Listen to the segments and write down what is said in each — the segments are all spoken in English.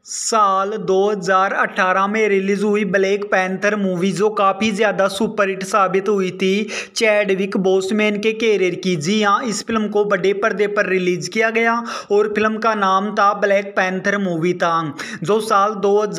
साल 2018 में रिलीज हुई ब्लैक पैंथर मूवी जो काफ़ी ज़्यादा सुपरहिट साबित हुई थी चैडविक बोसमैन के कैरियर की। जी हाँ, इस फिल्म को बड़े पर्दे पर रिलीज किया गया और फिल्म का नाम था ब्लैक पैंथर मूवी था। जो साल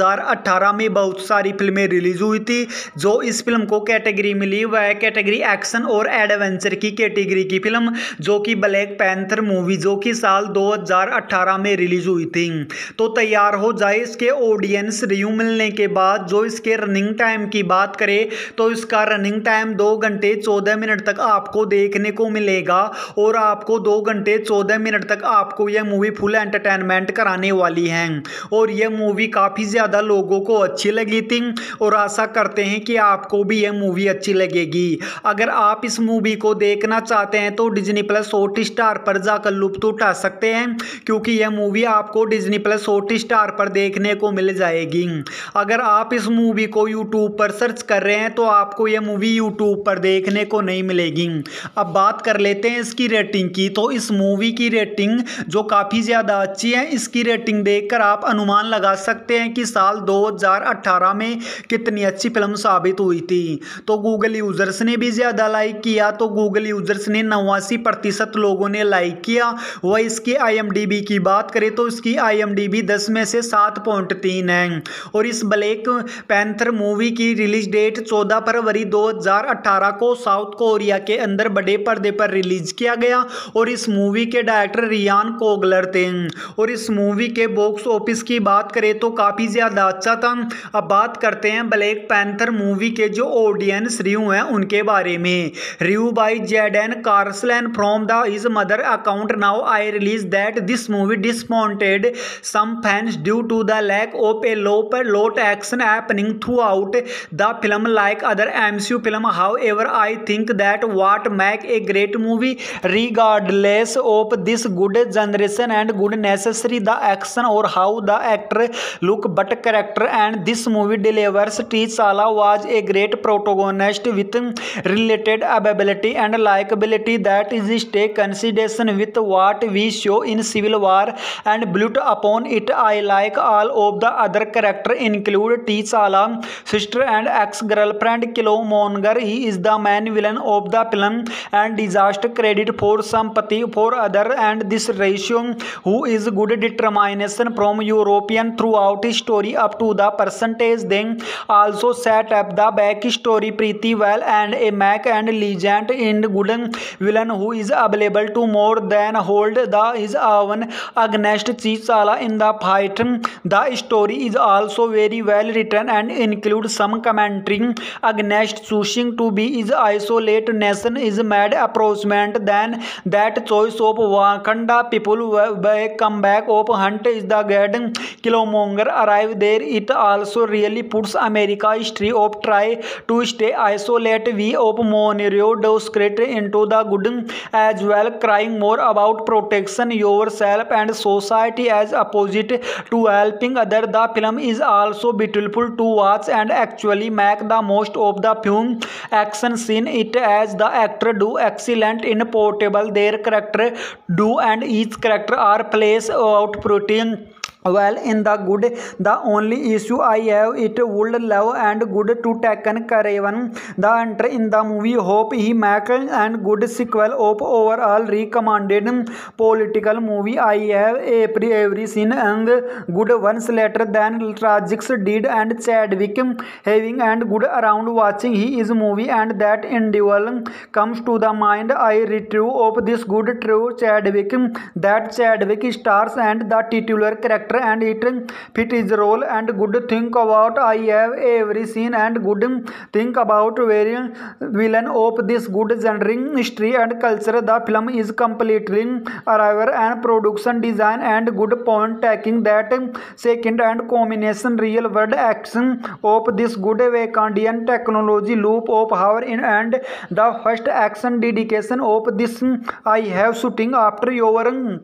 2018 में बहुत सारी फिल्में रिलीज हुई थी। जो इस फिल्म को कैटेगरी मिली वह है कैटेगरी एक्शन और एडवेंचर की कैटेगरी की फिल्म, जो कि ब्लैक पैंथर मूवी जो कि साल 2018 में रिलीज हुई थी। तो तैयार हो जाए इसके ऑडियंस रिव्यू मिलने के बाद। जो इसके रनिंग टाइम की बात करें तो इसका रनिंग टाइम 2 घंटे 14 मिनट तक आपको देखने को मिलेगा और आपको 2 घंटे 14 मिनट तक आपको यह मूवी फुल एंटरटेनमेंट कराने वाली है। और यह मूवी काफ़ी ज़्यादा लोगों को अच्छी लगी थी और आशा करते हैं कि आपको भी यह मूवी अच्छी लगेगी। अगर आप इस मूवी को देखना चाहते हैं तो डिज्नी प्लस हॉटस्टार पर जाकर लुत्फ उठा सकते हैं, क्योंकि यह मूवी आपको डिज्नी प्लस हॉटस्टार पर देखने को मिल जाएगी। अगर आप इस मूवी को यूट्यूब पर सर्च कर रहे हैं तो आपको यह मूवी यूट्यूब पर देखने को नहीं मिलेगी। अब बात कर लेते हैं इसकी रेटिंग की। तो इस मूवी की रेटिंग जो काफ़ी ज़्यादा अच्छी है, इसकी रेटिंग देखकर आप अनुमान लगा सकते हैं कि साल 2018 में कितनी अच्छी फिल्म साबित हुई थी। तो गूगल यूजर्स ने भी ज़्यादा लाइक किया। तो गूगल यूजर्स ने 89% लोगों ने लाइक किया। वह इसकी IMDb की बात करें तो इसकी IMDb 10 में से 7.3 है। और इस ब्लैक पैंथर मूवी की रिलीज डेट 14 फरवरी 2018 को साउथ कोरिया के अंदर बड़े पर्दे पर रिलीज किया गया। और इस मूवी के डायरेक्टर रियान कोगलर थे। और इस मूवी के बॉक्स ऑफिस की बात करें तो काफ़ी ज़्यादा अच्छा था। अब बात करते हैं ब्लैक पैंथर मूवी के जो ऑडियंस रिव्यू हैं उनके बारे में। Review by Jaden Carslan from the his mother account, now I release that this movie disappointed some fans due to the lack of a lot action happening throughout the film like other MCU film. However, I think that what make a great movie regardless of this good generation and good necessary the action or how the actor look but character, and this movie delivers. T'Challa was a great protagonist with related ability and likability that is stay consideration with what we show in Civil War and built upon it. I like all of the other characters include T'Challa sister and ex-girlfriend Killmonger. He is the main villain of the film and deserves credit for sympathy for other, and this ratio who is good determination from European throughout his story up to the percentage. Then also set up the back story pretty well and a Mac and legend in good villain who is available to more than hold the his own against T'Challa in the fight. The story is also very well written and includes some commentary against choosing to be is isolate nation is mad approachment than that choice of Wakanda people come back of hunt is the god Killmonger arrive there. It also really puts America history of try to stay isolate we of Monroe discreet into the good as well, crying more about protection yourself and society as opposite to helping other. The film is also beautiful to watch and actually make the most of the film action scene it as the actor do excellent in portable their character do, and each character are plays out protein well in the good. The only issue I have it would love and good to taken Craven the enter in the movie. Hope he make and good sequel of overall recommended political movie. I have every scene and good ones later than Tragix did and Chadwick having and good around watching his movie, and that individual comes to the mind. I retrieve of this good true Chadwick that Chadwick stars and the titular character and it fit his role and good think about. I have every scene and good think about very villain of this good genre history and culture. The film is completely arrival and production design and good point taking that second and combination real world action of this good Wakandian technology loop of power in and the first action dedication of this I have shooting after your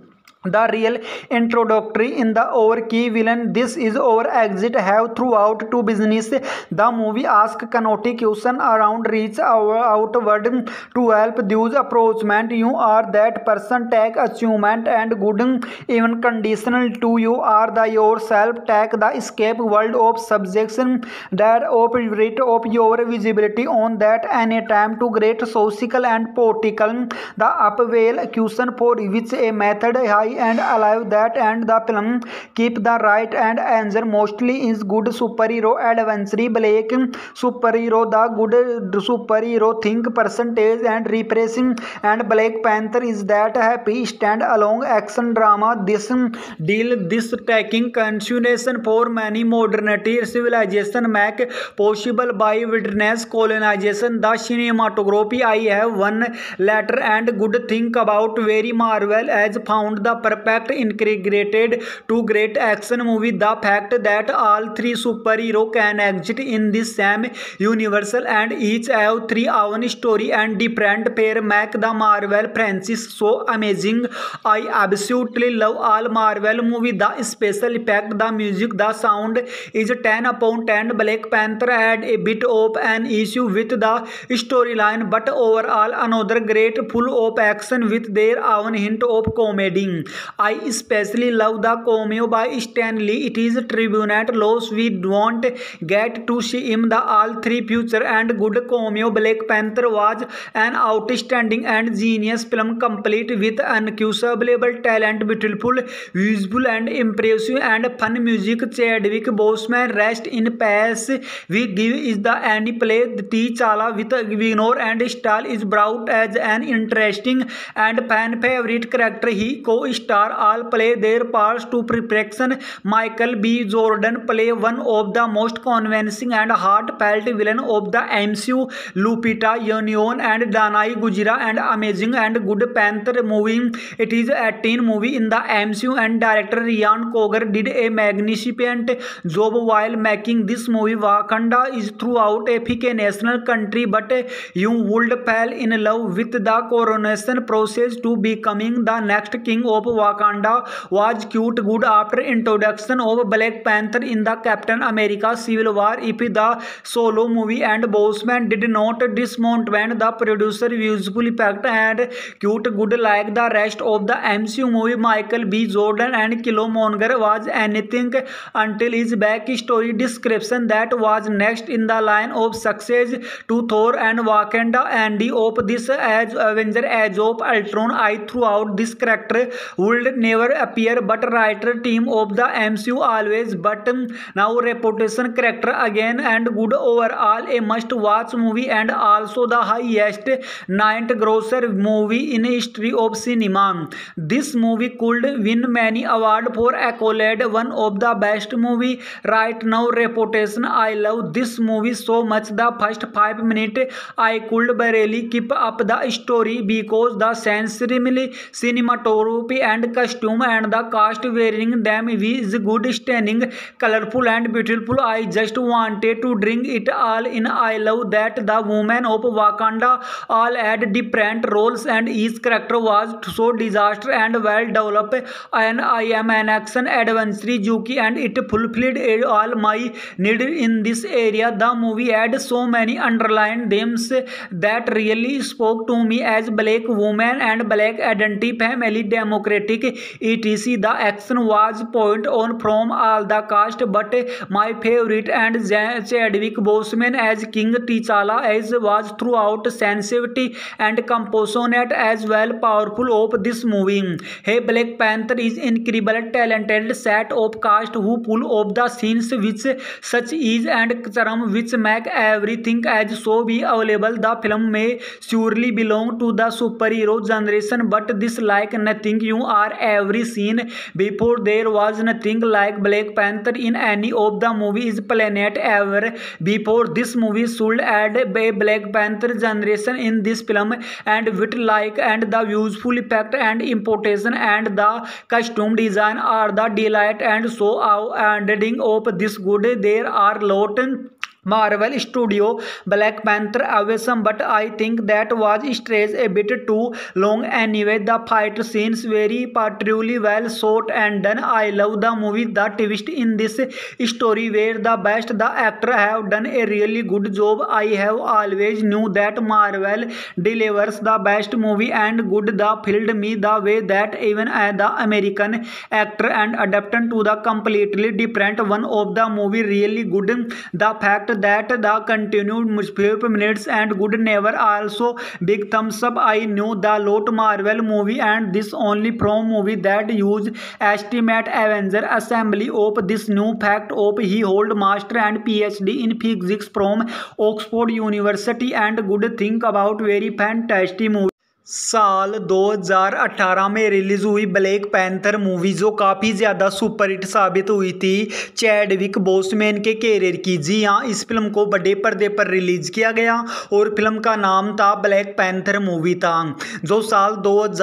the real introductory in the our key villain. This is our exit have throughout to business. The movie asks Kanoti question around reach our outward to help those approachment. You are that person, take achievement and good even conditional to you are the yourself, take the escape world of subjection that operate of your visibility on that any time to great social and political. The upwell question for which a method high and alive that and the film keep the right and answer mostly is good superhero adventure black superhero the good superhero think percentage and repressing and Black Panther is that happy stand alone action drama. This deal this taking continuation for many modernity civilization make possible by witness colonization. The cinematography I have one letter and good think about very Marvel has found the perfect integrated to great action movie. The fact that all three superhero can exist in this same universe and each have three own story and different pair make the Marvel franchise so amazing. I absolutely love all Marvel movie. The special effect, the music, the sound is 10 upon 10. Black Panther had a bit of an issue with the storyline, but overall another great full of action with their own hint of comedy. I especially love the cameo by Stan Lee. It is tribute loss we don't get to see him the all three future and good cameo. Black Panther was an outstanding and genius film complete with unquestionable talent, beautiful visual and impressive and fun music. Chadwick Boseman rest in peace. We give is the any play T'Challa with vigor and style is brought as an interesting and fan favorite character. He co-star all play their parts to perfection. Michael B. Jordan play one of the most convincing and heartfelt villain of the MCU. Lupita Nyong'o and Danai Gujira and amazing and good Panther movie. It is a 18 movie in the MCU and director Ryan Coogler did a magnificent job while making this movie. Wakanda is throughout a national country, but you would fall in love with the coronation process to becoming the next king of Wakanda was cute good after introduction of Black Panther in the Captain America Civil War. If the solo movie and Boseman did not disappoint, the producer visual effect and cute good like the rest of the MCU movie. Michael B. Jordan and Killmonger was anything until his backstory description that was next in the line of success to Thor and Wakanda and of this as Avenger Age of Ultron. I throughout this character would never appear but writer team of the MCU always but now reputation character again and good overall a must watch movie and also the highest ninth grosser movie in history of cinema. This movie could win many awards for accolade one of the best movie right now reputation. I love this movie so much. The first 5 minutes I could barely keep up the story because the cinematography and costume and the cast wearing them is good, stunning, colorful and beautiful. I just wanted to drink it all in. I love that the women of Wakanda all had different roles and each character was so disaster and well developed and I am an action adventure Juki and it fulfilled all my need in this area. The movie had so many underlying themes that really spoke to me as black woman and black identity, family, democratic etc. The action was point on from all the cast, but my favorite and Chadwick Boseman as King T'Challa as was throughout sensitivity and compassionate as well powerful of this movie. Hey, Black Panther is incredible talented set of cast who pull off the scenes which such ease and charm which make everything as so be available. The film may surely belong to the superhero generation, but this like nothing you are ever seen before. There was nothing like Black Panther in any of the movies planet ever before. This movie should add a Black Panther generation in this film and with like and the useful effect and importation and the costume design are the delight and so ending of this good. There are lot Marvel Studio Black Panther awesome, but I think that was stretched a bit too long anyway. The fight scenes very particularly well shot and done. I love the movie. The twist in this story were the best. The actor have done a really good job. I have always knew that Marvel delivers the best movie and good. The filled me the way that even the American actor and adapted to the completely different one of the movie really good. The fact that the continued 5 minutes and good never also big thumbs up. I knew the lot Marvel movie and this only from movie that use estimate Avenger assembly of this new fact of he hold master and PhD in physics from Oxford University and good think about very fantastic movie। साल 2018 में release हुई black panther movie जो काफ़ी ज़्यादा superhit साबित हुई थी Chadwick Boseman के कैरियर की। जी हाँ, इस फिल्म को बड़े पर्दे पर रिलीज किया गया और फिल्म का नाम था ब्लैक पैंथर मूवी था, जो साल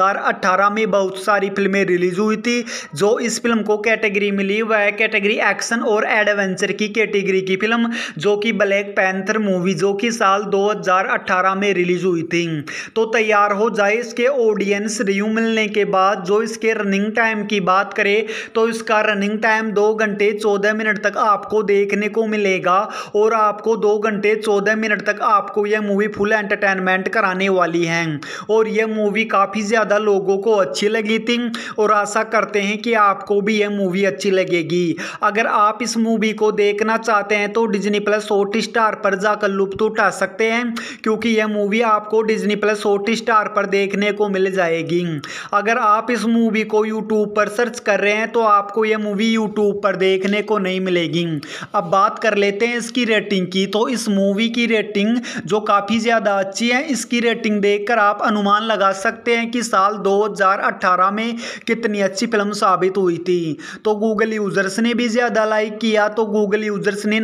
2018 में बहुत सारी फिल्में रिलीज हुई थी। जो इस फिल्म को कैटेगरी मिली वह कैटेगरी एक्शन और एडवेंचर की कैटेगरी की फिल्म जो कि ब्लैक पैंथर मूवी जो कि साल 2018 में रिलीज हुई थी। तो तैयार हो जाए इसके ऑडियंस रिव्यू मिलने के बाद। जो इसके रनिंग टाइम की बात करें तो इसका रनिंग टाइम 2 घंटे 14 मिनट तक आपको देखने को मिलेगा और आपको 2 घंटे 14 मिनट तक आपको यह मूवी फुल एंटरटेनमेंट कराने वाली है और यह मूवी काफ़ी ज़्यादा लोगों को अच्छी लगी थी और आशा करते हैं कि आपको भी यह मूवी अच्छी लगेगी। अगर आप इस मूवी को देखना चाहते हैं तो डिज्नी प्लस हॉटस्टार पर जाकर लुत्फ उठा सकते हैं क्योंकि यह मूवी आपको डिज्नी प्लस हॉटस्टार पर देखने को मिल जाएगी। अगर आप इस मूवी को YouTube पर सर्च कर रहे हैं तो आपको यह मूवी YouTube पर देखने को नहीं मिलेगी। अब बात कर लेते हैं इसकी रेटिंग की। तो इस मूवी की रेटिंग जो काफ़ी ज़्यादा अच्छी है, इसकी रेटिंग देखकर आप अनुमान लगा सकते हैं कि साल 2018 में कितनी अच्छी फिल्म साबित हुई थी। तो गूगल यूजर्स ने भी ज़्यादा लाइक किया, तो गूगल यूजर्स ने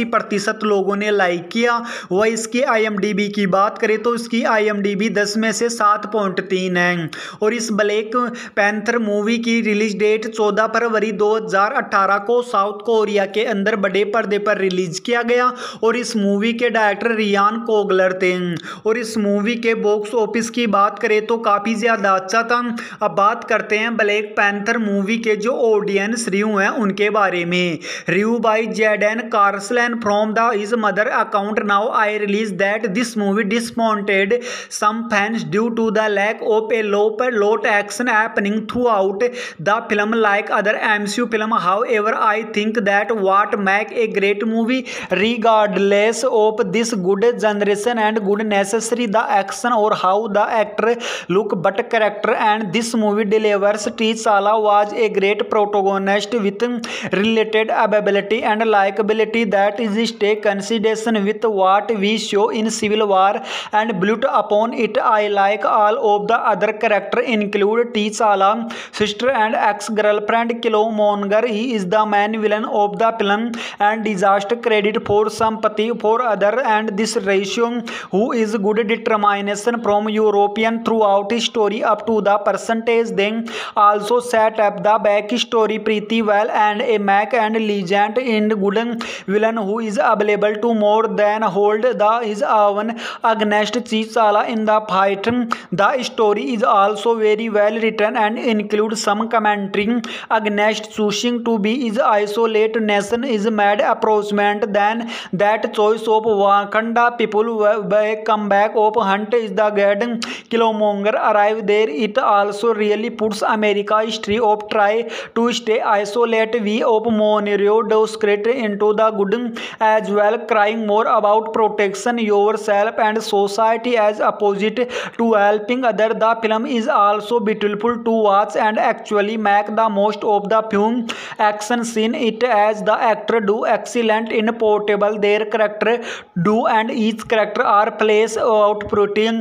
89% लोगों ने लाइक किया। वह इसकी IMDb की बात करें तो इसकी IMDb 10 में से 7.3 है और इस ब्लैक पैंथर मूवी की रिलीज डेट 14 फरवरी 2018 को साउथ कोरिया के अंदर बड़े पर्दे पर रिलीज किया गया और इस मूवी के डायरेक्टर रियान कोगलर थे। और इस मूवी के बॉक्स ऑफिस की बात करें तो काफ़ी ज़्यादा अच्छा था। अब बात करते हैं ब्लैक पैंथर मूवी के जो ऑडियंस रिव्यू हैं उनके बारे में। Review by Jaden Carslan from the his mother account. Now I release that this movie disappointed some fans due to the lack of a lot action happening throughout the film like other MCU film. However, I think that what make a great movie regardless of this good generation and good necessary the action or how the actor look but character, and this movie delivers. T'Challa was a great protagonist with related ability and likability that is stay consideration with what we saw in Civil War and built upon it. I like all of the other characters include T'Challa sister and ex-girlfriend Killmonger. He is the main villain of the film and deserves credit for sympathy for other and this ratio who is good determination from European throughout his story up to the percentage. Then also set up the back story pretty well and a Mac and legend in good villain who is available to more than hold the his own against T'Challa in the fight. The story is also very well written and includes some commentary against choosing to be is isolate nation is made approachment than that choice of Wakanda people come back of hunt is the god Killmonger arrive there. It also really puts America history of try to stay isolate we of Monero Discreet into the good as well, crying more about protection yourself and society as opposite to helping other. The film is also beautiful to watch and actually make the most of the film action scene it as the actor do excellent in portable their character do and each character are plays out pretty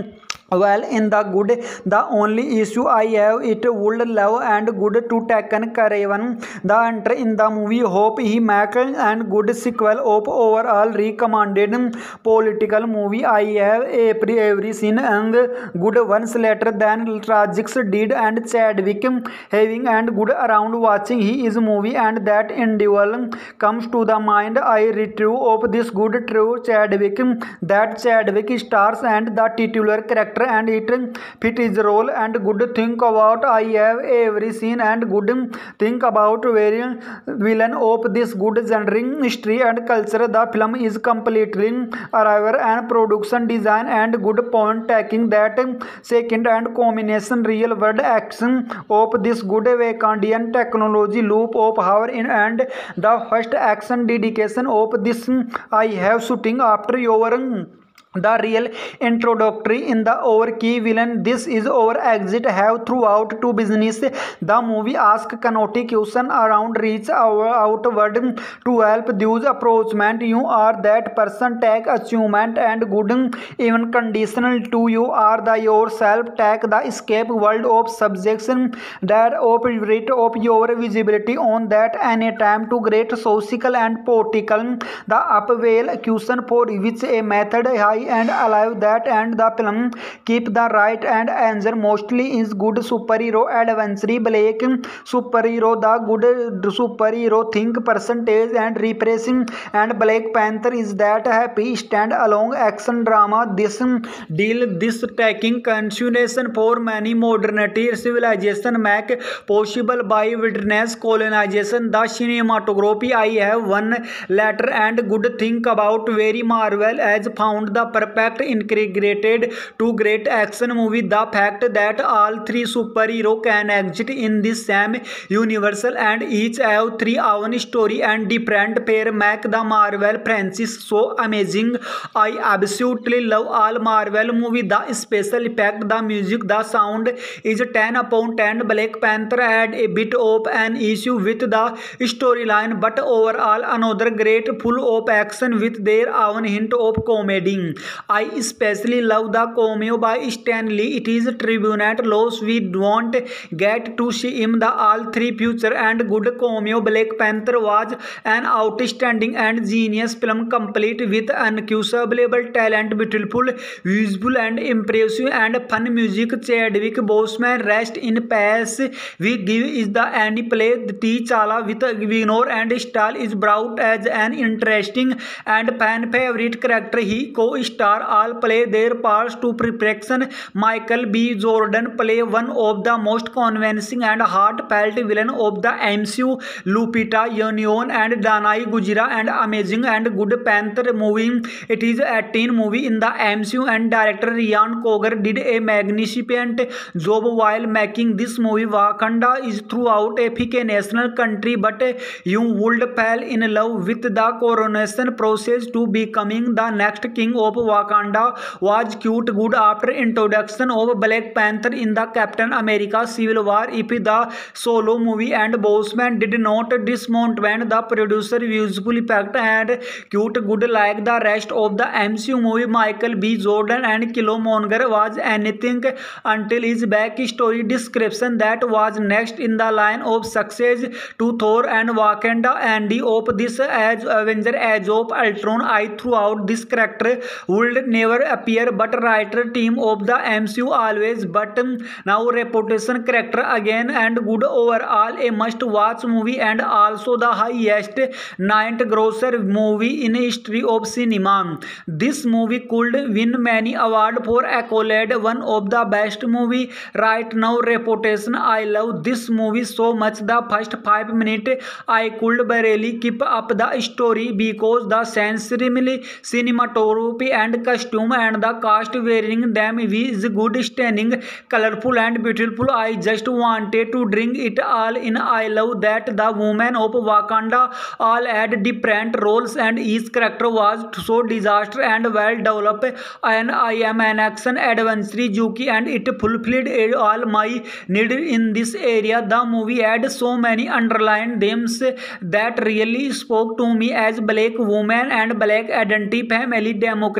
Well, in the good, the only issue I have it would love and good to taken Craven the enter in the movie. Hope he make and good sequel of overall recommended political movie. I have every seen and good ones later than Tragic's did and Chadwick having and good around watching he is movie and that individual comes to the mind. I retrieve of this good true Chadwick that Chadwick stars and the titular character and it fit his role and good think about I have every scene and good think about very villain of this good genre history and culture. The film is completely arrival and production design and good point taking that second and combination real world action of this good Wakandian technology loop of power in and the first action dedication of this I have shooting after your the real introductory in the over key villain. This is our exit have throughout to business. The movie ask canonical question around reach outward to help those approachment. You are that person take achievement and good even conditional to you are the yourself take the escape world of subjection that operate of your visibility on that any time to great social and political the upwell question for which a method high and alive that and the film keep the right and answer mostly is good superhero adventure black superhero the good superhero think percentage and repressing and Black Panther is that happy stand alone action drama. This deal this taking consideration for many modernity civilization make possible by wilderness colonization. The cinematography I have one letter and good think about very Marvel as found the perfect integrated to great action movie. The fact that all three superhero can exist in this same universal and each have three own story and different pair make the Marvel franchise so amazing. I absolutely love all Marvel movie. The special effect, the music, the sound is 10 upon 10. Black Panther had a bit of an issue with the storyline, but overall another great full of action with their own hint of comedy. I especially love the cameo by Stan Lee. It is a tribute loss we don't get to see him the all three future and good cameo. Black Panther was an outstanding and genius film complete with unquestionable talent, beautiful visual and impressive and fun music. Chadwick Boseman rest in peace. We give is the any play T'Challa with Ignore and Stahl is brought as an interesting and fan favorite character. He co-star all play their parts to perfection. Michael B. Jordan play one of the most convincing and heartfelt villain of the MCU. Lupita Nyong'o and Danai Gujira and amazing and good Panther movie. It is a teen movie in the MCU and director Ryan Coogler did a magnificent job while making this movie. Wakanda is throughout a national country, but you would fall in love with the coronation process to becoming the next king of Wakanda was cute good after introduction of Black Panther in the Captain America Civil War. If the solo movie and Boseman did not disappoint, the producer useful effect and cute good like the rest of the MCU movie. Michael B. Jordan and Killmonger was anything until his backstory description that was next in the line of success to Thor and Wakanda and of this as Avenger Age of Ultron. I throughout this character would never appear but writer team of the MCU always but now reputation character again and good overall a must watch movie and also the highest ninth grosser movie in history of cinema. This movie could win many award for accolade one of the best movie right now reputation. I love this movie so much. The first 5 minutes I could barely keep up the story because the sensory cinematography and costume and the cast wearing them is good, stunning, colorful and beautiful. I just wanted to drink it all in. I love that the women of Wakanda all had different roles and each character was so disaster and well developed and I am an action adventure Juki and it fulfilled all my need in this area. The movie had so many underlined themes that really spoke to me as black woman and black identity, family, democracy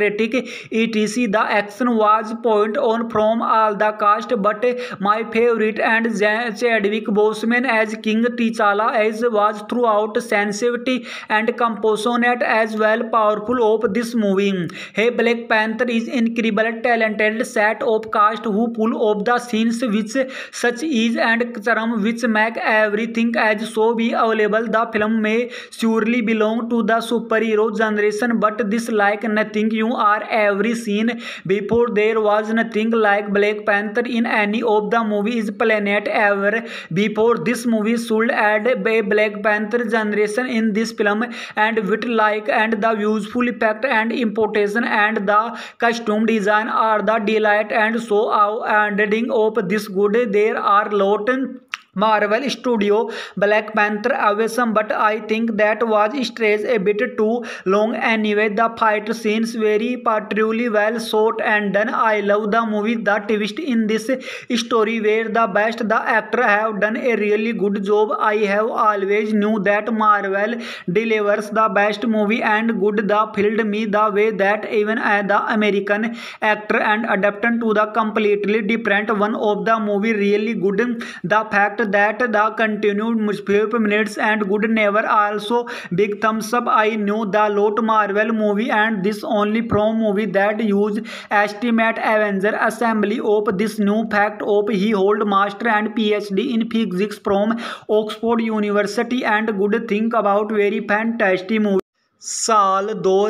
cinematic etc. The action was point on from all the cast, but my favorite and Chadwick Boseman as King T'Challa as was throughout sensitivity and compassionate as well powerful of this movie. Hey, Black Panther is incredible talented set of cast who pull off the scenes with such ease and charm which make everything as so be available. The film may surely belong to the superhero generation, but this like nothing you are ever seen before. There was nothing like Black Panther in any of the movies planet ever before. This movie should add a Black Panther generation in this film, and with like and the useful effect and importation and the costume design are the delight and so ending of this good. There are lot Marvel Studio Black Panther awesome, but I think that was stretched a bit too long anyway. The fight scenes very particularly well shot and done. I love the movie. The twist in this story were the best. The actor have done a really good job. I have always knew that Marvel delivers the best movie and good. The filled me the way that even the American actor and adapted to the completely different one of the movie really good. The fact that the continued 5 minutes and good never also big thumbs up. I knew the lot Marvel movie and this only from movie that use estimate Avenger assembly of this new fact of he hold master and PhD in physics from Oxford University and good think about very fantastic movie. साल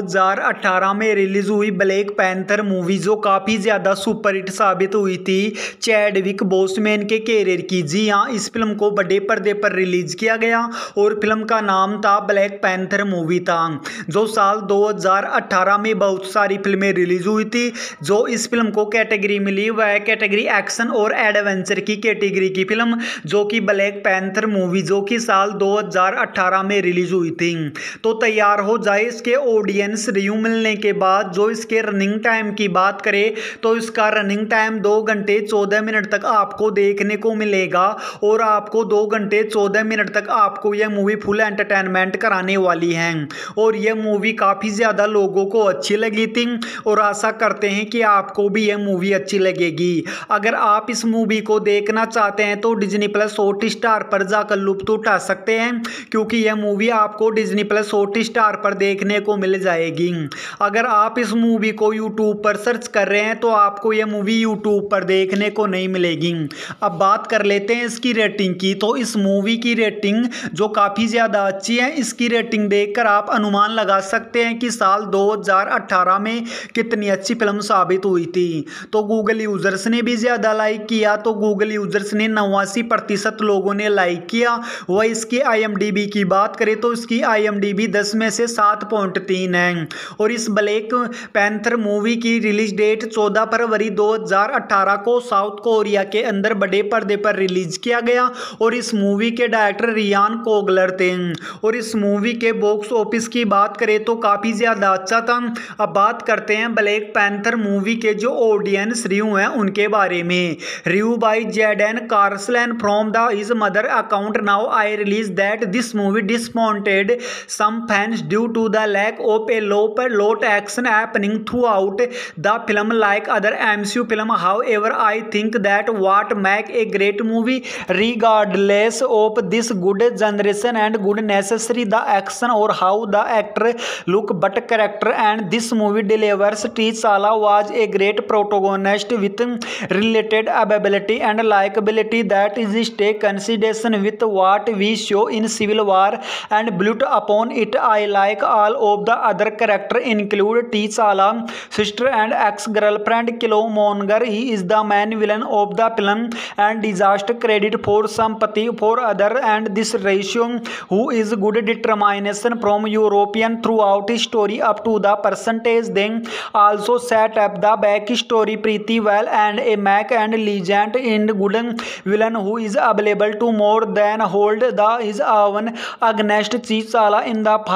2018 में release हुई black panther movie जो काफ़ी ज़्यादा superhit साबित हुई थी Chadwick Boseman के कैरियर की। जी हाँ, इस फिल्म को बड़े पर्दे पर रिलीज किया गया और फिल्म का नाम था ब्लैक पैंथर मूवी था, जो साल 2018 में बहुत सारी फिल्में रिलीज हुई थी। जो इस फिल्म को कैटेगरी मिली वह कैटेगरी एक्शन और एडवेंचर की कैटेगरी की फिल्म जो कि ब्लैक पैंथर मूवी जो कि साल 2018 में रिलीज हुई थी। तो तैयार हो जाए इसके ऑडियंस रिव्यू मिलने के बाद। जो इसके रनिंग टाइम की बात करें तो इसका रनिंग टाइम 2 घंटे 14 मिनट तक आपको देखने को मिलेगा और आपको 2 घंटे 14 मिनट तक आपको यह मूवी फुल एंटरटेनमेंट कराने वाली है और यह मूवी काफ़ी ज़्यादा लोगों को अच्छी लगी थी और आशा करते हैं कि आपको भी यह मूवी अच्छी लगेगी। अगर आप इस मूवी को देखना चाहते हैं तो डिज्नी प्लस हॉटस्टार पर जाकर लुत्फ उठा सकते हैं, क्योंकि यह मूवी आपको डिज्नी प्लस हॉटस्टार पर देखने को मिल जाएगी। अगर आप इस मूवी को यूट्यूब पर सर्च कर रहे हैं तो आपको यह मूवी यूट्यूब पर देखने को नहीं मिलेगी। अब बात कर लेते हैं इसकी रेटिंग की। तो इस मूवी की रेटिंग जो काफ़ी ज़्यादा अच्छी है, इसकी रेटिंग देखकर आप अनुमान लगा सकते हैं कि साल 2018 में कितनी अच्छी फिल्म साबित हुई थी। तो गूगल यूजर्स ने भी ज़्यादा लाइक किया, तो गूगल यूजर्स ने 89% लोगों ने लाइक किया। वह इसकी IMDb की बात करें तो इसकी IMDb 10 में से 7.3 है और इस ब्लैक पैंथर मूवी की रिलीज डेट 14 फरवरी 2018 को साउथ कोरिया के अंदर बड़े पर्दे पर रिलीज किया गया और इस मूवी के डायरेक्टर रियान कोगलर थे। और इस मूवी के बॉक्स ऑफिस की बात करें तो काफ़ी ज़्यादा अच्छा था। अब बात करते हैं ब्लैक पैंथर मूवी के जो ऑडियंस रिव्यू हैं उनके बारे में। Review by Jaden Carslan from the his mother account. Now I release that this movie disappointed some fans due to the lack of a lot action happening throughout the film like other MCU film. However, I think that what make a great movie regardless of this good generation and good necessary the action or how the actor look but character, and this movie delivers. T'Challa was a great protagonist with related ability and likability that is stay consideration with what we show in Civil War and built upon it. I like all of the other characters include T'Challa, sister and ex-girlfriend Killmonger. He is the main villain of the film and deserves credit for sympathy for other and this ratio who is good determination from European throughout his story up to the percentage. Then also set up the back story pretty well and a Mac and legend in good villain who is available to more than hold the his own against T'Challa in the fight.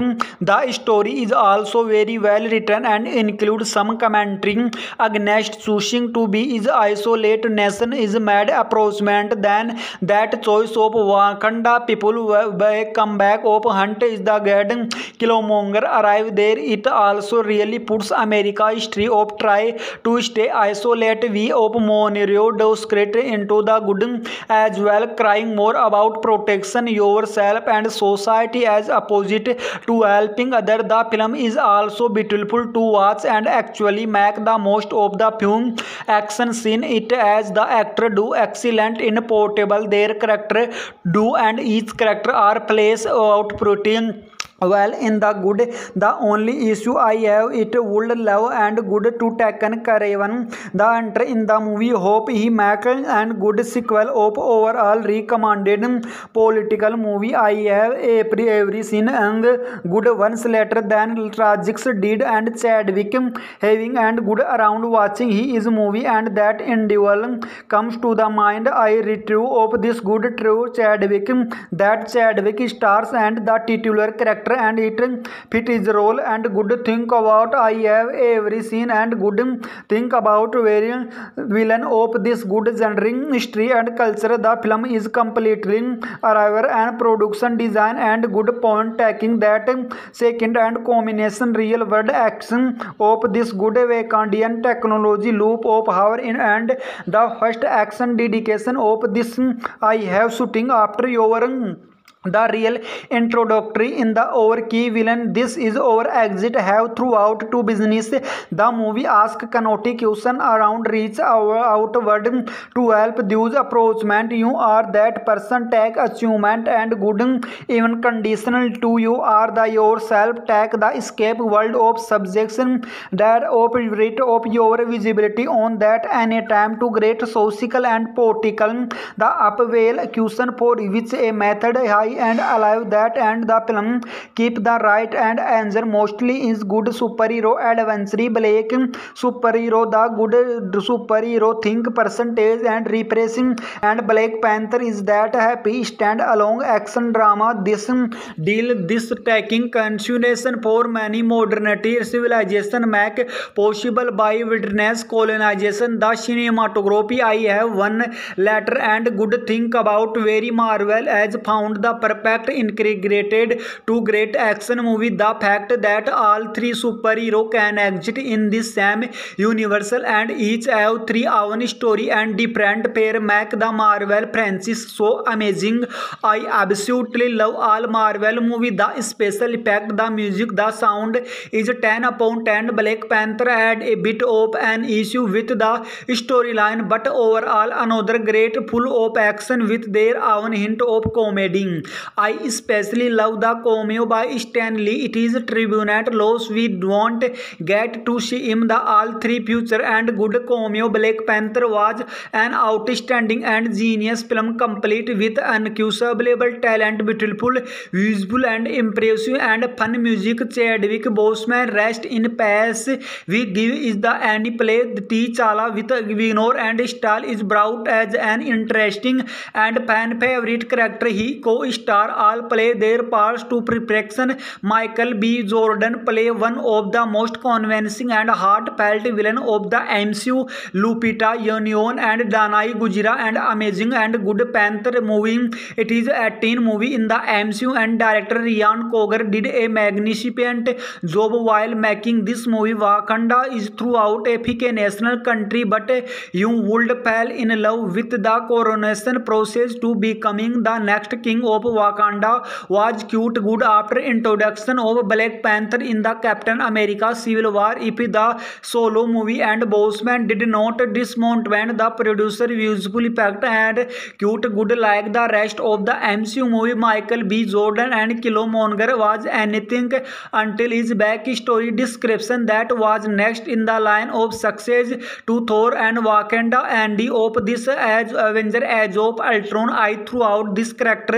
The story is also very well written and includes some commentary against choosing to be is isolate nation is made approachment than that choice of Wakanda people come back of hunt is the god Killmonger arrive there. It also really puts America history of try to stay isolate we of Monero discreet into the good as well, crying more about protection yourself and society as opposite to helping other. The film is also beautiful to watch and actually make the most of the film action scene it as the actor do excellent in portable their character do and each character are plays out pretty well in the good. The only issue I have it would love and good to taken Craven the enter in the movie. Hope he make and good sequel of overall recommended political movie. I have every scene and good ones later than Tragix did and Chadwick having and good around watching his movie and that individual comes to the mind. I retrieve of this good true Chadwick that Chadwick stars and the titular character and it fit his role and good think about I have every scene and good think about very villain of this good genre history and culture. The film is completely arrival and production design and good point taking that second and combination real world action of this good Wakandian technology loop of power in and the first action dedication of this I have shooting after your the real introductory in the over key villain. This is our exit have throughout to business. The movie asks canonical question around reach outward to help those approachment. You are that person take achievement and good even conditional to you are the yourself take the escape world of subjection that operate of your visibility on that any time to great social and political the upwell question for which a method high and alive that and the film keep the right and answer mostly is good superhero adventure black superhero the good superhero think percentage and repressing and Black Panther is that happy stand alone action drama. This deal this taking consideration for many modernity civilization make possible by wilderness colonization. The cinematography I have one letter and good think about very Marvel as found the perfect integrated to great action movie. The fact that all three superhero can exist in this same universal and each have three own story and different pair make the Marvel franchise so amazing. I absolutely love all Marvel movie. The special effect, the music, the sound is 10 upon 10. Black Panther had a bit of an issue with the storyline but overall another great full of action with their own hint of comedy. I especially love the cameo by Stan Lee. It is tribute loss we don't get to see him the all three future and good cameo. Black Panther was an outstanding and genius film complete with unquestionable talent, beautiful visual and impressive and fun music. Chadwick Boseman rest in peace. We give is the any play T'Challa with vigor and style is brought as an interesting and fan favorite character. He co-star all play their parts to perfection. Michael B. Jordan play one of the most convincing and heartfelt villain of the MCU. Lupita Nyong'o and Danai Gujira and amazing and good Panther movie. It is a 18 movie in the MCU and director Ryan Coogler did a magnificent job while making this movie. Wakanda is throughout a national country but you would fall in love with the coronation process to becoming the next king of Wakanda was cute good after introduction of Black Panther in the Captain America Civil War. If the solo movie and Boseman did not disappoint, the producer visual effect and cute good like the rest of the MCU movie. Michael B. Jordan and Killmonger was anything until his backstory description that was next in the line of success to Thor and Wakanda. Andy of this as Avenger Age of Ultron. I throughout this character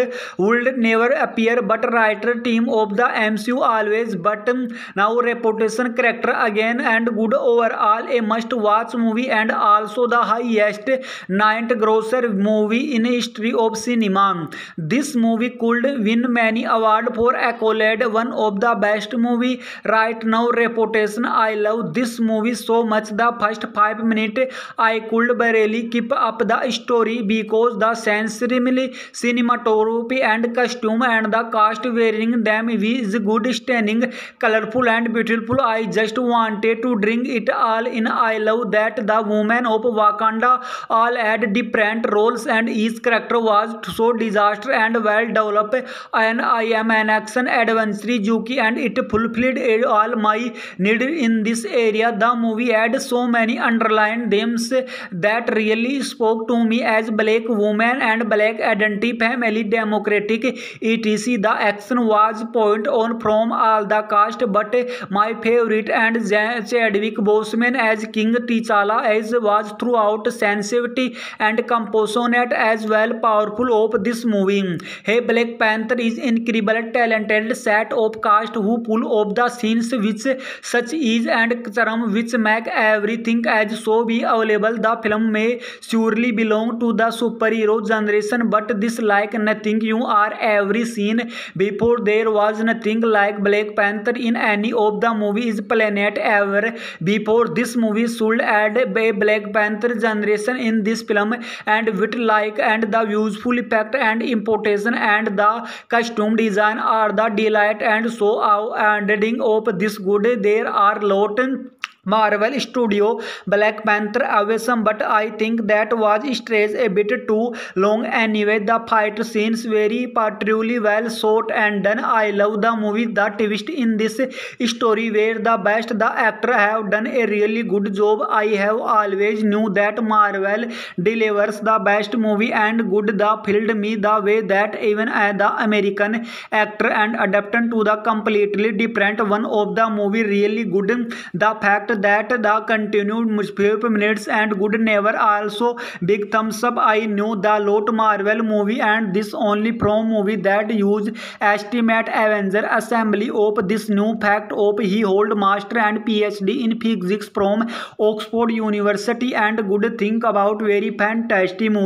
would never appear, but writer team of the MCU always, but now reputation character again and good overall, a must watch movie and also the highest night grosser movie in history of cinema. This movie could win many awards for accolade, one of the best movie right now reputation. I love this movie so much. The first 5 minutes I could barely keep up the story because the sensory cinematography and costume and the cast wearing them is good, stunning, colorful and beautiful. I just wanted to drink it all in. I love that the women of Wakanda all had different roles and each character was so disaster and well developed, and I am an action adventure junkie and it fulfilled all my need in this area. The movie had so many underlying themes that really spoke to me as black woman and black identity, family, democratic etc. The action was point on from all the cast, but my favorite and Chadwick Boseman as King T'Challa as was throughout sensitivity and compassionate as well powerful of this movie. Hey, Black Panther is incredible talented set of cast who pull off the scenes with such ease and charm which make everything as so be available. The film may surely belong to the superhero generation, but this like nothing you are ever seen before. There was nothing like Black Panther in any of the movies planet ever before. This movie should add a Black Panther generation in this film, and with like and the useful effect and importation and the costume design are the delight and so ending of this good. There are lot Marvel Studio Black Panther awesome, but I think that was stretched a bit too long anyway. The fight scenes very particularly well shot and done. I love the movie. The twist in this story were the best. The actor have done a really good job. I have always knew that Marvel delivers the best movie and good. The filled me the way that even the American actor and adapted to the completely different one of the movie really good. The fact that the continued 5 minutes and good never also big thumbs up. I knew the lot Marvel movie and this only from movie that use estimate Avenger assembly of this new fact of he hold master and PhD in physics from Oxford University and good think about very fantastic movie.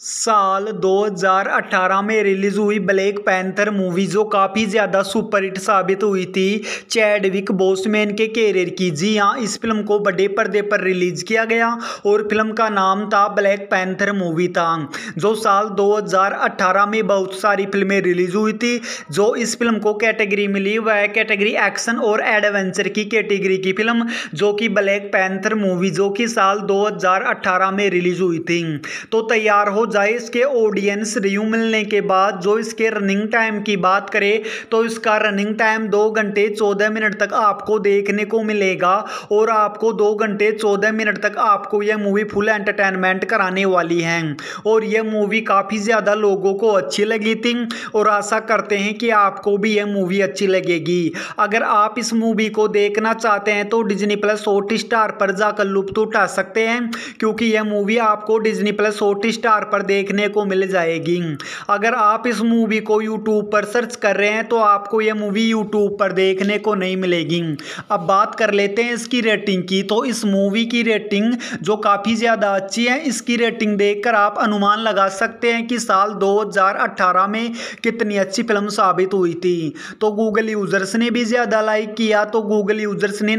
साल 2018 में release हुई black panther movie जो काफ़ी ज़्यादा superhit साबित हुई थी Chadwick Boseman के कैरियर की। जी हाँ, इस फिल्म को बड़े पर्दे पर रिलीज किया गया और फिल्म का नाम था ब्लैक पैंथर मूवी था, जो साल 2018 में बहुत सारी फिल्में रिलीज हुई थी। जो इस फिल्म को कैटेगरी मिली वह कैटेगरी एक्शन और एडवेंचर की कैटेगरी की फिल्म जो कि ब्लैक पैंथर मूवी जो कि साल 2018 में रिलीज हुई थी। तो तैयार हो जाए इसके ऑडियंस रिव्यू मिलने के बाद। जो इसके रनिंग टाइम की बात करें तो इसका रनिंग टाइम 2 घंटे 14 मिनट तक आपको देखने को मिलेगा और आपको 2 घंटे 14 मिनट तक आपको यह मूवी फुल एंटरटेनमेंट कराने वाली है और यह मूवी काफ़ी ज़्यादा लोगों को अच्छी लगी थी और आशा करते हैं कि आपको भी यह मूवी अच्छी लगेगी। अगर आप इस मूवी को देखना चाहते हैं तो डिज्नी प्लस हॉटस्टार पर जाकर लुत्फ उठा सकते हैं क्योंकि यह मूवी आपको डिज्नी प्लस हॉटस्टार पर देखने को मिल जाएगी। अगर आप इस मूवी को यूट्यूब पर सर्च कर रहे हैं तो आपको यह मूवी यूट्यूब पर देखने को नहीं मिलेगी। अब बात कर लेते हैं इसकी रेटिंग की। तो इस मूवी की रेटिंग जो काफ़ी ज़्यादा अच्छी है, इसकी रेटिंग देखकर आप अनुमान लगा सकते हैं कि साल 2018 में कितनी अच्छी फिल्म साबित हुई थी। तो गूगल यूजर्स ने भी ज़्यादा लाइक किया, तो गूगल यूजर्स ने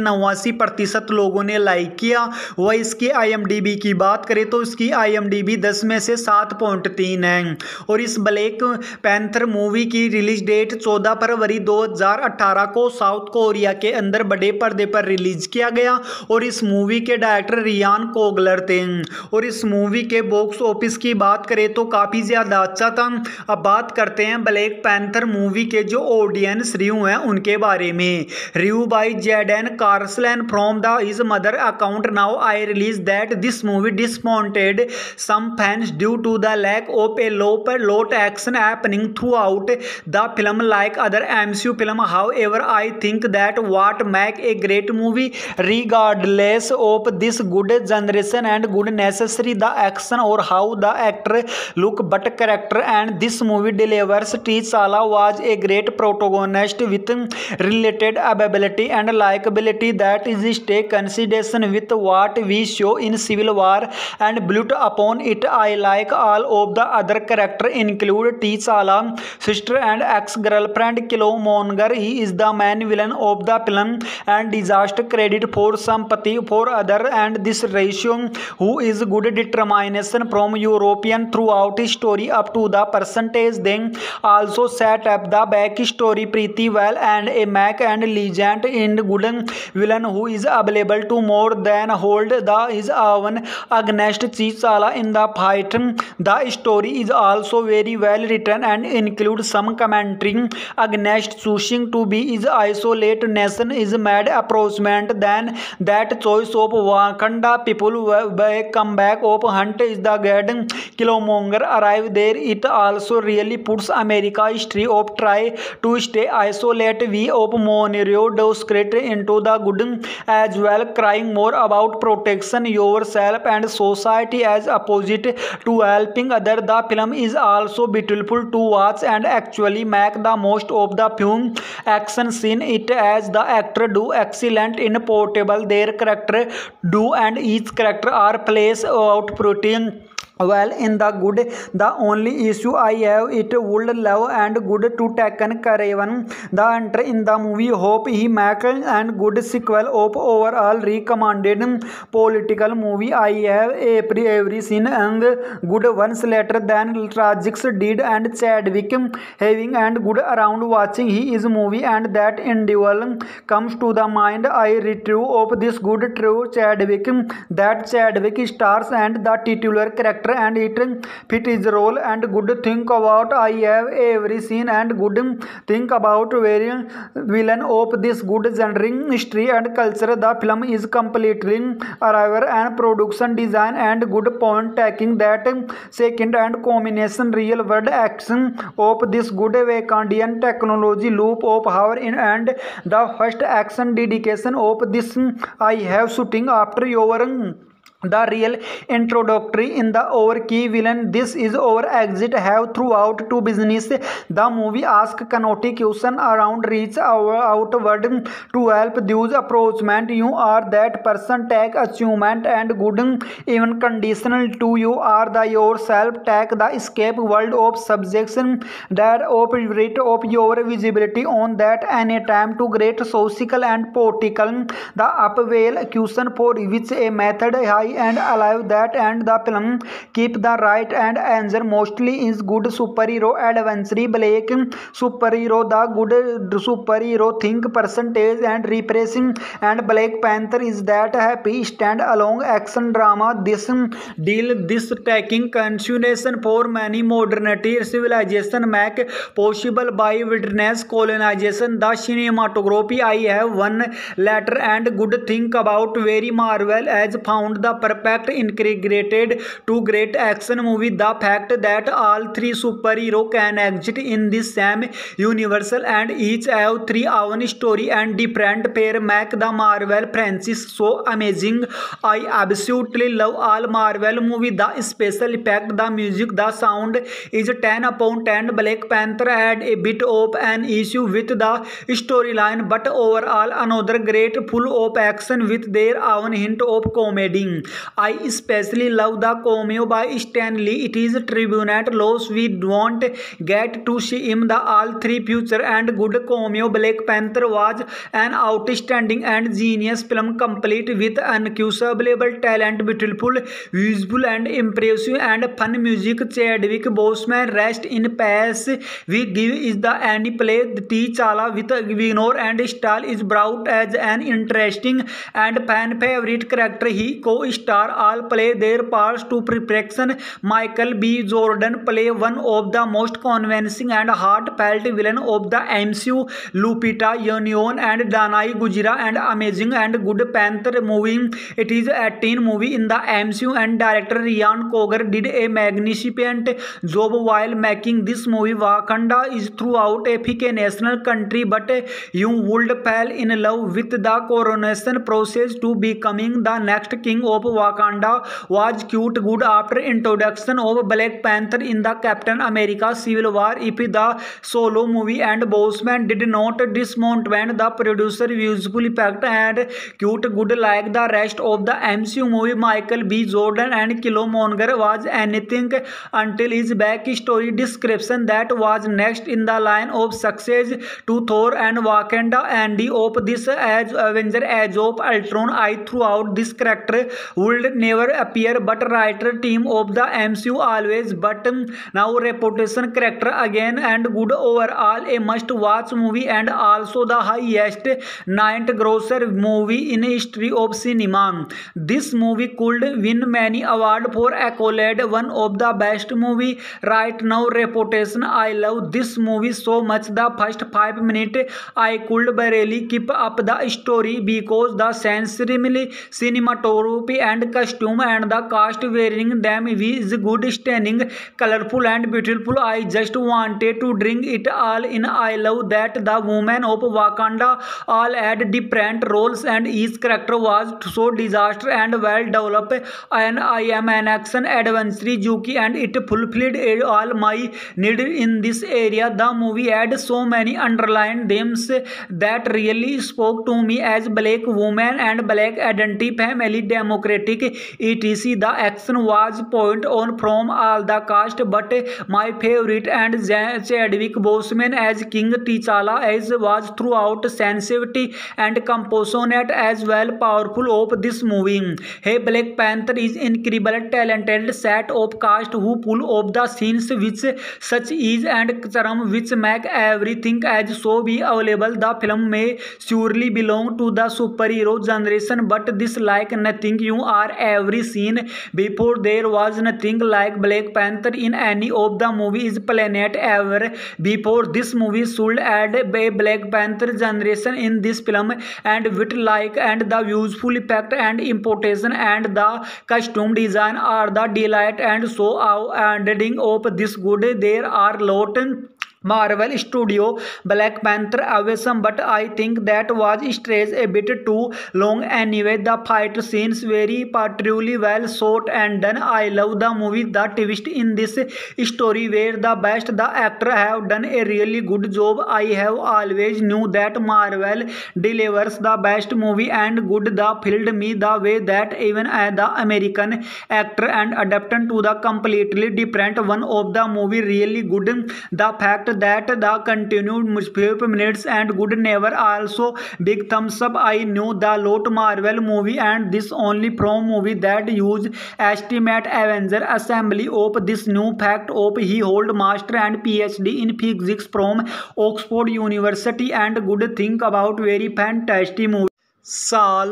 89% लोगों ने लाइक किया। वह इसकी IMDb की बात करें तो इसकी IMDb 10 में से 7.3 है और इस ब्लैक पैंथर मूवी की रिलीज डेट 14 फरवरी 2018 को साउथ कोरिया के अंदर बड़े पर्दे पर रिलीज किया गया और इस मूवी के डायरेक्टर रियान कोगलर थे। और इस मूवी के बॉक्स ऑफिस की बात करें तो काफ़ी ज़्यादा अच्छा था। अब बात करते हैं ब्लैक पैंथर मूवी के जो ऑडियंस रिव्यू हैं उनके बारे में। Review by Jaden Carslan from the his mother account, now I release that this movie disappointed some fans due due to the lack of a lot action happening throughout the film like other MCU film. However, I think that what make a great movie regardless of this good generation and good necessary the action or how the actor look but character, and this movie delivers. T'Challa was a great protagonist with related ability and likability that is stay consideration with what we show in Civil War and built upon it. I like all of the other character include T'Challa sister and ex-girlfriend Killmonger. He is the main villain of the film and deserves credit for sympathy for other, and this ratio who is good determination from European throughout his story up to the percentage. Then also set up the back story pretty well and a Mac and legend in good villain who is available to more than hold his own against T'Challa in the fight. The story is also very well written and includes some commentary against choosing to be his isolate nation is made approachment than that choice of Wakanda people come back of hunt is the god Killmonger arrive there. It also really puts America history of try to stay isolate we of Monero Doscret into the good as well, crying more about protection yourself and society as opposite to helping other. The film is also beautiful to watch and actually make the most of the film action scene it as the actor do excellent in portable their character do, and each character are plays out pretty well in the good. The only issue I have it would love and good to taken Craven the enter in the movie. Hope he make and good sequel of overall recommended political movie. I have every scene and good ones later than Tragix did and Chadwick having and good around watching his movie, and that individual comes to the mind. I retrieve of this good true Chadwick that Chadwick stars and the titular character and it fit his role and good think about. I have every scene and good think about very villain of this good genre history and culture. The film is completely arrival and production design and good point taking that second and combination real world action of this good Wakandian technology loop of power in and the first action dedication of this I have shooting after your the real introductory in the over key villain. This is our exit have throughout to business. The movie ask connected question around reach our outward to help those approachment. You are that person take achievement and good even conditional to you are the yourself take the escape world of subjection that operate of your visibility on that any time to great social and political the upwell question for which a method high and alive that and the film keep the right and answer mostly is good superhero adventure black superhero the good superhero think percentage and repressing and Black Panther is that happy stand along action drama. This deal this taking consideration for many modernity civilization make possible by wilderness colonization. The cinematography I have one letter and good think about very Marvel has found the perfect integrated to great action movie. The fact that all three superhero can exist in this same universal and each have three own story and different pair make the Marvel franchise so amazing. I absolutely love all Marvel movie. The special effect, the music, the sound is 10 upon 10. Black Panther had a bit of an issue with the storyline, but overall another great full of action with their own hint of comedy. I especially love the cameo by Stan Lee. It is a tribute loss we don't get to see him the all three future and good cameo. Black Panther was an outstanding and genius film complete with unquestionable talent, beautiful visual and impressive and fun music. Chadwick Boseman rest in peace. We give is the any play T'Challa with vigor and style is brought as an interesting and fan favorite character. He co star all play their parts to perfection. Michael B. Jordan play one of the most convincing and heartfelt villain of the MCU. Lupita Nyong'o and Danai Gujira and amazing and good Panther movie. It is 18th movie in the MCU and director Ryan Coogler did a magnificent job while making this movie. Wakanda is throughout a national country, but you would fall in love with the coronation process to becoming the next king of Wakanda. Was cute good after introduction of Black Panther in the Captain America Civil War. If the solo movie and Boseman did not disappoint, the producer useful effect and cute good like the rest of the MCU movie. Michael B. Jordan and Killmonger was anything until his backstory description that was next in the line of success to Thor and Wakanda and of this as Avenger Age of Ultron. I throughout this character would never appear, but writer team of the MCU always but now reputation character again and good overall a must watch movie and also the highest night grosser movie in history of cinema. This movie could win many awards for accolade, one of the best movie right now reputation. I love this movie so much. The first 5 minutes I could barely keep up the story because the sensory cinematography and costume and the cast wearing them is good, stunning, colorful and beautiful. I just wanted to drink it all in. I love that the women of Wakanda all had different roles and each character was so disaster and well developed, and I am an action adventure Juki and it fulfilled all my need in this area. The movie had so many underlying themes that really spoke to me as black woman and black identity, family, democratic etc. The action was point on from all the cast, but my favorite and Chadwick Boseman as King T'Challa as was throughout sensitivity and compassionate as well powerful of this movie. Hey, Black Panther is incredible talented set of cast who pull off the scenes which such ease and charm which make everything as so be available. The film may surely belong to the superhero generation, but this like nothing you are ever seen before. There was nothing like Black Panther in any of the movies planet ever before. This movie should add a Black Panther generation in this film and with like and the useful effect and importation and the costume design are the delight and so ending of this good. There are lot Marvel Studio Black Panther awesome, but I think that was stretched a bit too long anyway. The fight scenes very particularly well shot and done. I love the movie. The twist in this story where the best the actor have done a really good job. I have always knew that Marvel delivers the best movie and good the filled me the way that even the American actor and adapted to the completely different one of the movie really good. The fact that the continued 5 minutes and good never also big thumbs up. I knew the lot Marvel movie and this only from movie that use estimate Avenger assembly of this new fact of he hold master and PhD in physics from Oxford University and good think about very fantastic movie. साल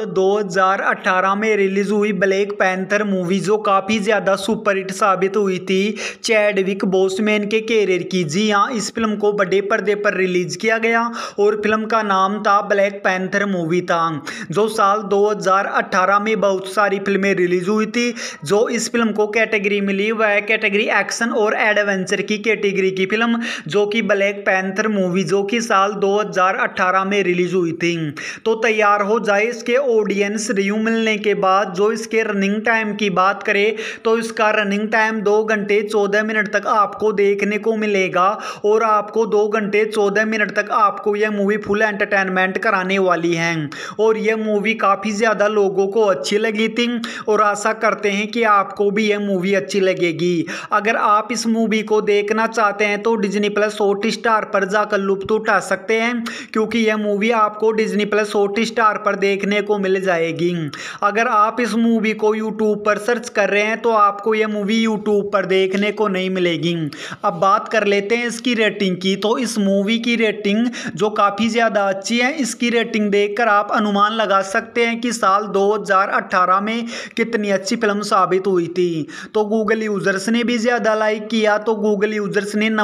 2018 में release हुई black panther movie जो काफ़ी ज़्यादा superhit साबित हुई थी Chadwick Boseman के कैरियर की। जी हाँ, इस फिल्म को बड़े पर्दे पर रिलीज किया गया और फिल्म का नाम था ब्लैक पैंथर मूवी था, जो साल 2018 में बहुत सारी फिल्में रिलीज हुई थी। जो इस फिल्म को कैटेगरी मिली वह कैटेगरी एक्शन और एडवेंचर की कैटेगरी की फिल्म जो कि ब्लैक पैंथर मूवी जो कि साल 2018 में रिलीज हुई थी। तो तैयार हो जाए इसके ऑडियंस रिव्यू मिलने के बाद। जो इसके रनिंग टाइम की बात करें तो इसका रनिंग टाइम 2 घंटे 14 मिनट तक आपको देखने को मिलेगा और आपको 2 घंटे 14 मिनट तक आपको यह मूवी फुल एंटरटेनमेंट कराने वाली है और यह मूवी काफ़ी ज़्यादा लोगों को अच्छी लगी थी और आशा करते हैं कि आपको भी यह मूवी अच्छी लगेगी। अगर आप इस मूवी को देखना चाहते हैं तो डिज्नी प्लस हॉटस्टार पर जाकर लुत्फ उठा सकते हैं, क्योंकि यह मूवी आपको डिज्नी प्लस हॉटस्टार पर पर देखने को मिल जाएगी। अगर आप इस मूवी को यूट्यूब पर सर्च कर रहे हैं तो आपको यह मूवी यूट्यूब पर देखने को नहीं मिलेगी। अब बात कर लेते हैं इसकी रेटिंग की। तो इस मूवी की रेटिंग जो काफ़ी ज़्यादा अच्छी है, इसकी रेटिंग देखकर आप अनुमान लगा सकते हैं कि साल 2018 में कितनी अच्छी फिल्म साबित हुई थी। तो गूगल यूजर्स ने भी ज़्यादा लाइक किया। तो गूगल यूजर्स ने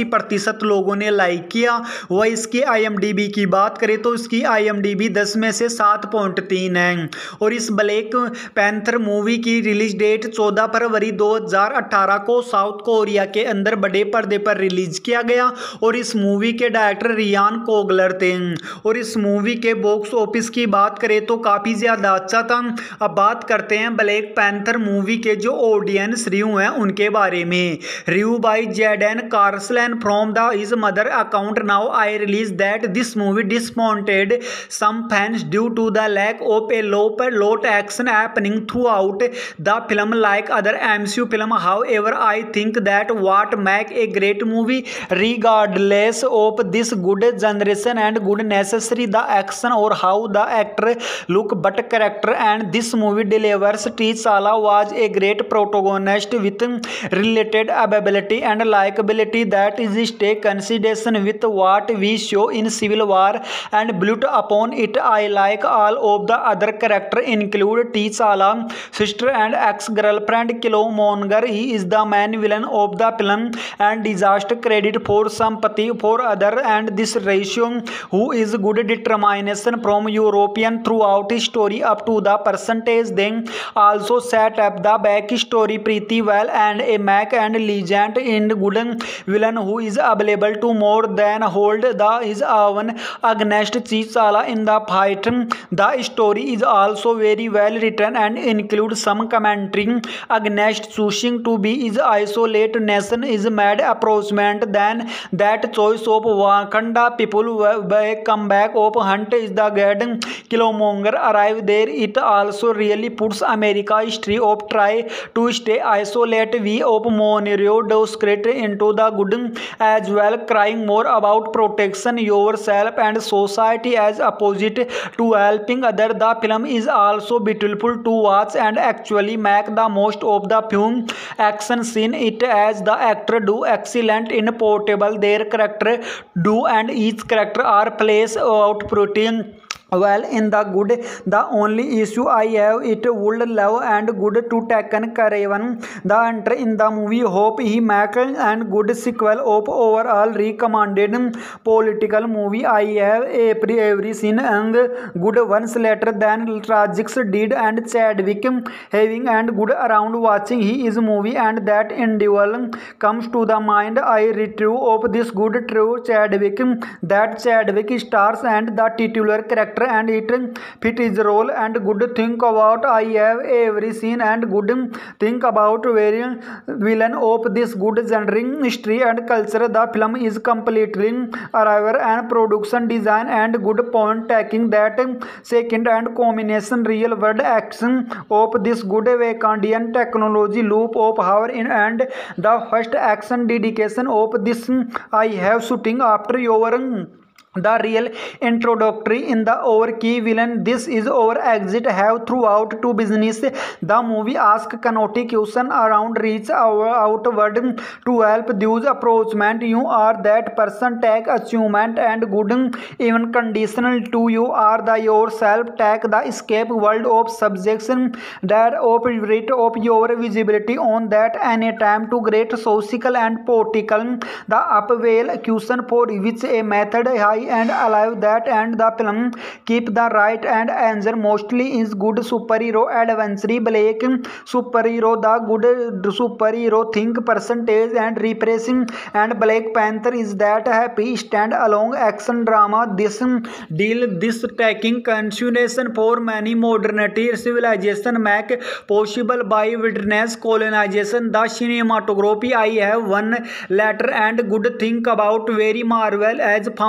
89% लोगों ने लाइक किया। वह इसकी IMDb की बात करें तो इसकी IMDb 10 में से 7.3 है। और इस ब्लैक पैंथर मूवी की रिलीज डेट 14 फरवरी 2018 को साउथ कोरिया के अंदर बड़े पर्दे पर रिलीज किया गया। और इस मूवी के डायरेक्टर रियान कोगलर थे। और इस मूवी के बॉक्स ऑफिस की बात करें तो काफ़ी ज़्यादा अच्छा था। अब बात करते हैं ब्लैक पैंथर मूवी के जो ऑडियंस रिव्यू हैं उनके बारे में। Review by Jaden Carslan from the his mother account, now I release that this movie disappointed some fans due to the lack of a lot action happening throughout the film like other MCU film. However, I think that what make a great movie regardless of this good generation and good necessary the action or how the actor look but character, and this movie delivers. T'Challa was a great protagonist with related ability and likability that is stay consistent with what we show in Civil War and built upon it. I like all of the other characters include T'Challa sister and ex-girlfriend Killmonger. He is the main villain of the film and deserves credit for sympathy for other, and this ratio who is good determination from European throughout his story up to the percentage. Then also set up the back story pretty well and a Mac and legend in good villain who is available to more than hold the his own against T'Challa in the fight. The story is also very well written and includes some commentary against choosing to be is isolate nation is mad approachment than that choice of Wakanda people come back of hunt is the god Killmonger arrive there. It also really puts America history of try to stay isolate we of Monero do script into the good as well, crying more about protection yourself and society as opposite to helping other. The film is also beautiful to watch and actually make the most of the film action scene it as the actor do excellent in portable their character do, and each character are plays out pretty well in the good. The only issue I have it would love and good to taken Craven the enter in the movie. Hope he make and good sequel of overall recommended political movie. I have every scene and good ones later than Tragic's did and Chadwick having and good around watching he is movie, and that individual comes to the mind. I retrieve of this good true Chadwick that Chadwick stars and the titular character and it fit his role and good think about. I have every scene and good think about very villain of this good genre history and culture. The film is completely arrival and production design and good point taking that second and combination real world action of this good Wakandian technology loop of power in and the first action dedication of this I have shooting after your the real introductory in the over key villain. This is our exit have throughout to business. The movie asks canonical question around reach outward to help those approachment. You are that person take achievement and good even conditional to you are the yourself take the escape world of subjection that operate of your visibility on that any time to great social and political the upwell question for which a method high and alive that and the film keep the right and answer mostly is good superhero adventure black superhero the good superhero think percentage and repressing and Black Panther is that happy stand alone action drama. This deal this taking consideration for many modernity civilization make possible by wilderness colonization. The cinematography I have one letter and good think about very marvel as found the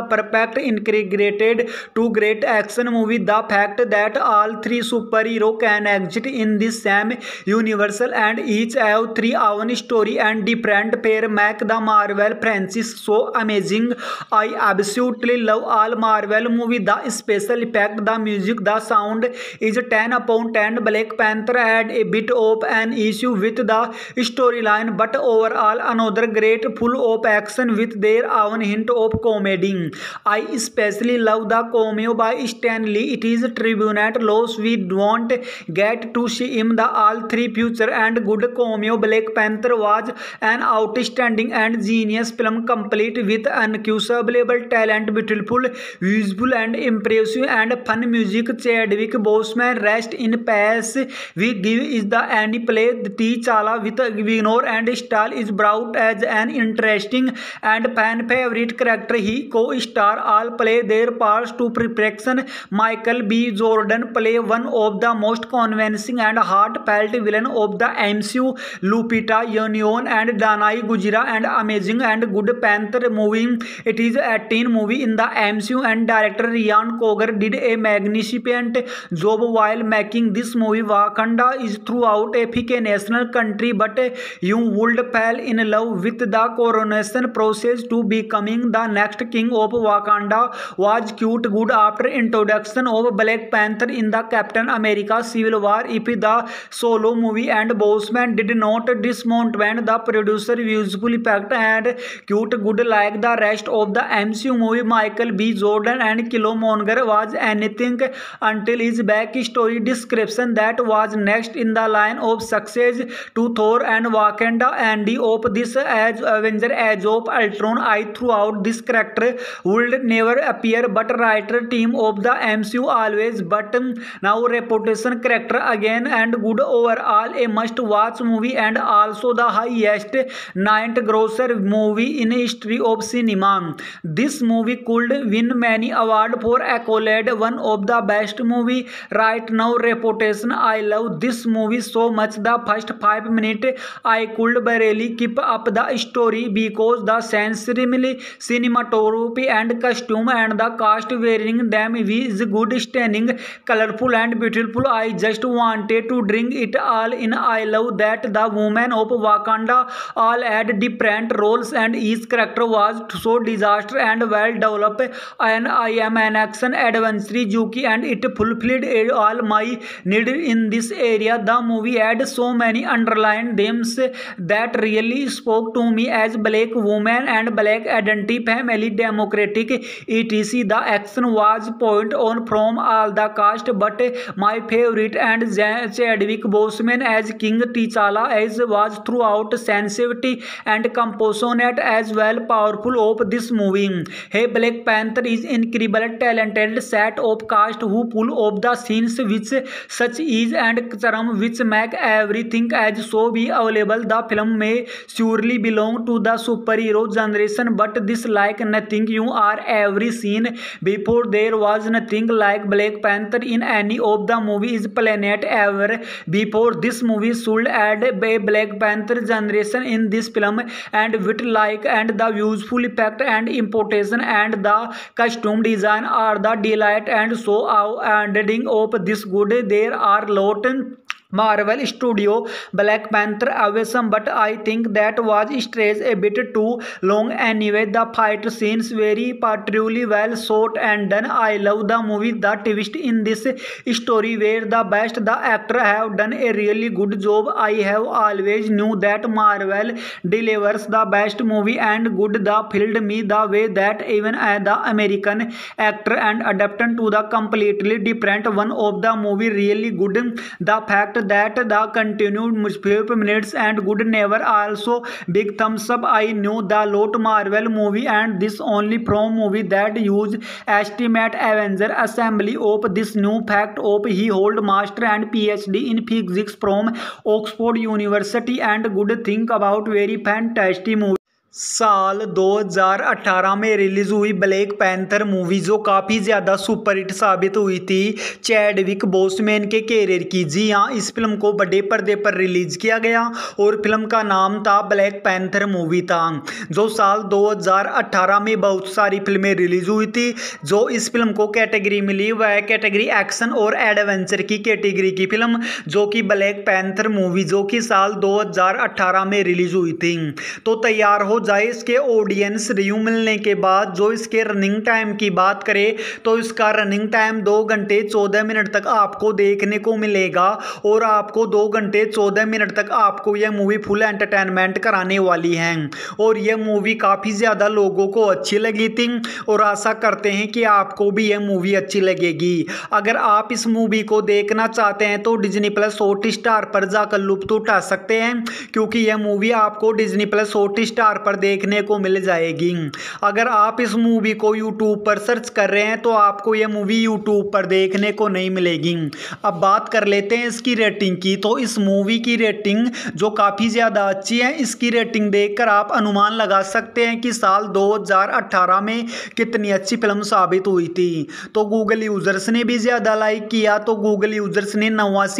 perfect integrated to great action movie. The fact that all three superhero can exist in this same universe and each have three own story and different pair make the Marvel franchise so amazing. I absolutely love all Marvel movie. The special effect, the music, the sound is 10 upon 10. Black Panther had a bit of an issue with the storyline, but overall another great full of action with their own hint of comedy. I especially love the cameo by Stan Lee. It is tribute loss we don't get to see him the all three future and good cameo. Black Panther was an outstanding and genius film complete with unquestionable talent, beautiful visual and impressive and fun music. Chadwick Boseman rest in peace. We give is the any play T'Challa with vigor and style is brought as an interesting and fan favorite character. He co-star all play their parts to perfection. Michael B. Jordan play one of the most convincing and heartfelt villain of the MCU. Lupita Nyong'o and Danai Gujira and amazing and good Panther movie. It is 18 movie in the MCU and director Ryan Coogler did a magnificent job while making this movie. Wakanda is throughout a national country, but you would fall in love with the coronation process to becoming the next king of Wakanda was cute good after introduction of Black Panther in the Captain America Civil War. If the solo movie and Boseman did not disappoint, the producer visual effect and cute good like the rest of the MCU movie. Michael B. Jordan and Killmonger was anything until his backstory description that was next in the line of success to Thor and Wakanda Andy of this as Avenger Age of Ultron. I throughout this character would never appear, but writer team of the MCU always but now reputation character again and good overall a must watch movie and also the highest ninth grosser movie in history of cinema. This movie could win many awards for accolade, one of the best movie right now reputation. I love this movie so much. The first 5 minutes I could barely keep up the story because the sensory cinematography and costume and the cast wearing them is good, stunning, colorful and beautiful. I just wanted to drink it all in. I love that the women of Wakanda all had different roles and each character was so disaster and well developed, and I am an action adventure junkie and it fulfilled all my need in this area. The movie had so many underlying themes that really spoke to me as black woman and black identity, family, democratic etc. The action was point on from all the cast, but my favorite and Chadwick Boseman as King T'Challa as was throughout sensitivity and compassionate as well powerful of this movie. Hey, Black Panther is incredible talented set of cast who pull off the scenes with such ease and charm which make everything as so be available. The film may surely belong to the superhero generation, but this like nothing you are ever seen before. There was nothing like Black Panther in any of the movies planet ever before. This movie should add a Black Panther generation in this film and with like and the useful effect and importation and the costume design are the delight and so ending of this good. There are lot Marvel Studio Black Panther awesome, but I think that was stretched a bit too long anyway. The fight scenes very particularly well shot and done. I love the movie. The twist in this story where the best. The actor have done a really good job. I have always knew that Marvel delivers the best movie and good the filled me the way that even the American actor and adapted to the completely different one of the movie really good. The fact that the continued 5 minutes and good never also big thumbs up. I knew the lot Marvel movie and this only from movie that use estimate Avenger assembly of this new fact of he hold master and PhD in physics from Oxford University and good think about very fantastic movie. साल 2018 में release हुई black panther movie जो काफ़ी ज़्यादा superhit साबित हुई थी Chadwick Boseman के कैरियर की। जी हाँ, इस फिल्म को बड़े पर्दे पर रिलीज किया गया और फिल्म का नाम था ब्लैक पैंथर मूवी था, जो साल 2018 में बहुत सारी फिल्में रिलीज हुई थी। जो इस फिल्म को कैटेगरी मिली वह है कैटेगरी एक्शन और एडवेंचर की कैटेगरी की फिल्म, जो कि ब्लैक पैंथर मूवी जो कि साल 2018 में रिलीज हुई थी। तो तैयार हो जाए इसके ऑडियंस रिव्यू मिलने के बाद। जो इसके रनिंग टाइम की बात करें तो इसका रनिंग टाइम 2 घंटे 14 मिनट तक आपको देखने को मिलेगा और आपको 2 घंटे 14 मिनट तक आपको यह मूवी फुल एंटरटेनमेंट कराने वाली है। और यह मूवी काफ़ी ज़्यादा लोगों को अच्छी लगी थी और आशा करते हैं कि आपको भी यह मूवी अच्छी लगेगी। अगर आप इस मूवी को देखना चाहते हैं तो डिज्नी प्लस हॉटस्टार पर जाकर लुत्फ उठा सकते हैं, क्योंकि यह मूवी आपको डिज्नी प्लस हॉटस्टार पर देखने को मिल जाएगी। अगर आप इस मूवी को यूट्यूब पर सर्च कर रहे हैं तो आपको यह मूवी यूट्यूब पर देखने को नहीं मिलेगी। अब बात कर लेते हैं इसकी रेटिंग की। तो इस मूवी की रेटिंग जो काफ़ी ज़्यादा अच्छी है, इसकी रेटिंग देखकर आप अनुमान लगा सकते हैं कि साल 2018 में कितनी अच्छी फिल्म साबित हुई थी। तो गूगल यूजर्स ने भी ज़्यादा लाइक किया, तो गूगल यूजर्स ने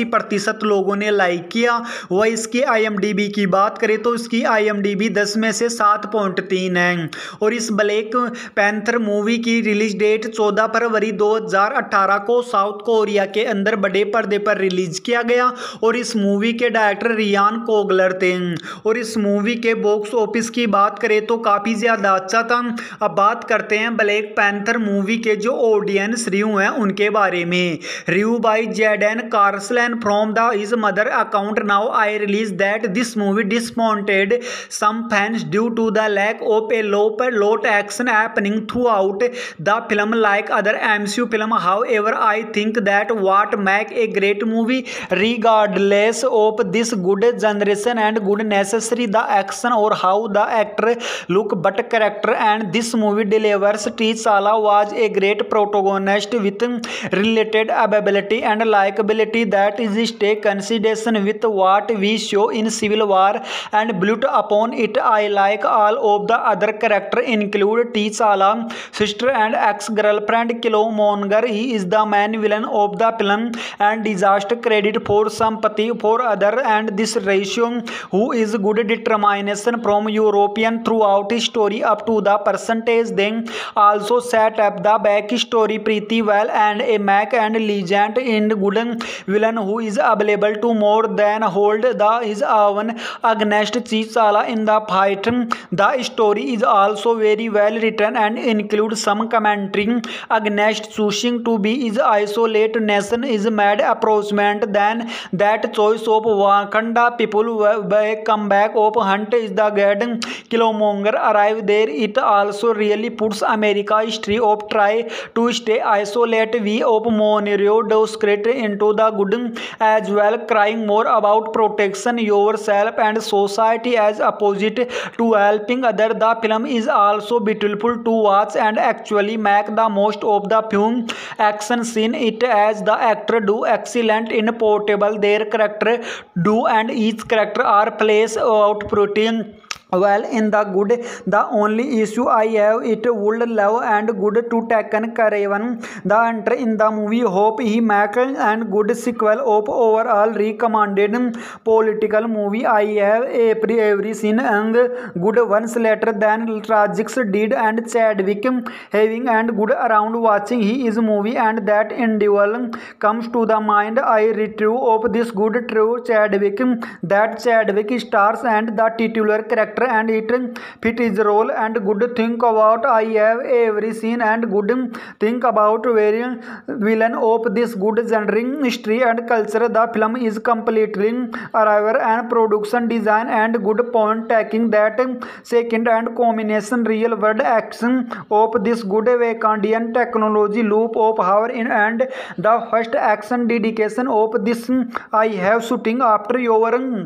89% लोगों ने लाइक किया। वह इसकी IMDb की बात करें तो इसकी IMDb 10 में से 7.3 है। और इस ब्लैक पैंथर मूवी की रिलीज डेट 14 फरवरी 2018 को साउथ कोरिया के अंदर बड़े पर्दे पर रिलीज किया गया और इस मूवी के डायरेक्टर रियान कोगलर थे। और इस मूवी के बॉक्स ऑफिस की बात करें तो काफ़ी ज़्यादा अच्छा था। अब बात करते हैं ब्लैक पैंथर मूवी के जो ऑडियंस रिव्यू हैं उनके बारे में। Review by Jaden Carslan from the his mother account, now I release that this movie disappointed some fans due to the lack of a lot action happening throughout the film like other MCU film. However, I think that what make a great movie regardless of this good generation and good necessary the action or how the actor look but character, and this movie delivers. T'Challa was a great protagonist with related ability and likability that is take consideration with what we show in Civil War and built upon it. I like all of the other characters include T'Challa sister and ex-girlfriend Killmonger. He is the main villain of the film and deserves credit for sympathy for other, and this ratio who is good determination from European throughout his story up to the percentage. Then also set up the back story pretty well and a Mac and legend in good villain who is available to more than hold the his own against T'Challa in the fight. The story is also very well written and includes some commentary against choosing to be is isolate nation is mad approachment than that choice of Wakanda people come back of hunt is the god Killmonger arrive there. It also really puts America history of try to stay isolate we of Monroe Discreet into the good as well, crying more about protection yourself and society as opposite to helping other. The film is also beautiful to watch and actually make the most of the film action scene it as the actor do excellent in portable their character do, and each character are plays out pretty well in the good. The only issue I have it would love and good to taken Craven the enter in the movie. Hope he make and good sequel of overall recommended political movie. I have every scene and good ones later than Tragix did and Chadwick having and good around watching his movie, and that individual comes to the mind. I retrieve of this good true Chadwick that Chadwick stars and the titular character and it fit his role and good think about. I have every scene and good think about very villain of this good genre history and culture. The film is completely arrival and production design and good point taking that second and combination real world action of this good Wakandian technology loop of power in and the first action dedication of this I have shooting after your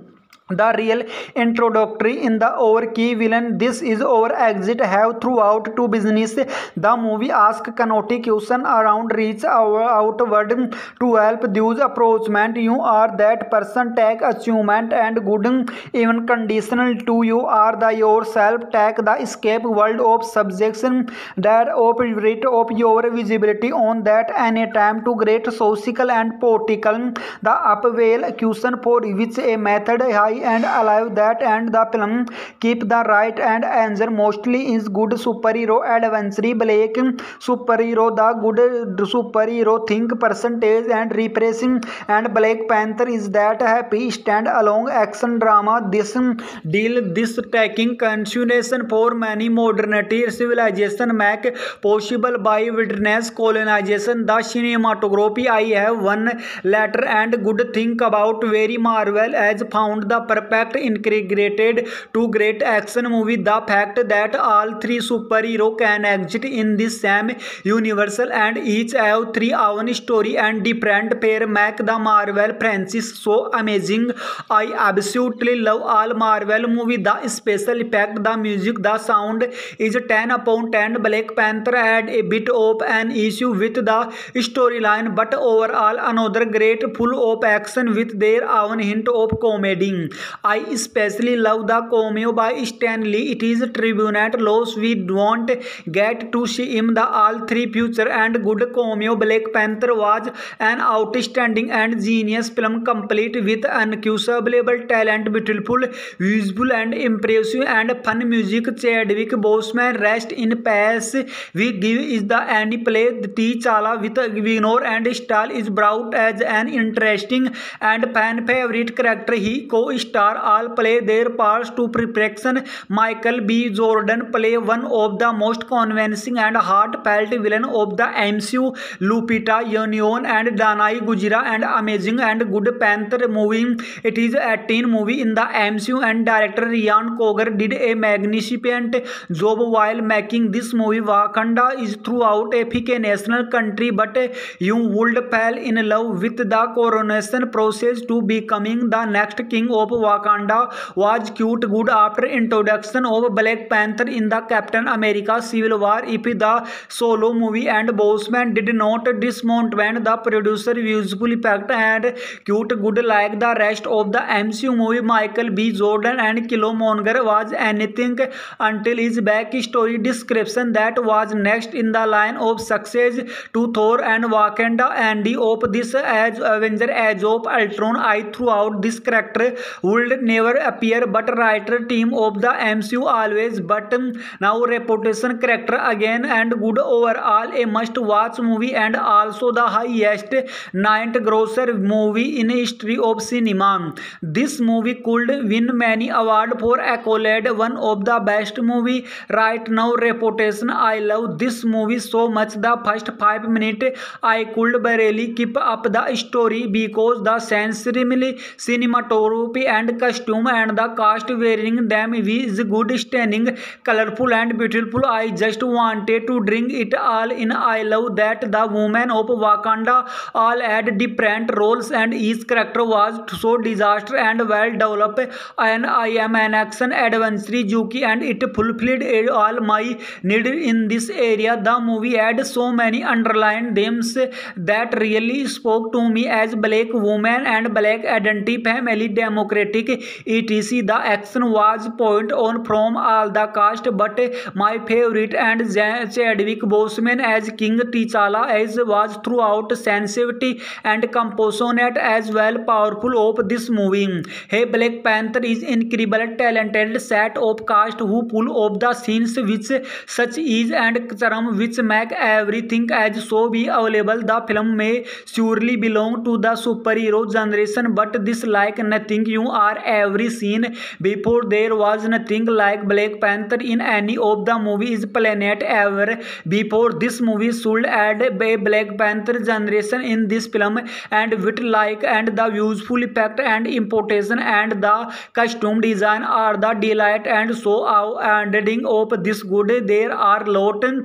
the real introductory in the our key villain. This is our exit have throughout to business. The movie asks canonical question around reach our outward to help those approachment. You are that person. Take achievement and good even conditional to you are the yourself. Take the escape world of subjection that operate of your visibility on that any time to great social and political. The upwell question for which a method high and alive that and the film keep the right and answer mostly is good superhero adventure black superhero the good superhero think percentage and repressing and Black Panther is that happy stand alone action drama. This deal this taking consideration for many modernity civilization make possible by witness colonization. The cinematography I have one letter and good think about very Marvel has found the perfect integrated to great action movie. The fact that all three superhero can exist in this same universal and each have three own story and different pair make the Marvel franchise so amazing. I absolutely love all Marvel movie. The special effect, the music, the sound is 10 upon 10. Black Panther had a bit of an issue with the storyline, but overall another great full of action with their own hint of comedy. I especially love the cameo by Stan Lee. It is tribute loss we don't get to see him the all three future and good cameo. Black Panther was an outstanding and genius film complete with unquestionable talent, beautiful visual and impressive and fun music. Chadwick Boseman rest in peace. We give is the any play T'Challa with Ignore and Stahl is brought as an interesting and fan favorite character. He co-star all play their parts to perfection. Michael B. Jordan play one of the most convincing and heartfelt villain of the MCU. Lupita Nyong'o and Danai Gujira and amazing and good Panther movie. It is 18 movie in the MCU and director Ryan Coogler did a magnificent job while making this movie. Wakanda is throughout a national country, but you would fall in love with the coronation process to becoming the next king of Wakanda was cute good after introduction of Black Panther in the Captain America Civil War. If the solo movie and Boseman did not disappoint, the producer useful effect and cute good like the rest of the MCU movie. Michael B. Jordan and Killmonger was anything until his backstory description that was next in the line of success to Thor and Wakanda and of this as Avenger Age of Ultron. I throughout this character would never appear but writer team of the MCU always but now reputation character again and good overall a must watch movie and also the highest ninth grosser movie in history of cinema. This movie could win many awards for accolade one of the best movie right now reputation. I love this movie so much. The first 5 minutes I could barely keep up the story because the sensory cinematography and costume and the cast wearing them is good, stunning, colorful and beautiful. I just wanted to drink it all in. I love that the women of Wakanda all had different roles and each character was so disaster and well developed and I am an action adventure Juki and it fulfilled all my need in this area. The movie had so many underlined themes that really spoke to me as black woman and black identity, family, democratic etc. The action was point on from all the cast, but my favorite and Chadwick Boseman as King T'Challa as was throughout sensitivity and compassionate as well powerful of this movie. Hey, Black Panther is incredible talented set of cast who pull off the scenes which such ease and charm which make everything as so be available. The film may surely belong to the superhero generation, but this like nothing you are ever seen before. There was nothing like Black Panther in any of the movies planet ever before. This movie should add a Black Panther generation in this film and with like and the useful effect and importation and the costume design are the delight and so ending of this good. There are lot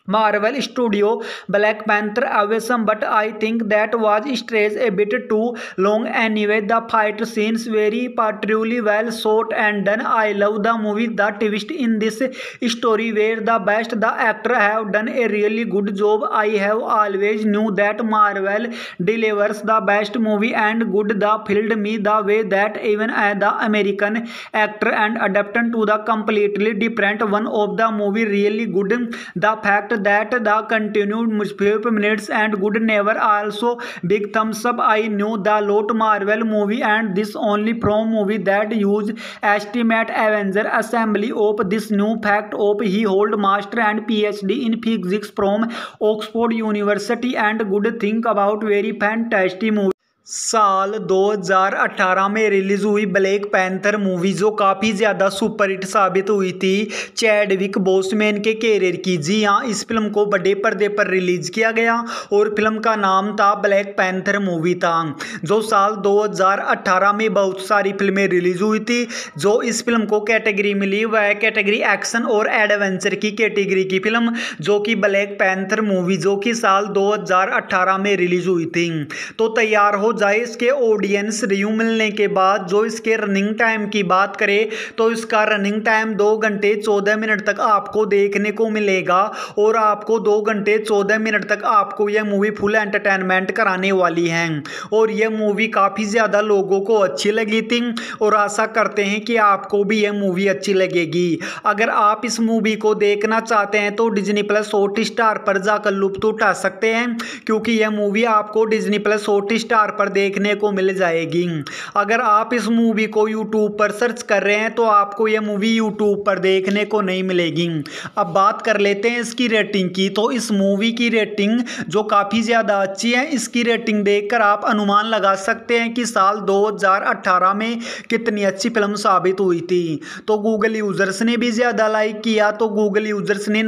Marvel Studio Black Panther awesome, but I think that was stretched a bit too long anyway. The fight scenes very particularly well shot and done. I love the movie. The twist in this story were the best. The actor have done a really good job. I have always knew that Marvel delivers the best movie and good. The filled me the way that even the American actor and adaptation to the completely different one of the movie really good. The fact that the continued 5 minutes and good never also big thumbs up. I knew the lot Marvel movie and this only from movie that use estimate Avenger assembly of this new fact of he hold master and PhD in physics from Oxford University and good think about very fantastic movie। साल 2018 में release हुई black panther movie जो काफ़ी ज़्यादा superhit साबित हुई थी Chadwick Boseman के कैरियर की। जी हाँ, इस फिल्म को बड़े पर्दे पर रिलीज किया गया और फिल्म का नाम था ब्लैक पैंथर मूवी था, जो साल 2018 में बहुत सारी फिल्में रिलीज हुई थी। जो इस फिल्म को कैटेगरी मिली वह है कैटेगरी एक्शन और एडवेंचर की कैटेगरी की फिल्म, जो कि ब्लैक पैंथर मूवी जो कि साल 2018 में रिलीज हुई थी। तो तैयार हो जाए इसके ऑडियंस रिव्यू मिलने के बाद। जो इसके रनिंग टाइम की बात करें तो इसका रनिंग टाइम 2 घंटे 14 मिनट तक आपको देखने को मिलेगा और आपको 2 घंटे 14 मिनट तक आपको यह मूवी फुल एंटरटेनमेंट कराने वाली है और यह मूवी काफ़ी ज़्यादा लोगों को अच्छी लगी थी और आशा करते हैं कि आपको भी यह मूवी अच्छी लगेगी। अगर आप इस मूवी को देखना चाहते हैं तो डिज्नी प्लस हॉटस्टार पर जाकर लुत्फ उठा सकते हैं, क्योंकि यह मूवी आपको डिज्नी प्लस हॉटस्टार पर देखने को मिल जाएगी। अगर आप इस मूवी को यूट्यूब पर सर्च कर रहे हैं तो आपको यह मूवी यूट्यूब पर देखने को नहीं मिलेगी। अब बात कर लेते हैं इसकी रेटिंग की। तो इस मूवी की रेटिंग जो काफ़ी ज़्यादा अच्छी है, इसकी रेटिंग देखकर आप अनुमान लगा सकते हैं कि साल 2018 में कितनी अच्छी फिल्म साबित हुई थी। तो गूगल यूजर्स ने भी ज़्यादा लाइक किया, तो गूगल यूजर्स ने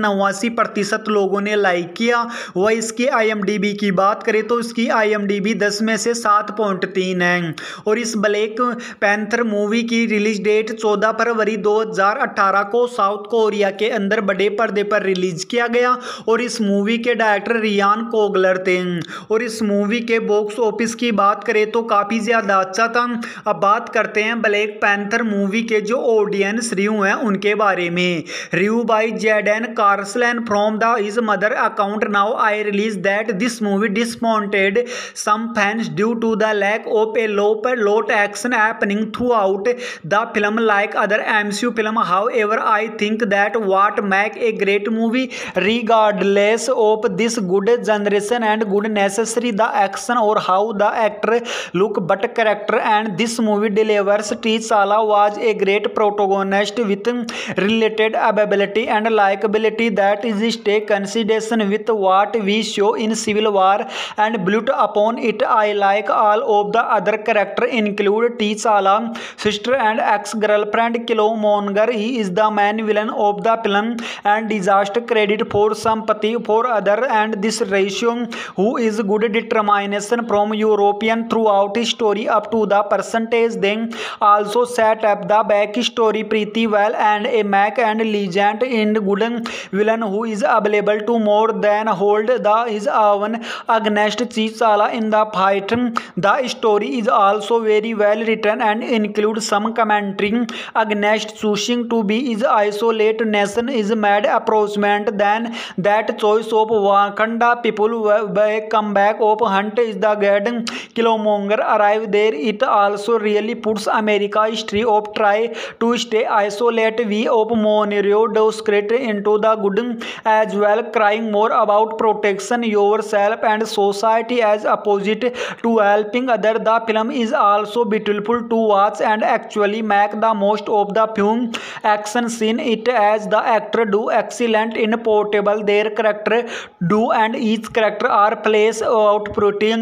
89% लोगों ने लाइक किया। वह इसकी IMDb की बात करें तो इसकी IMDb 10 में से 7.3 है और इस ब्लैक पैंथर मूवी की रिलीज डेट 14 फरवरी 2018 को साउथ कोरिया के अंदर बड़े पर्दे पर रिलीज किया गया और इस मूवी के डायरेक्टर रियान कोगलर थे। और इस मूवी के बॉक्स ऑफिस की बात करें तो काफ़ी ज़्यादा अच्छा था। अब बात करते हैं ब्लैक पैंथर मूवी के जो ऑडियंस रिव्यू हैं उनके बारे में। Review by Jaden Carslan from the his mother account, now I release that this movie disappointed some fans due to the lack of a lot action happening throughout the film like other MCU film. However, I think that what make a great movie regardless of this good generation and good necessary the action or how the actor look but character, and this movie delivers. T'Challa was a great protagonist with related ability and likability that is stay consideration with what we show in Civil War and built upon it. I like all of the other characters include T'Challa sister and ex-girlfriend Killmonger. He is the main villain of the film and deserves credit for sympathy for other, and this ratio who is good determination from European throughout his story up to the percentage. Then also set up the backstory pretty well and a Mac and legend in good villain who is available to more than hold the his own against T'Challa in the fight. The story is also very well written and includes some commentary against choosing to be is isolate nation is mad approachment than that choice of Wakanda people come back of hunt is the god Killmonger arrive there. It also really puts America history of try to stay isolate we of Monero Doscret into the good as well, crying more about protection yourself and society as opposite to helping other. The film is also beautiful to watch and actually make the most of the film action scene it as the actor do excellent in portable their character do and each character are plays out protein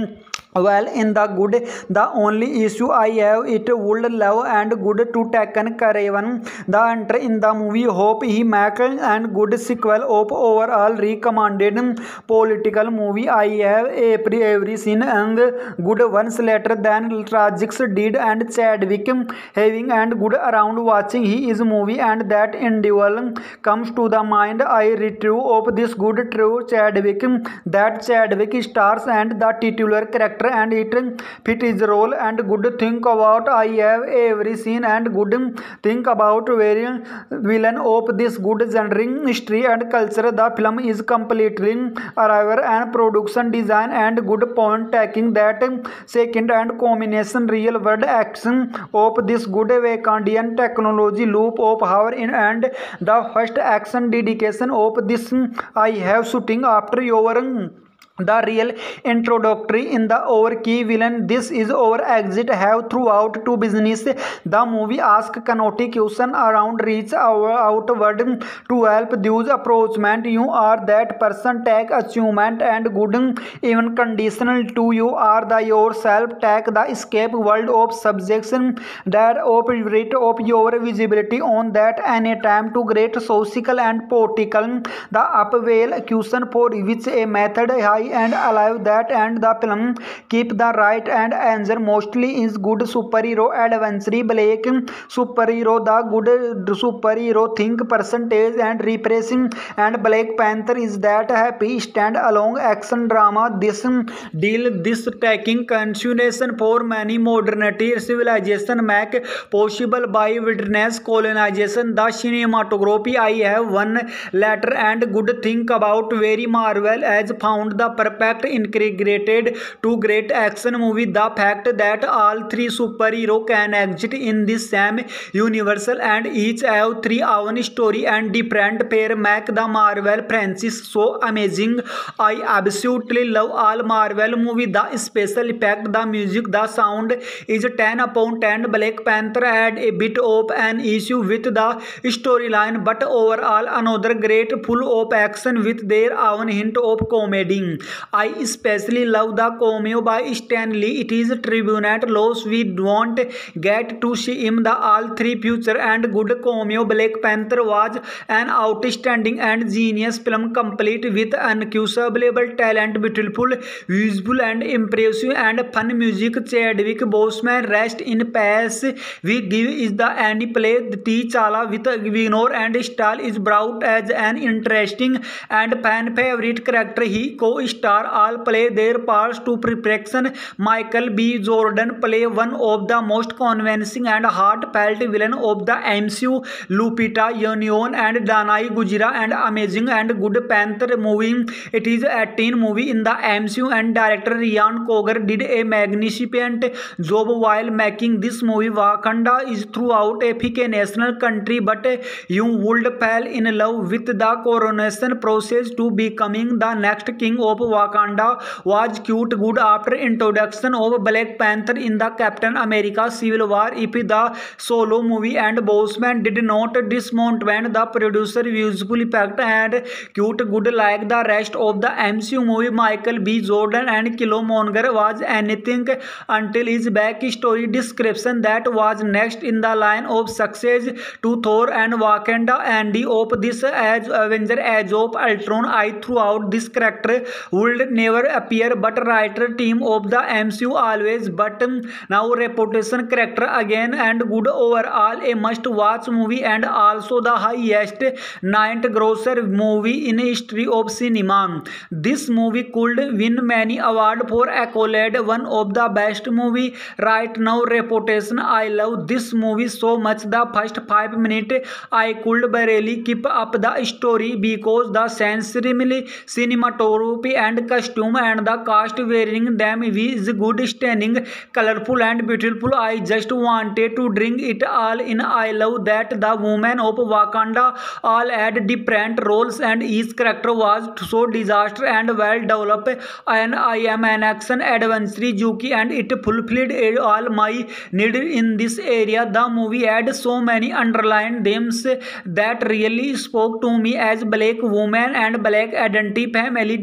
Well, in the good, the only issue I have it would love and good to Taken Caravan. The enter in the movie hope he make and good sequel of overall recommended political movie. I have every scene and good ones later than Tragic's did and Chadwick having and good around watching his movie and that individual comes to the mind. I retrieve of this good true Chadwick that Chadwick stars and the titular character and it fit his role and good think about I have every scene and good think about very villain of this good genre history and culture. The film is completely arrival and production design and good point taking that second and combination real world action of this good Wakandian technology loop of power in and the first action dedication of this I have shooting after your the real introductory in the over key villain. This is our exit have throughout to business. The movie ask cannot question around reach our outward to help those approachment. You are that person take achievement and good even conditional to you are the yourself take the escape world of subjection that operate of your visibility on that any time to great social and political the upwell question for which a method high and alive that and the film keep the right and answer mostly is good superhero adventure black superhero the good superhero think percentage and repressing and Black Panther is that happy stand along action drama. This deal this taking continuation for many modernity civilization make possible by wilderness colonization. The cinematography I have one letter and good think about very Marvel as found the perfect integrated to great action movie. The fact that all three superhero can exist in this same universal and each have three own story and different pair make the Marvel franchise so amazing. I absolutely love all Marvel movie. The special effect, the music, the sound is 10 upon 10. Black Panther had a bit of an issue with the storyline, but overall another great full of action with their own hint of comedy. I especially love the cameo by Stan Lee. It is tribute loss we don't get to see him the all three future and good cameo. Black Panther was an outstanding and genius film complete with unquestionable talent, beautiful visual and impressive and fun music. Chadwick Boseman rest in peace. We give is the any play T'Challa with vigor and style is brought as an interesting and fan favorite character. He co-star all play their parts to perfection. Michael B. Jordan play one of the most convincing and heartfelt villain of the MCU. Lupita Nyong'o and Danai Gujira and amazing and good Panther movie. It is a 18 movie in the MCU and director Ryan Coogler did a magnificent job while making this movie. Wakanda is throughout a national country, but you would fall in love with the coronation process to becoming the next king of Wakanda was cute good after introduction of Black Panther in the Captain America Civil War. If the solo movie and Boseman did not disappoint, the producer visual effect and cute good like the rest of the MCU movie. Michael B. Jordan and Killmonger was anything until his backstory description that was next in the line of success to Thor and Wakanda and of this as Avenger Age of Ultron. I throughout this character would never appear but writer team of the MCU always but now reputation character again and good overall a must watch movie and also the highest ninth grosser movie in history of cinema. This movie could win many awards for accolade, one of the best movie right now reputation. I love this movie so much. The first 5 minutes I could barely keep up the story because the sensory cinematography and costume and the cast wearing them is good, stunning, colorful and beautiful. I just wanted to drink it all in. I love that the women of Wakanda all had different roles and each character was so disaster and well developed and I am an action adventure Juki and it fulfilled all my need in this area. The movie had so many underlined themes that really spoke to me as black woman and black identity, family, democracy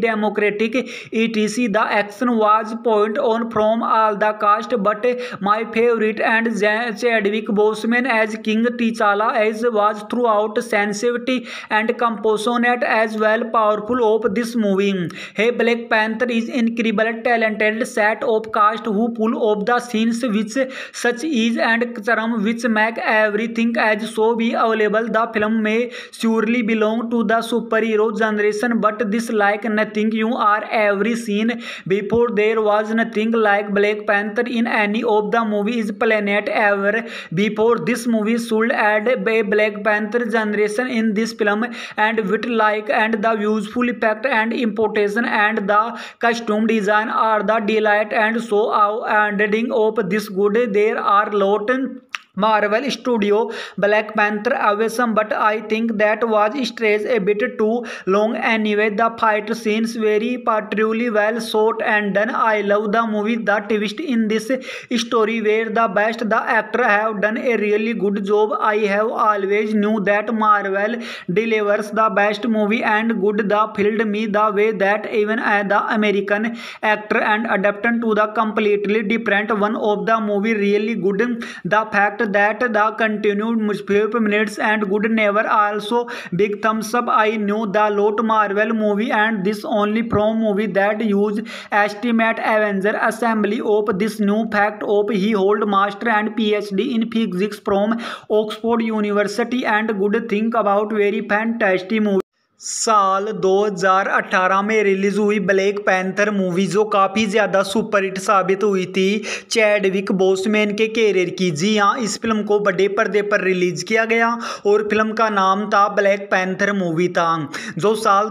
critic etc. The action was point on from all the cast, but my favorite and Chadwick Boseman as King T'Challa as was throughout sensitivity and compassionate as well powerful of this movie. Hey, Black Panther is incredible talented set of cast who pull off the scenes with such ease and charm which make everything as so be available. The film may surely belong to the superhero generation, but this like nothing you are ever seen before. There was nothing like Black Panther in any of the movies planet ever before. This movie should add a Black Panther generation in this film, and with like and the useful effect and importation and the costume design are the delight, and so ending of this good. There are lot Marvel Studio Black Panther awesome, but I think that was stretched a bit too long anyway. The fight scenes very particularly well shot and done. I love the movie. The twist in this story were the best. The actor have done a really good job. I have always knew that Marvel delivers the best movie and good. The filled me the way that even the American actor and adaptation to the completely different one of the movie really good. The fact that the continued 5 minutes and good never also big thumbs up. I knew the lot Marvel movie and this only from movie that use estimate Avenger assembly of this new fact of he hold master and PhD in physics from Oxford University and good think about very fantastic movie। साल 2018 में release हुई black panther movie जो काफ़ी ज़्यादा superhit साबित हुई थी Chadwick Boseman के कैरियर की। जी हाँ, इस फिल्म को बड़े पर्दे पर रिलीज किया गया और फिल्म का नाम था ब्लैक पैंथर मूवी था, जो साल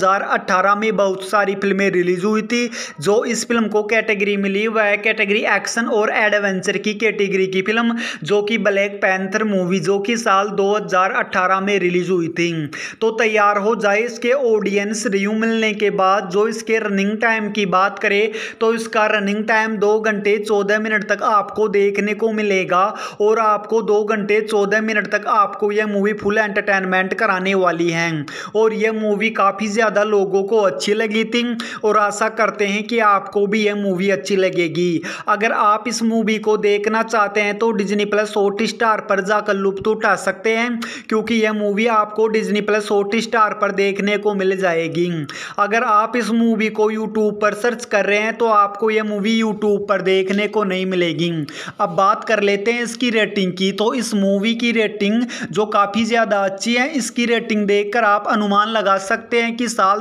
2018 में बहुत सारी फिल्में रिलीज हुई थी। जो इस फिल्म को कैटेगरी मिली वह है कैटेगरी एक्शन और एडवेंचर की कैटेगरी की फिल्म, जो कि ब्लैक पैंथर मूवी जो कि साल 2018 में रिलीज हुई थी। तो तैयार हो जाए इसके ऑडियंस रिव्यू मिलने के बाद। जो इसके रनिंग टाइम की बात करें तो इसका रनिंग टाइम 2 घंटे 14 मिनट तक आपको देखने को मिलेगा और आपको 2 घंटे 14 मिनट तक आपको यह मूवी फुल एंटरटेनमेंट कराने वाली है। और यह मूवी काफ़ी ज़्यादा लोगों को अच्छी लगी थी और आशा करते हैं कि आपको भी यह मूवी अच्छी लगेगी। अगर आप इस मूवी को देखना चाहते हैं तो डिज्नी प्लस हॉटस्टार पर जाकर लुत्फ उठा सकते हैं, क्योंकि यह मूवी आपको डिज्नी प्लस हॉटस्टार पर देखने को मिल जाएगी। अगर आप इस मूवी को YouTube पर सर्च कर रहे हैं तो आपको यह मूवी YouTube पर देखने को नहीं मिलेगी। अब बात कर लेते हैं इसकी रेटिंग की। तो इस मूवी की रेटिंग जो काफ़ी ज़्यादा अच्छी है, इसकी रेटिंग देखकर आप अनुमान लगा सकते हैं कि साल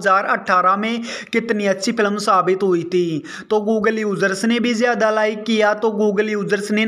2018 में कितनी अच्छी फिल्म साबित हुई थी। तो गूगल यूजर्स ने भी ज़्यादा लाइक किया, तो गूगल यूजर्स ने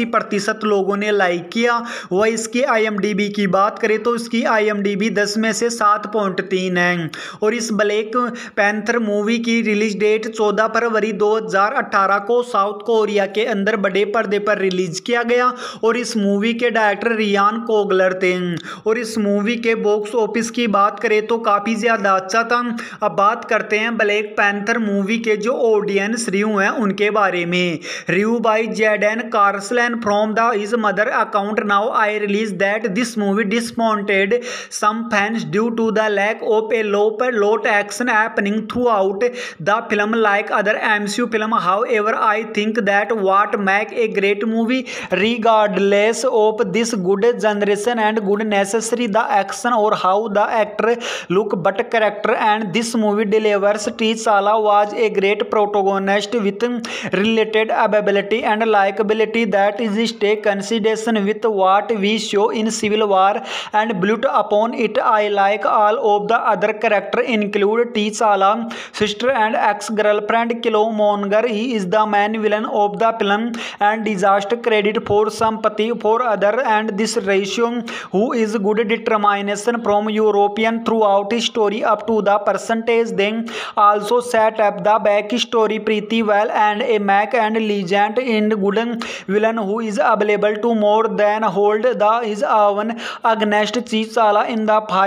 89% लोगों ने लाइक किया। वह इसकी IMDb की बात करें तो इसकी IMDb 10 में से 7.3 है। और इस ब्लैक पैंथर मूवी की रिलीज डेट 14 फरवरी 2018 को साउथ कोरिया के अंदर बड़े पर्दे पर रिलीज किया गया और इस मूवी के डायरेक्टर रियान कोगलर थे। और इस मूवी के बॉक्स ऑफिस की बात करें तो काफ़ी ज़्यादा अच्छा था। अब बात करते हैं ब्लैक पैंथर मूवी के जो ऑडियंस रिव्यू हैं उनके बारे में। Review by Jaden Carslan from the his mother account. Now I release that this movie disappointed some fans due to the lack of a lot action happening throughout the film like other MCU film. However, I think that what make a great movie regardless of this good generation and good necessary the action or how the actor look but character, and this movie delivers. T'Challa was a great protagonist with related ability and likability that is take consideration with what we show in Civil War and built upon it. I like all of the other characters include T'Challa sister and ex-girlfriend Killmonger. He is the main villain of the film and deserves credit for sympathy for other, and this ratio who is good determination from European throughout his story up to the percentage. Then also set up the back story pretty well and a Mac and legend in good villain who is available to more than hold the his own against T'Challa in the fight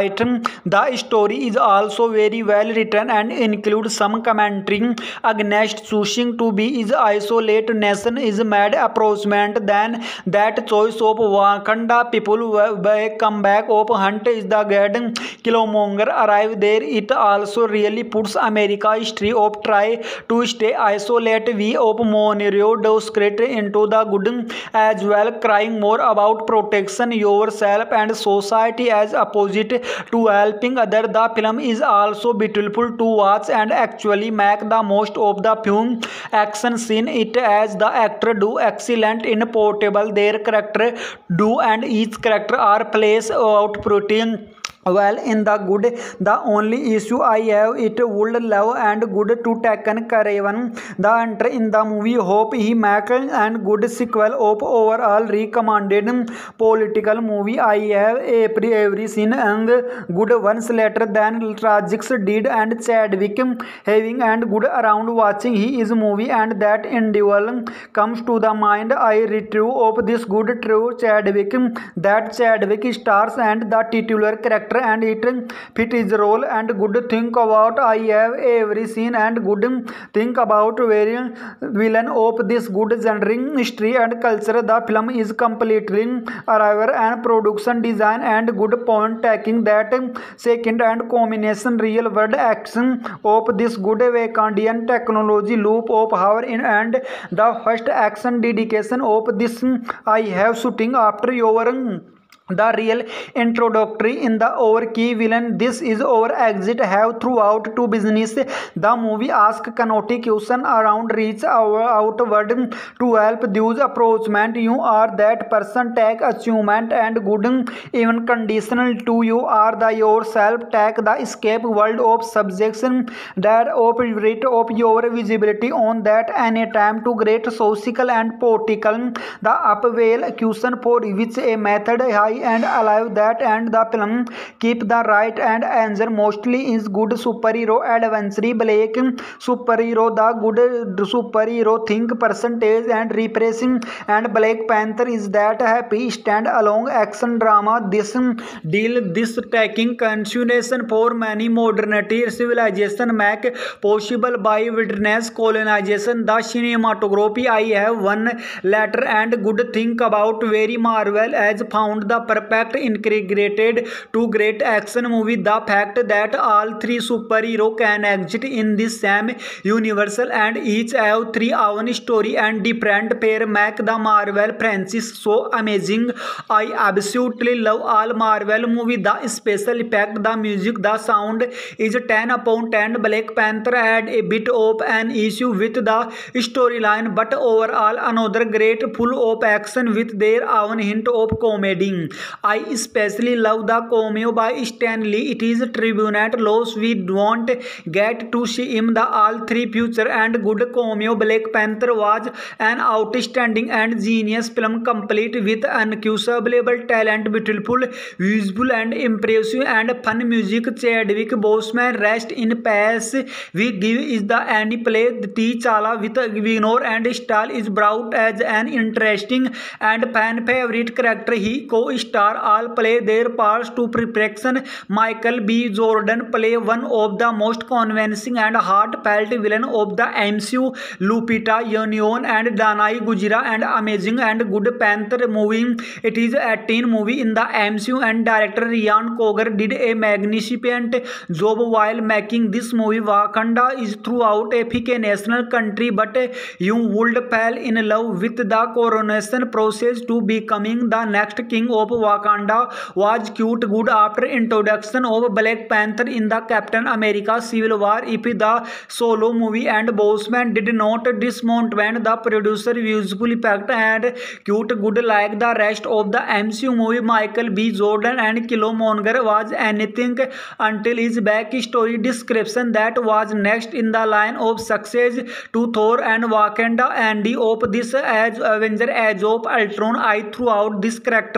The story is also very well written and includes some commentary against choosing to be is isolate nation is made approachment than that choice of Wakanda people come back of hunt is the get Killmonger arrive there. It also really puts America history of try to stay isolate we of Monero discreet into the good as well, crying more about protection yourself and society as opposite to helping other. The film is also beautiful to watch and actually make the most of the film action scene. It as the actor do excellent in portable their character do and each character are plays out pretty well in the good. The only issue I have it would love and good to taken Craven the enter in the movie. Hope he make and good sequel of overall recommended political movie. I have every scene and good ones later than Tragix did and Chadwick having and good around watching he is movie and that individual comes to the mind. I retrieve of this good true Chadwick that Chadwick stars and the titular character and it fit his role and good think about I have every scene and good think about very villain of this good genre history and culture. The film is completely arrival and production design and good point taking that second and combination real world action of this good Wakandian technology loop of power in and the first action dedication of this I have shooting after your the real introductory in the over key villain. This is our exit have throughout to business. The movie ask canonic question around reach outward to help those approachment. You are that person take achievement and good even conditional to you are the yourself take the escape world of subjection that operate of your visibility on that any time to great social and political. The upwell question for which a method high and alive that and the film keep the right and answer mostly is good superhero adventure black superhero the good superhero think percentage and repressing and Black Panther is that happy stand along action drama. This deal this taking consideration for many modernity civilization make possible by wilderness colonization. The cinematography I have one letter and good think about very Marvel as found the perfect integrated to great action movie. The fact that all three superhero can exist in this same universal and each have three own story and different pair make the Marvel franchise so amazing. I absolutely love all Marvel movie. The special effect, the music, the sound is 10 upon 10. Black Panther had a bit of an issue with the storyline but overall another great full of action with their own hint of comedy. I especially love the cameo by Stan Lee. It is a tribute loss we don't get to see him the all three future and good cameo. Black Panther was an outstanding and genius film complete with unquestionable talent, beautiful visual and impressive and fun music. Chadwick Boseman rest in peace. We give is the any play T'Challa with Ignore and Stahl is brought as an interesting and fan favorite character. He co-star all play their parts to perfection. Michael B. Jordan play one of the most convincing and heartfelt villain of the MCU. Lupita Nyong'o and Danai Gujira and amazing and good Panther movie. It is 18 movie in the MCU and director Ryan Coogler did a magnificent job while making this movie. Wakanda is throughout a national country but you would fall in love with the coronation process to becoming the next king of Wakanda was cute good after introduction of Black Panther in the Captain America Civil War. If the solo movie and Boseman did not disappoint, the producer useful effect and cute good like the rest of the MCU movie. Michael B. Jordan and Killmonger was anything until his backstory description that was next in the line of success to Thor and Wakanda and of this as Avenger Age of Ultron. I throughout this character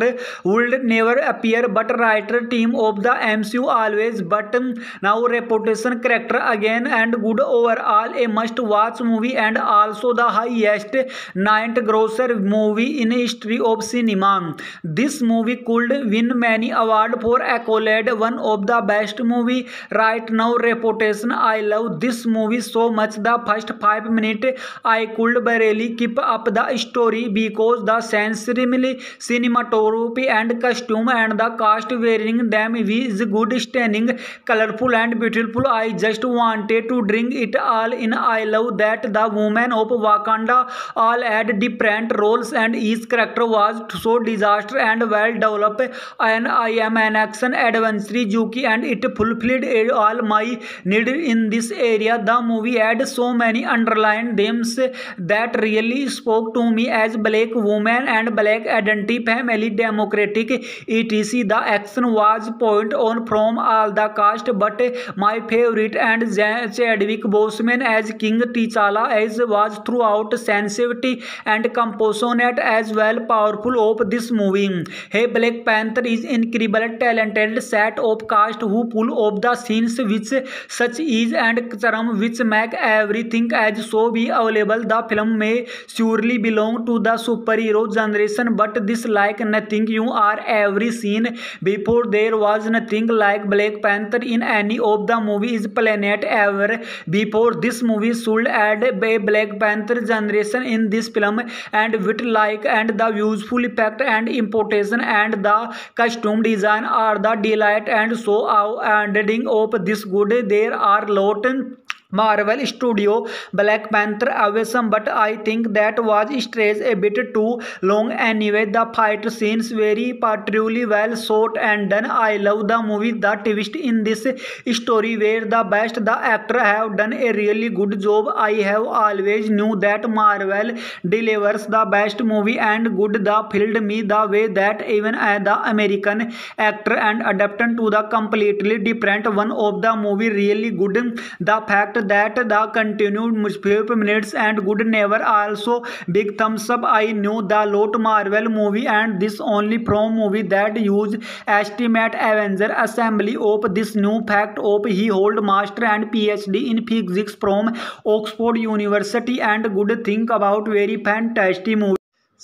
would never appear, but writer team of the MCU always, but now reputation character again and good overall, a must watch movie and also the highest ninth grosser movie in history of cinema. This movie could win many awards for accolade, one of the best movie right now reputation. I love this movie so much. The first 5 minutes I could barely keep up the story because the sensory cinematography and costume and the cast wearing them is good, stunning, colorful and beautiful. I just wanted to drink it all in. I love that the women of Wakanda all had different roles and each character was so disaster and well developed, and I am an action adventure Juki and it fulfilled all my need in this area. The movie had so many underlying themes that really spoke to me as black woman and black identity, family, democratic etc. The action was point on from all the cast, but my favorite and Chadwick Boseman as King T'Challa as was throughout sensitivity and compassionate as well powerful of this movie. Hey, Black Panther is incredible talented set of cast who pull off the scenes which such ease and charm which make everything as so be available. The film may surely belong to the superhero generation, but this like nothing you are ever seen before. There was nothing like Black Panther in any of the movies planet ever before. This movie should add a Black Panther generation in this film, and with like and the useful effect and importation and the costume design are the delight and so ending of this good. There are lot Marvel Studio Black Panther awesome, but I think that was stretched a bit too long anyway. The fight scenes very particularly well shot and done. I love the movie. The twist in this story where the best. The actor have done a really good job. I have always knew that Marvel delivers the best movie and good. The filled me the way that even the American actor and adapted to the completely different one of the movie really good. The fact that the continued 5 minutes and good never also big thumbs up. I knew the lot Marvel movie and this only from movie that use estimate Avenger assembly of this new fact of he hold master and PhD in physics from Oxford University and good think about very fantastic movie.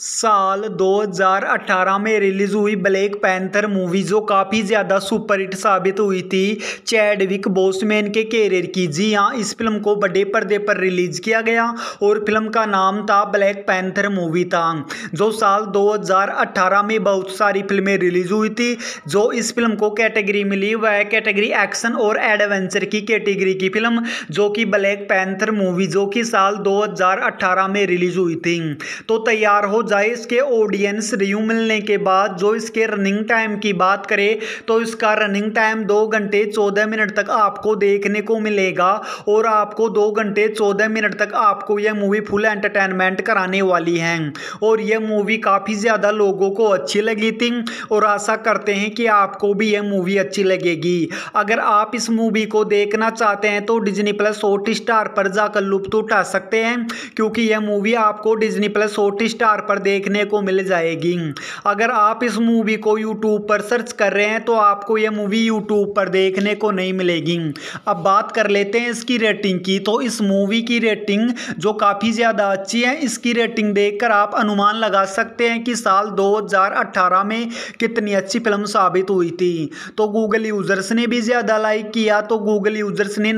साल 2018 में release हुई black panther movie जो काफ़ी ज़्यादा superhit साबित हुई थी Chadwick Boseman के कैरियर की। जी हाँ, इस फिल्म को बड़े पर्दे पर रिलीज किया गया और फिल्म का नाम था ब्लैक पैंथर मूवी था, जो साल 2018 में बहुत सारी फिल्में रिलीज हुई थी। जो इस फिल्म को कैटेगरी मिली वह है कैटेगरी एक्शन और एडवेंचर की कैटेगरी की फिल्म, जो कि ब्लैक पैंथर मूवी जो कि साल 2018 में रिलीज हुई थी। तो तैयार हो जाए इसके ऑडियंस रिव्यू मिलने के बाद। जो इसके रनिंग टाइम की बात करें तो इसका रनिंग टाइम 2 घंटे 14 मिनट तक आपको देखने को मिलेगा और आपको 2 घंटे 14 मिनट तक आपको यह मूवी फुल एंटरटेनमेंट कराने वाली है। और यह मूवी काफ़ी ज़्यादा लोगों को अच्छी लगी थी और आशा करते हैं कि आपको भी यह मूवी अच्छी लगेगी। अगर आप इस मूवी को देखना चाहते हैं तो डिज्नी प्लस हॉटस्टार पर जाकर लुत्फ उठा सकते हैं, क्योंकि यह मूवी आपको डिज्नी प्लस हॉटस्टार पर देखने को मिल जाएगी। अगर आप इस मूवी को यूट्यूब पर सर्च कर रहे हैं तो आपको यह मूवी यूट्यूब पर देखने को नहीं मिलेगी। अब बात कर लेते हैं इसकी रेटिंग की। तो इस मूवी की रेटिंग जो काफ़ी ज़्यादा अच्छी है, इसकी रेटिंग देखकर आप अनुमान लगा सकते हैं कि साल 2018 में कितनी अच्छी फिल्म साबित हुई थी। तो गूगल यूजर्स ने भी ज़्यादा लाइक किया, तो गूगल यूजर्स ने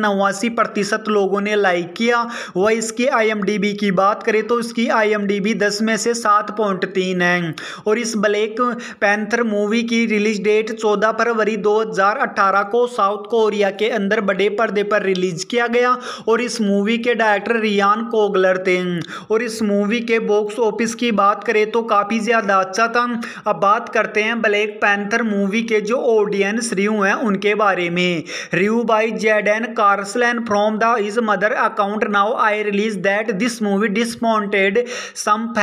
89% लोगों ने लाइक किया। वह इसकी IMDb की बात करें तो इसकी IMDb 10 में से 7.3 है। और इस ब्लैक पैंथर मूवी की रिलीज डेट 14 फरवरी 2018 को साउथ कोरिया के अंदर बड़े पर्दे पर रिलीज किया गया और इस मूवी के डायरेक्टर रियान कोगलर थे। और इस मूवी के बॉक्स ऑफिस की बात करें तो काफ़ी ज़्यादा अच्छा था। अब बात करते हैं ब्लैक पैंथर मूवी के जो ऑडियंस रिव्यू हैं उनके बारे में। Review by Jaden Carslan from the his mother account. Now I release that this movie disappointed some fans due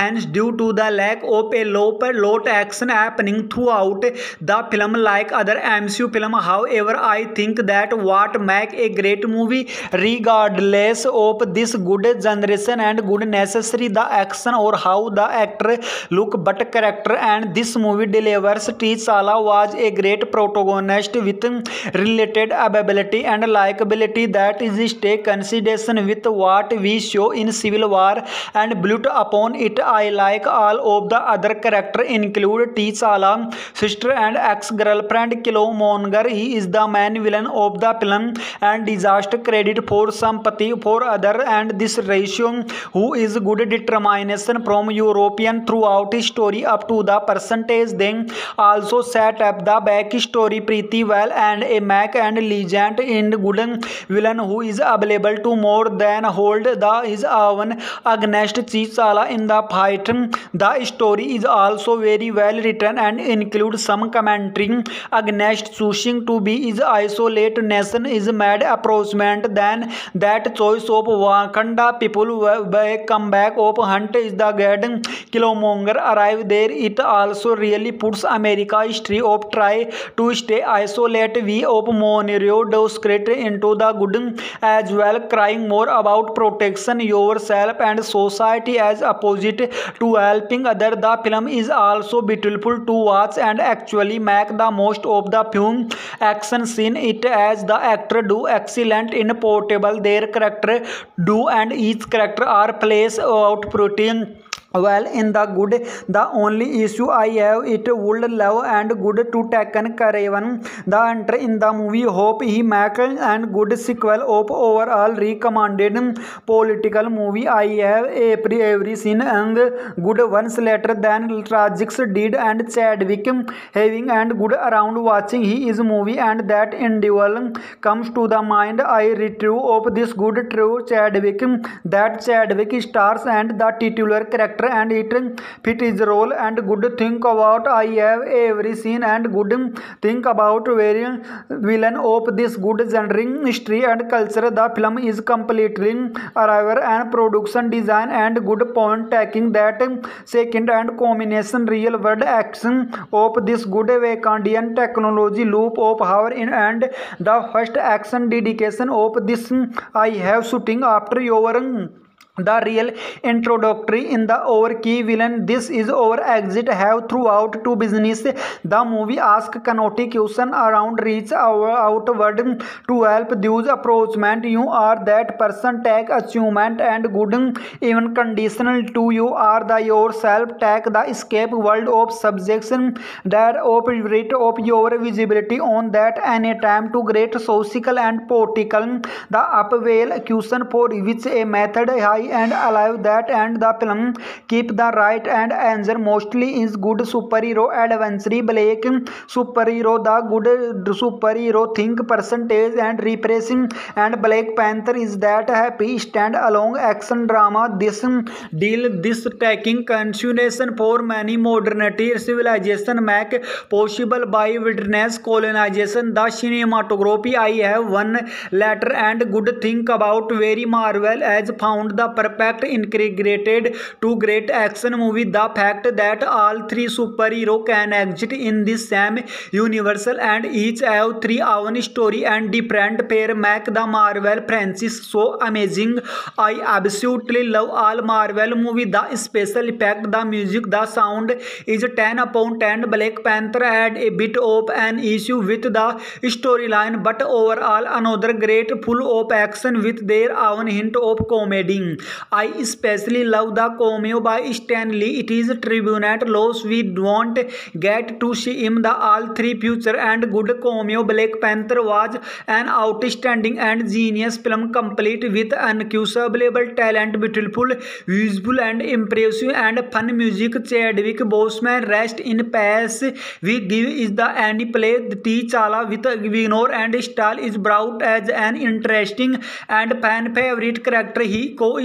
due to the lack of a lot action happening throughout the film like other MCU film. However, I think that what make a great movie, regardless of this good generation and good necessary the action or how the actor look, but character, and this movie delivers. T'Challa was a great protagonist with related ability and likability that is take consideration with what we show in Civil War and built upon it. I like all of the other character include T'Challa sister and ex-girlfriend Killmonger. He is the main villain of the film and deserves credit for sympathy for other, and this ratio who is good determination from European throughout his story up to the percentage. Then also set up the back story pretty well and a Mac and legend in good villain who is available to more than hold his own against T'Challa in the fight. The story is also very well written and includes some commentary against choosing to be his isolate nation is made approachment than that choice of Wakanda people come back of hunt is the get Killmonger arrive there. It also really puts America history of try to stay isolate we of Monero Discreet into the good as well, crying more about protection yourself and society as opposite to helping other. The film is also beautiful to watch and actually make the most of the film action scene it as the actor do excellent in portable their character do, and each character are plays out pretty well in the good. The only issue I have it would love and good to taken Craven the enter in the movie. Hope he make and good sequel of overall recommended political movie. I have every scene and good ones later than Tragic's did and Chadwick having and good around watching his movie, and that individual comes to the mind. I retrieve of this good true Chadwick that Chadwick stars and the titular character and it fit his role and good think about. I have every scene and good think about very villain of this good genre history and culture. The film is completely arrival and production design and good point taking that second and combination real world action of this good Wakandian technology loop of power in and the first action dedication of this I have shooting after your the real introductory in the over key villain. This is our exit have throughout to business. The movie ask canonic question around reach outward to help those approachment. You are that person take achievement and good even conditional to you are the yourself take the escape world of subjection that operate of your visibility on that any time to great social and political the upwell question for which a method high and alive that and the film keep the right and answer mostly is good superhero adventure black superhero the good superhero think percentage and repressing and Black Panther is that happy stand along action drama. This deal this taking consideration for many modernity civilization make possible by witness colonization. The cinematography I have one letter and good think about very Marvel has found the perfect integrated to great action movie. The fact that all three superhero can exist in this same universal and each have three own story and different pair make the Marvel franchise so amazing. I absolutely love all Marvel movie. The special effect, the music, the sound is 10 upon 10. Black Panther had a bit of an issue with the storyline, but overall another great full of action with their own hint of comedy. I especially love the cameo by Stan Lee. It is a tribute loss we don't get to see him the all three future and good cameo. Black Panther was an outstanding and genius film complete with unquestionable talent, beautiful visual and impressive and fun music. Chadwick Boseman rest in peace. We give is the any play T'Challa with Vigor and style is brought as an interesting and fan favorite character. He co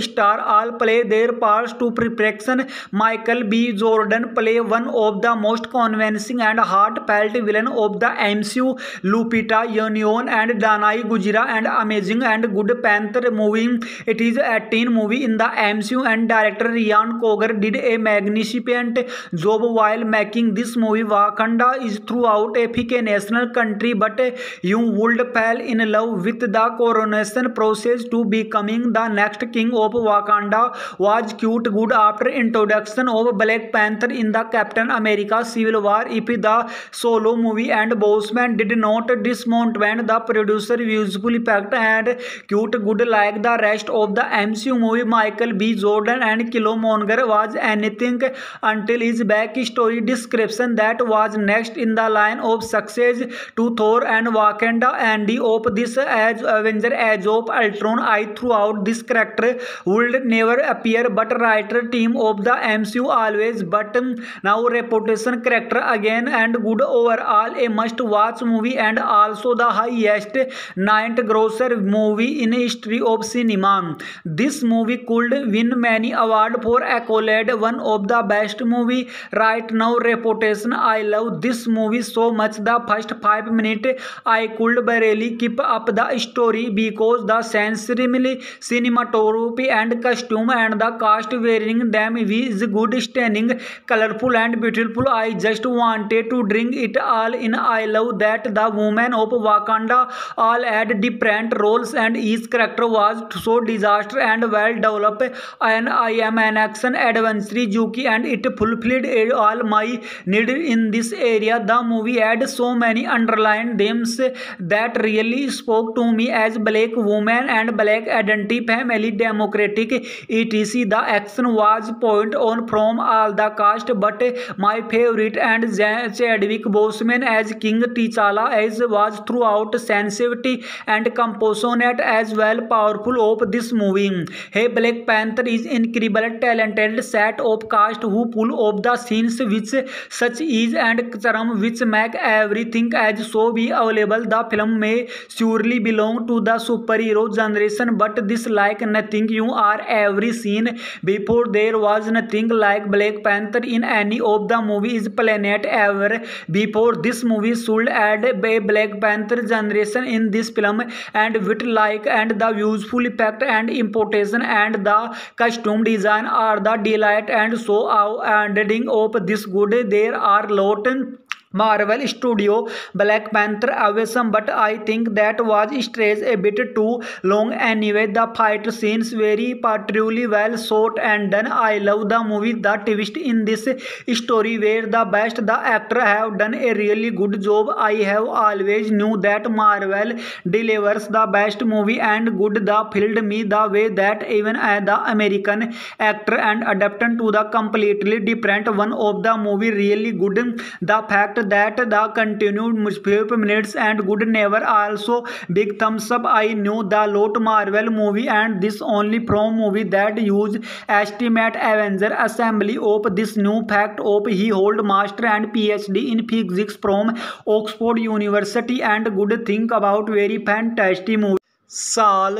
star all play their parts to perfection. Michael B. Jordan play one of the most convincing and heartfelt villain of the MCU. Lupita Nyong'o and Danai Gujira and amazing and good Panther movie. It is 18th movie in the MCU and director Ryan Coogler did a magnificent job while making this movie. Wakanda is throughout a national country, but you would fall in love with the coronation process to becoming the next king of Wakanda. Was cute good after introduction of Black Panther in the Captain America Civil War. If the solo movie and Boseman did not disappoint, the producer useful effect and cute good like the rest of the MCU movie. Michael B. Jordan and Killmonger was anything until his backstory description that was next in the line of success to Thor and Wakanda and of this as Avenger Age of Ultron. I throughout this character would never appear, but writer team of the MCU always but now reputation character again and good overall a must watch movie and also the highest ninth grosser movie in history of cinema. This movie could win many awards for accolade, one of the best movie right now reputation. I love this movie so much. The first 5 minutes I could barely keep up the story because the sensory cinematography and costume and the cast wearing them is good, stunning, colorful and beautiful. I just wanted to drink it all in. I love that the women of Wakanda all had different roles and each character was so disaster and well developed, and I am an action adventure Juki and it fulfilled all my need in this area. The movie had so many underlying themes that really spoke to me as black woman and black identity, family, democratic etc. The action was point on from all the cast, but my favorite and Chadwick Boseman as King T'Challa as was throughout sensitivity and compassionate as well powerful of this movie. Hey, Black Panther is incredible talented set of cast who pull off the scenes which such ease and charm which make everything as so be available. The film may surely belong to the superhero generation, but this like nothing you are ever seen before. There was nothing like Black Panther in any of the movies planet ever before. This movie should add a Black Panther generation in this film and with like and the useful effect and importation and the costume design are the delight and so ending of this good. There are lot Marvel Studio Black Panther awesome, but I think that was stretched a bit too long anyway. The fight scenes very particularly well shot and done. I love the movie. The twist in this story where the best. The actor have done a really good job. I have always knew that Marvel delivers the best movie and good. The filled me the way that even the American actor and adapted to the completely different one of the movie really good. The fact that the continued 5 minutes and good never also big thumbs up. I knew the lot Marvel movie and this only from movie that use estimate Avenger assembly of this new fact of he hold master and PhD in physics from Oxford University and good think about very fantastic movie. साल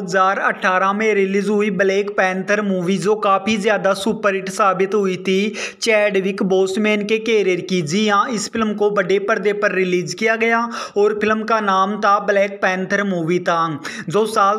2018 में release हुई black panther movie जो काफ़ी ज़्यादा superhit साबित हुई थी Chadwick Boseman के कैरियर की। जी हाँ, इस फिल्म को बड़े पर्दे पर रिलीज किया गया और फिल्म का नाम था ब्लैक पैंथर मूवी था, जो साल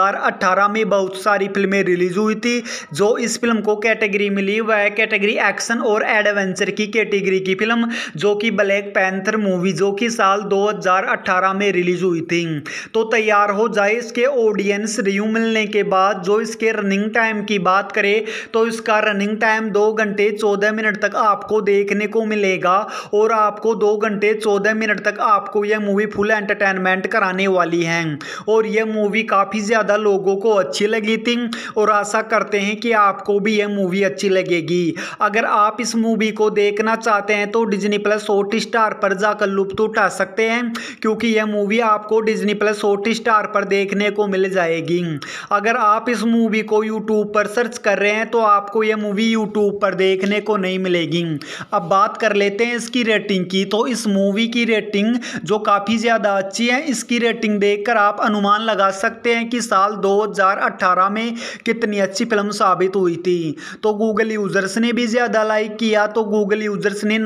2018 में बहुत सारी फिल्में रिलीज हुई थी। जो इस फिल्म को कैटेगरी मिली वह कैटेगरी एक्शन और एडवेंचर की कैटेगरी की फिल्म जो कि ब्लैक पैंथर मूवी जो कि साल 2018 में रिलीज हुई थी। तो तैयार हो जाए इसके ऑडियंस रिव्यू मिलने के बाद। जो इसके रनिंग टाइम की बात करें तो इसका रनिंग टाइम 2 घंटे 14 मिनट तक आपको देखने को मिलेगा और आपको 2 घंटे 14 मिनट तक आपको यह मूवी फुल एंटरटेनमेंट कराने वाली है और यह मूवी काफ़ी ज़्यादा लोगों को अच्छी लगी थी और आशा करते हैं कि आपको भी यह मूवी अच्छी लगेगी। अगर आप इस मूवी को देखना चाहते हैं तो डिज्नी प्लस हॉटस्टार पर जाकर लुत्फ उठा सकते हैं, क्योंकि यह मूवी आपको डिज्नी प्लस हॉटस्टार पर देखने को मिल जाएगी। अगर आप इस मूवी को यूट्यूब पर सर्च कर रहे हैं तो आपको यह मूवी यूट्यूब पर देखने को नहीं मिलेगी। अब बात कर लेते हैं इसकी रेटिंग की। तो इस मूवी की रेटिंग जो काफ़ी ज़्यादा अच्छी है, इसकी रेटिंग देखकर आप अनुमान लगा सकते हैं कि साल 2018 में कितनी अच्छी फिल्म साबित हुई थी। तो गूगल यूजर्स ने भी ज़्यादा लाइक किया। तो गूगल यूजर्स ने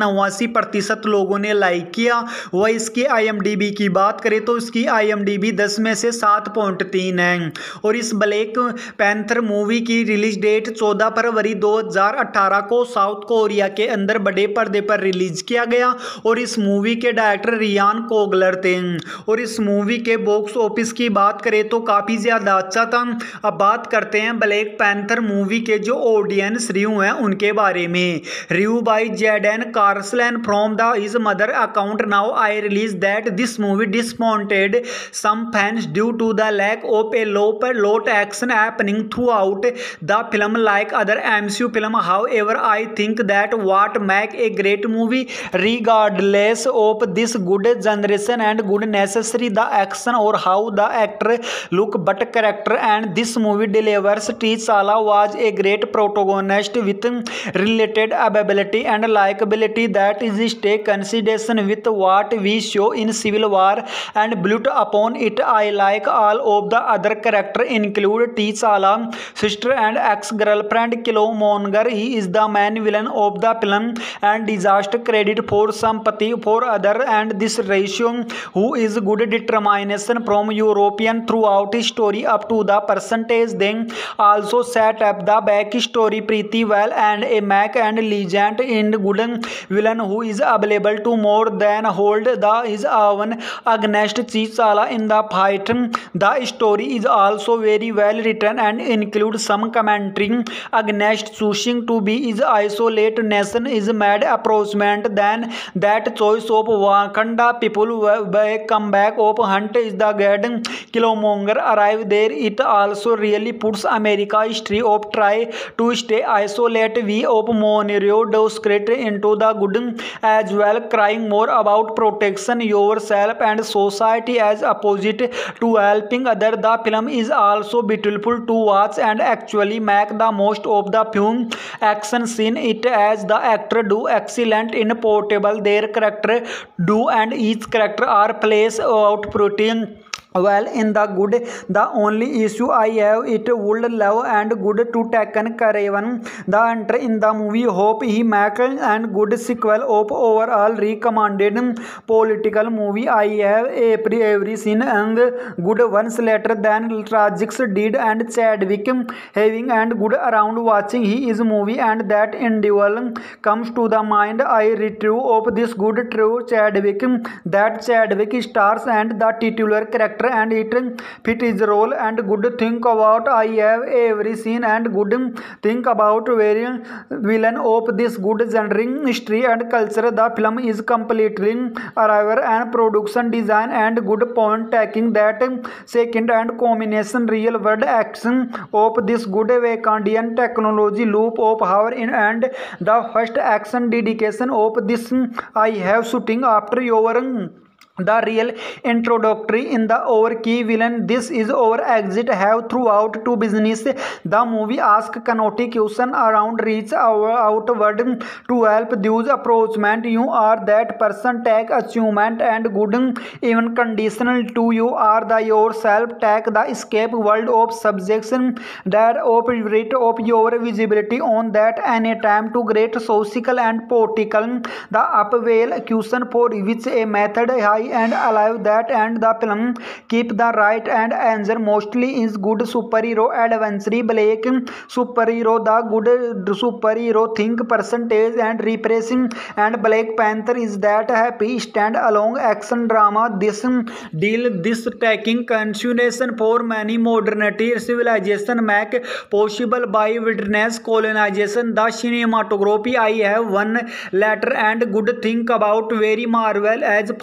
89% लोगों ने लाइक किया। वह इसकी IMDb की बात करें तो इसकी IMDb 10 में से 7.3 है। और इस ब्लैक पैंथर मूवी की रिलीज डेट 14 फरवरी 2018 को साउथ कोरिया के अंदर बड़े पर्दे पर रिलीज किया गया। और इस मूवी के डायरेक्टर रियान कोगलर थे। और इस मूवी के बॉक्स ऑफिस की बात करें तो काफ़ी ज़्यादा अच्छा था। अब बात करते हैं ब्लैक पैंथर मूवी के जो ऑडियंस रिव्यू हैं उनके बारे में। Review by Jaden Carslan from the his mother account, now I release that this movie disappointed some fans due to the lack of a lot action happening throughout the film like other MCU film. However, I think that what make a great movie regardless of this good generation and good necessary the action or how the actor look but character, and this movie delivers. T'Challa was a great protagonist with related ability and likability that is take consideration with what we show in Civil War and built upon it. I like all of the other characters include T'Challa sister and ex-girlfriend Killmonger. He is the main villain of the film and deserves credit for sympathy for other, and this ratio who is good determination from European throughout his story up to the percentage. Then also set up the back story pretty well and a Mac and legend in good villain who is available to more than hold the his own against T'Challa in the fight. The story is also very well written and includes some commentary against choosing to be is isolate nation is mad approachment than that choice of Wakanda people come back of hunt is the god Killmonger arrive there. It also really puts America history of try to stay isolate we of Monroe Discreet into the good as well, crying more about protection yourself and society as opposite to helping other. The film is also beautiful to watch and actually make the most of the film action scene. It as the actor do excellent in portable their character do, and each character are plays out pretty well in the good. The only issue I have it would love and good to taken Craven the enter in the movie. Hope he make and good sequel of overall recommended political movie. I have every scene and good ones later than Tragix did, and Chadwick having and good around watching he is movie, and that individual comes to the mind. I retrieve of this good true Chadwick that Chadwick stars and the titular character and it fit his role and good think about. I have every scene and good think about very villain of this good genre history and culture. The film is completely arrival and production design and good point taking that second and combination real world action of this good Wakandian technology loop of power in and the first action dedication of this I have shooting after your the real introductory in the over key villain. This is our exit have throughout to business. The movie ask canonic question around reach outward to help those approachment. You are that person take achievement and good even conditional to you are the yourself take the escape world of subjection that operate of your visibility on that any time to great social and political. The upwell question for which a method high and alive that and the film keep the right and answer mostly is good superhero adventure black superhero the good superhero think percentage and repressing and Black Panther is that happy stand alone action drama. This deal this taking consideration for many modernity civilization make possible by wilderness colonization. The cinematography I have one letter and good think about very Marvel as found the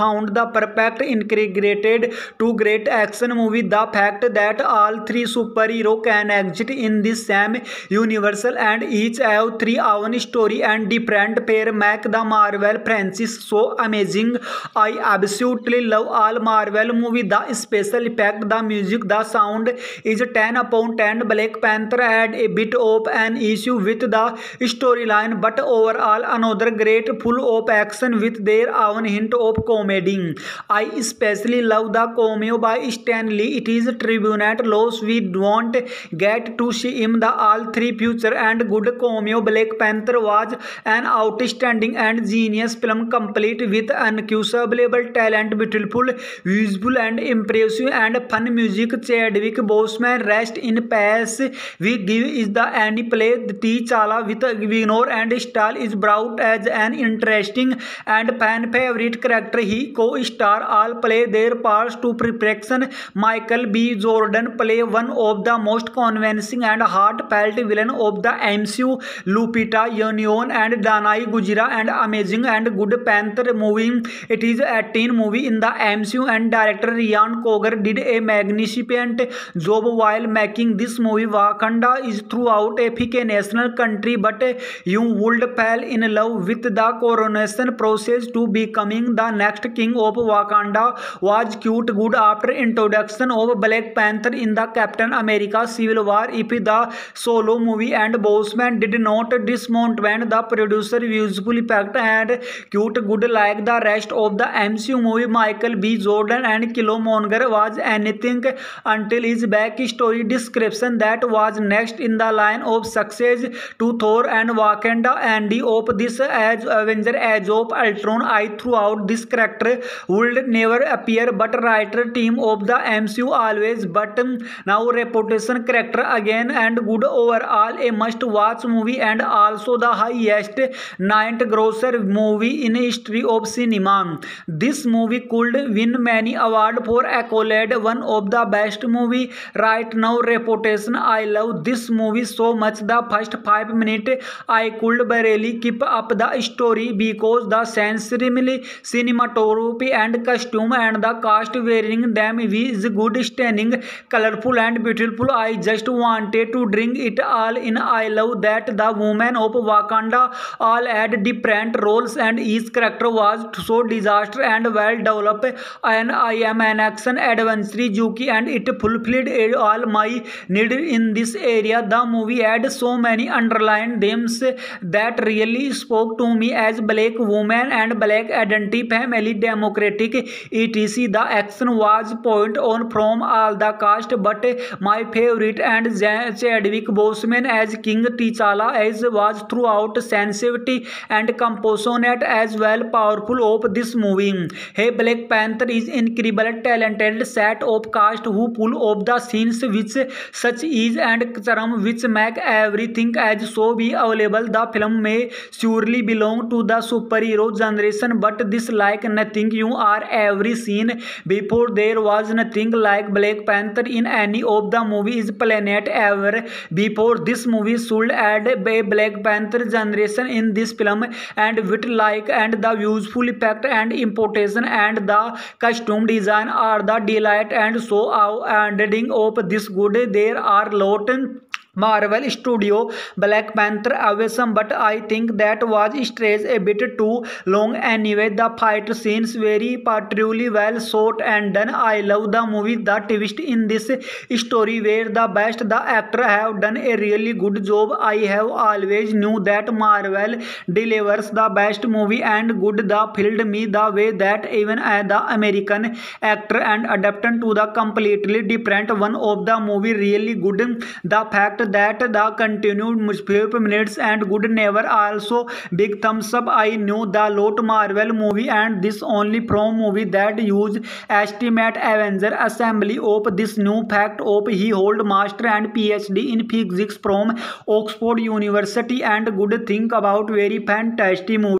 perfect integrated to great action movie. The fact that all three superhero can exist in this same universe and each have three own story and different pair make the Marvel franchise so amazing. I absolutely love all Marvel movie. The special effect, the music, the sound is 10 upon 10. Black Panther had a bit of an issue with the storyline, but overall another great full of action with their own hint of comedy. I especially love the cameo by Stan Lee. It is tribute loss we don't get to see him the all three future and good cameo. Black Panther was an outstanding and genius film complete with unquestionable talent, beautiful visual and impressive and fun music. Chadwick Boseman rest in peace. We give is the any play T'Challa with Vigor and Stahl is brought as an interesting and fan favorite character. He co-star all play their parts to perfection. Michael B. Jordan play one of the most convincing and heartfelt villain of the MCU. Lupita Nyong'o and Danai Gujira and amazing and good Panther movie. It is 18 movie in the MCU and director Ryan Coogler did a magnificent job while making this movie. Wakanda is throughout a national country, but you would fall in love with the coronation process to becoming the next king of Wakanda was cute good after introduction of Black Panther in the Captain America Civil War. If the solo movie and Boseman did not disappoint, the producer useful effect and cute good like the rest of the MCU movie. Michael B. Jordan and Killmonger was anything until his backstory description that was next in the line of success to Thor and Wakanda and of this as Avenger Age of Ultron. I throughout this character would never appear, but writer team of the MCU always but now reputation character again and good overall a must watch movie and also the highest ninth grosser movie in history of cinema. This movie could win many awards for accolade, one of the best movie right now reputation. I love this movie so much. The first 5 minutes I could barely keep up the story because the sensory cinematography and costume and the cast wearing them is good, stunning, colorful and beautiful. I just wanted to drink it all in. I love that the women of Wakanda all had different roles and each character was so disaster and well developed, and I am an action adventure junkie and it fulfilled all my need in this area. The movie had so many underlying themes that really spoke to me as black woman and black identity, family, democratic etc. The action was point on from all the cast, but my favorite and Chadwick Boseman as King T'Challa as was throughout sensitivity and compassionate as well powerful of this movie. Hey, Black Panther is incredible talented set of cast who pull off the scenes which such ease and charm which make everything as so be available. The film may surely belong to the superhero generation, but this like nothing you are ever seen before. There was nothing like Black Panther in any of the movies planet ever before. This movie should add a Black Panther generation in this film and with like and the useful effect and importation and the costume design are the delight and so ending of this good. There are lot Marvel Studio Black Panther awesome, but I think that was stretched a bit too long anyway. The fight scenes very particularly well shot and done. I love the movie. The twist in this story where the best. The actor have done a really good job. I have always knew that Marvel delivers the best movie and good. The filled me the way that even the American actor and adapted to the completely different one of the movie really good. The fact that the continued 5 minutes and good never also big thumbs up. I knew the lot Marvel movie and this only from movie that use estimate Avenger assembly of this new fact of he hold master and PhD in physics from Oxford University and good think about very fantastic movie.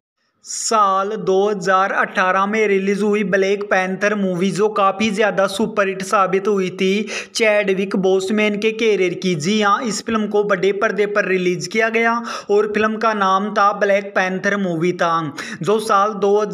साल 2018 में release हुई black panther movie जो काफ़ी ज़्यादा superhit साबित हुई थी Chadwick Boseman के कैरियर की। जी हाँ, इस फिल्म को बड़े पर्दे पर रिलीज किया गया और फिल्म का नाम था ब्लैक पैंथर मूवी था, जो साल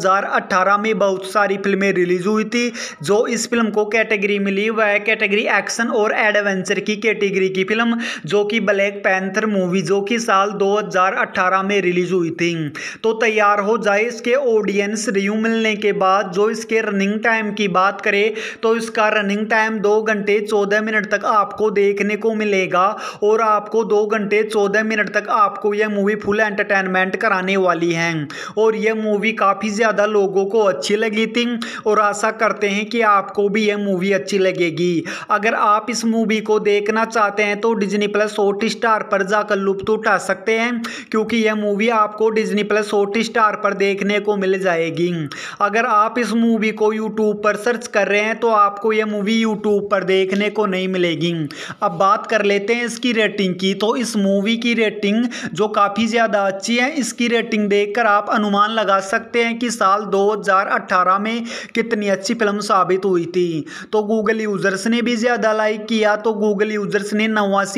2018 में बहुत सारी फिल्में रिलीज हुई थी। जो इस फिल्म को कैटेगरी मिली वह है कैटेगरी एक्शन और एडवेंचर की कैटेगरी की फिल्म, जो कि ब्लैक पैंथर मूवी जो कि साल 2018 में रिलीज हुई थी। तो तैयार हो जाए इसके ऑडियंस रिव्यू मिलने के बाद। जो इसके रनिंग टाइम की बात करें तो इसका रनिंग टाइम 2 घंटे 14 मिनट तक आपको देखने को मिलेगा और आपको 2 घंटे 14 मिनट तक आपको यह मूवी फुल एंटरटेनमेंट कराने वाली है। और यह मूवी काफ़ी ज़्यादा लोगों को अच्छी लगी थी और आशा करते हैं कि आपको भी यह मूवी अच्छी लगेगी। अगर आप इस मूवी को देखना चाहते हैं तो डिज्नी प्लस हॉटस्टार पर जाकर लुत्फ उठा सकते हैं, क्योंकि यह मूवी आपको डिज्नी प्लस हॉटस्टार पर देखने को मिल जाएगी। अगर आप इस मूवी को यूट्यूब पर सर्च कर रहे हैं तो आपको यह मूवी यूट्यूब पर देखने को नहीं मिलेगी। अब बात कर लेते हैं इसकी रेटिंग की। तो इस मूवी की रेटिंग जो काफ़ी ज़्यादा अच्छी है, इसकी रेटिंग देखकर आप अनुमान लगा सकते हैं कि साल 2018 में कितनी अच्छी फिल्म साबित हुई थी। तो गूगल यूजर्स ने भी ज़्यादा लाइक किया, तो गूगल यूजर्स ने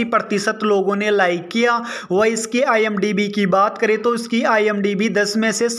89% लोगों ने लाइक किया। वह इसकी IMDb की बात करें तो इसकी IMDb 10 में से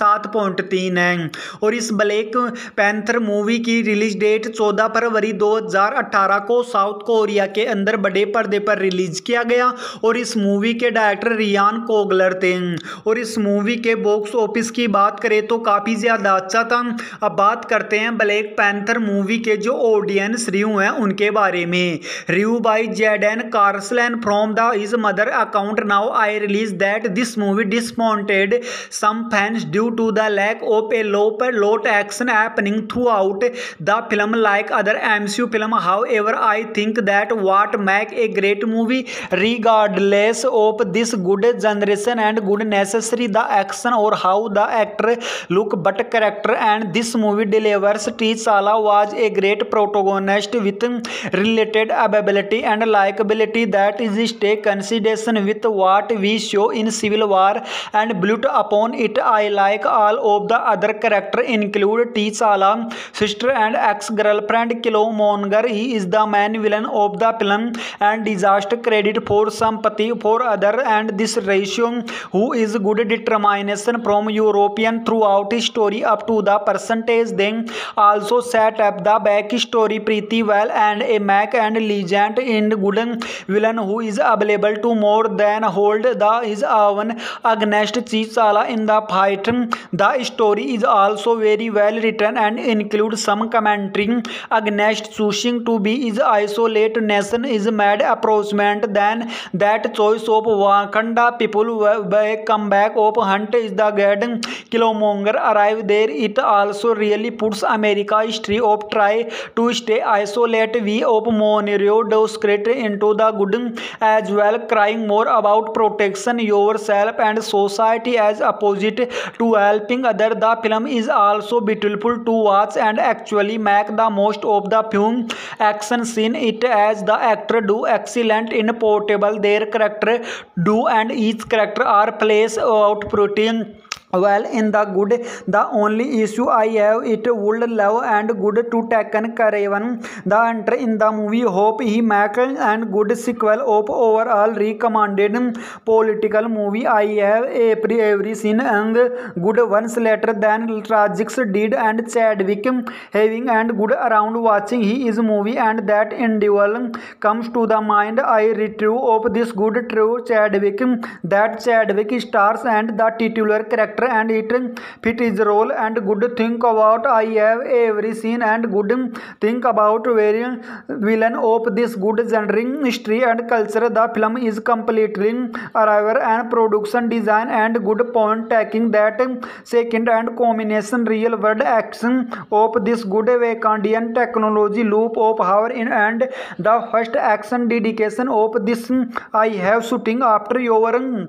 7.3 है। और इस ब्लैक पैंथर मूवी की रिलीज डेट 14 फरवरी 2018 को साउथ कोरिया के अंदर बड़े पर्दे पर रिलीज किया गया और इस मूवी के डायरेक्टर रियान कोगलर थे। और इस मूवी के बॉक्स ऑफिस की बात करें तो काफ़ी ज़्यादा अच्छा था। अब बात करते हैं ब्लैक पैंथर मूवी के जो ऑडियंस रिव्यू हैं उनके बारे में। Review by Jaden Carslan from the his mother account, now I release that this movie disappointed some fans due to the lack of a lot action happening throughout the film like other MCU film. However, I think that what make a great movie regardless of this good generation and good necessary the action or how the actor look but character, and this movie delivers. T'Challa was a great protagonist with related ability and likability that is stay consideration with what we show in Civil War and built upon it. I like all of the other characters include T'Challa sister and ex-girlfriend Killmonger. He is the main villain of the film and deserves credit for sympathy for other, and this ratio who is good determination from European throughout his story up to the percentage. Then also set up the backstory pretty well and a Mac and legend in good villain who is available to more than hold the his own against T'Challa in the fight. The story is also very well written and includes some commentary against choosing to be is isolate nation is mad approachment than that choice of Wakanda people come back of hunt is the god Killmonger arrive there. It also really puts America history of try to stay isolate we of Monero Doscret into the good as well, crying more about protection yourself and society as opposite to helping other. The film is also beautiful to watch and actually make the most of the film action scene it as the actor do excellent in portable their character do, and each character are plays out pretty well in the good. The only issue I have it would love and good to taken Craven the enter in the movie. Hope he make and good sequel of overall recommended political movie. I have every scene and good ones later than Tragix did, and Chadwick having and good around watching his movie, and that individual comes to the mind. I retrieve of this good true Chadwick that Chadwick stars and the titular character and it fit his role and good think about. I have every scene and good think about very villain of this good genre history and culture. The film is completely arrival and production design and good point taking that second and combination real world action of this good Wakandian technology loop of power in and the first action dedication of this I have shooting after your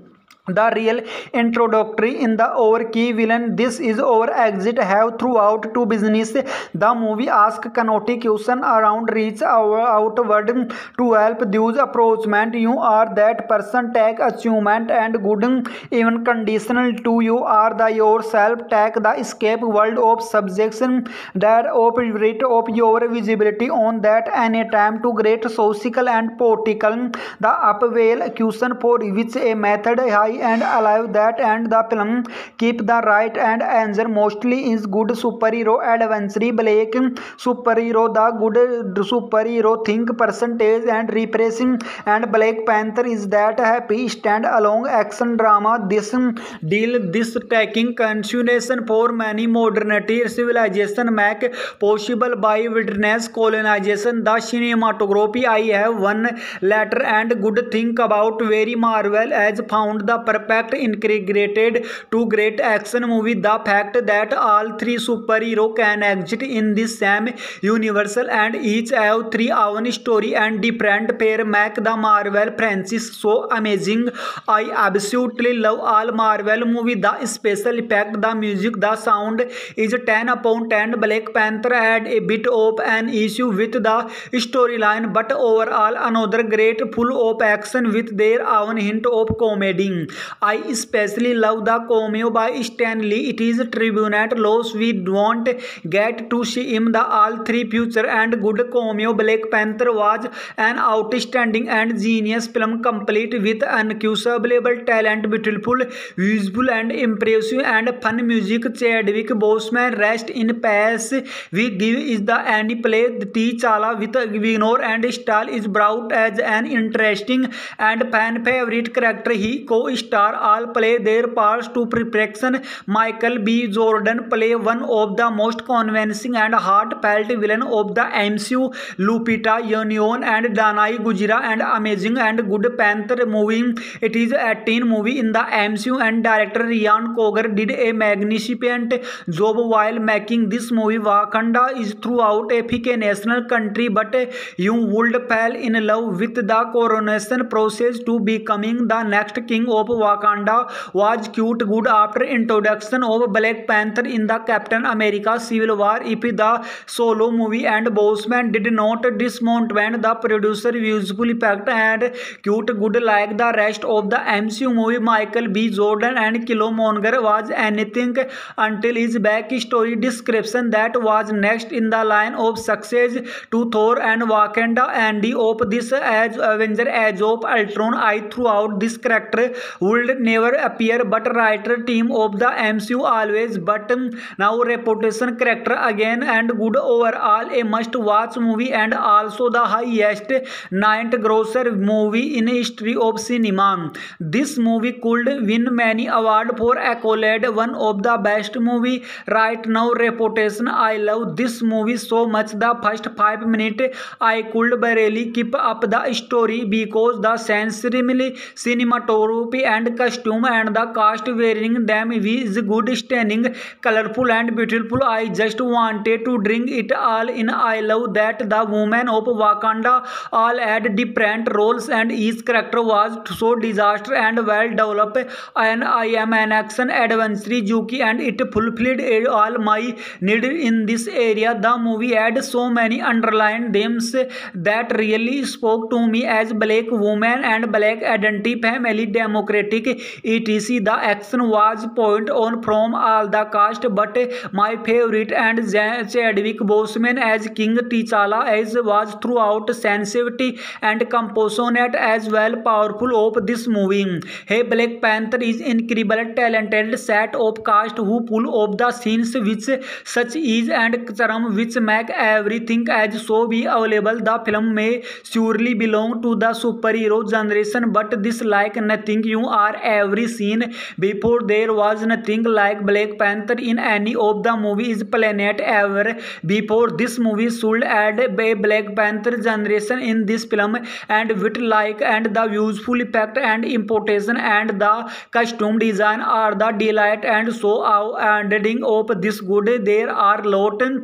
the real introductory in the over key villain. This is our exit have throughout to business. The movie asks connotation question around reach outward to help those approachment. You are that person, take achievement and good even conditional to you are the yourself, take the escape world of subjection that operate of your visibility on that any time to great social and political. The upwell question for which a method high and alive that and the film keep the right and answer mostly is good superhero adventure black superhero the good superhero think percentage and repressing and Black Panther is that happy stand alone action drama. This deal this taking consideration for many modernity civilization make possible by witness colonization. The cinematography I have one letter and good think about very Marvel has found the perfect integrated to great action movie. The fact that all three superhero can exist in this same universal and each have three own story and different pair make the Marvel franchise so amazing. I absolutely love all Marvel movie. The special effect, the music, the sound is 10 upon 10. Black Panther had a bit of an issue with the storyline, but overall another great full of action with their own hint of comedy. I especially love the cameo by Stan Lee. It is tribute loss we don't get to see him the all three future and good cameo. Black Panther was an outstanding and genius film complete with unquestionable talent, beautiful visual and impressive and fun music. Chadwick Boseman rest in peace. We give is the any play T'Challa with Vigor and Stahl is brought as an interesting and fan favorite character. He co-star all play their parts to perfection. Michael B. Jordan play one of the most convincing and heartfelt villain of the MCU. Lupita Nyong'o and Danai Gujira and amazing and good Panther movie. It is a teen movie in the MCU and director Ryan Coogler did a magnificent job while making this movie. Wakanda is throughout a national country, but you would fall in love with the coronation process to becoming the next king of Wakanda was cute good after introduction of Black Panther in the Captain America Civil War. If the solo movie and Boseman did not disappoint, the producer useful effect and cute good like the rest of the MCU movie. Michael B. Jordan and Killmonger was anything until his backstory description that was next in the line of success to Thor and Wakanda and of this as Avenger Age of Ultron. I throughout this character would never appear but writer team of the MCU always but now reputation character again and good overall a must watch movie and also the highest ninth grosser movie in history of cinema. This movie could win many awards for accolade one of the best movie right now reputation. I love this movie so much. The first 5 minutes I could barely keep up the story because the sensory cinematography and costume and the cast wearing them is good, stunning, colorful and beautiful. I just wanted to drink it all in. I love that the women of Wakanda all had different roles and each character was so disaster and well developed and I am an action adventure Juki and it fulfilled all my need in this area. The movie had so many underlying themes that really spoke to me as black woman and black identity, family, democratic etc. The action was point on from all the cast, but my favorite and Chadwick Boseman as King T'Challa as was throughout sensitivity and compassionate as well powerful of this movie. Hey, Black Panther is incredible talented set of cast who pull off the scenes with such ease and charm which make everything as so be available. The film may surely belong to the superhero generation, but this like nothing you are ever seen before. There was nothing like Black Panther in any of the movies planet ever before. This movie should add a Black Panther generation in this film and with like and the useful effect and importation and the costume design are the delight and so ending of this good. There are lot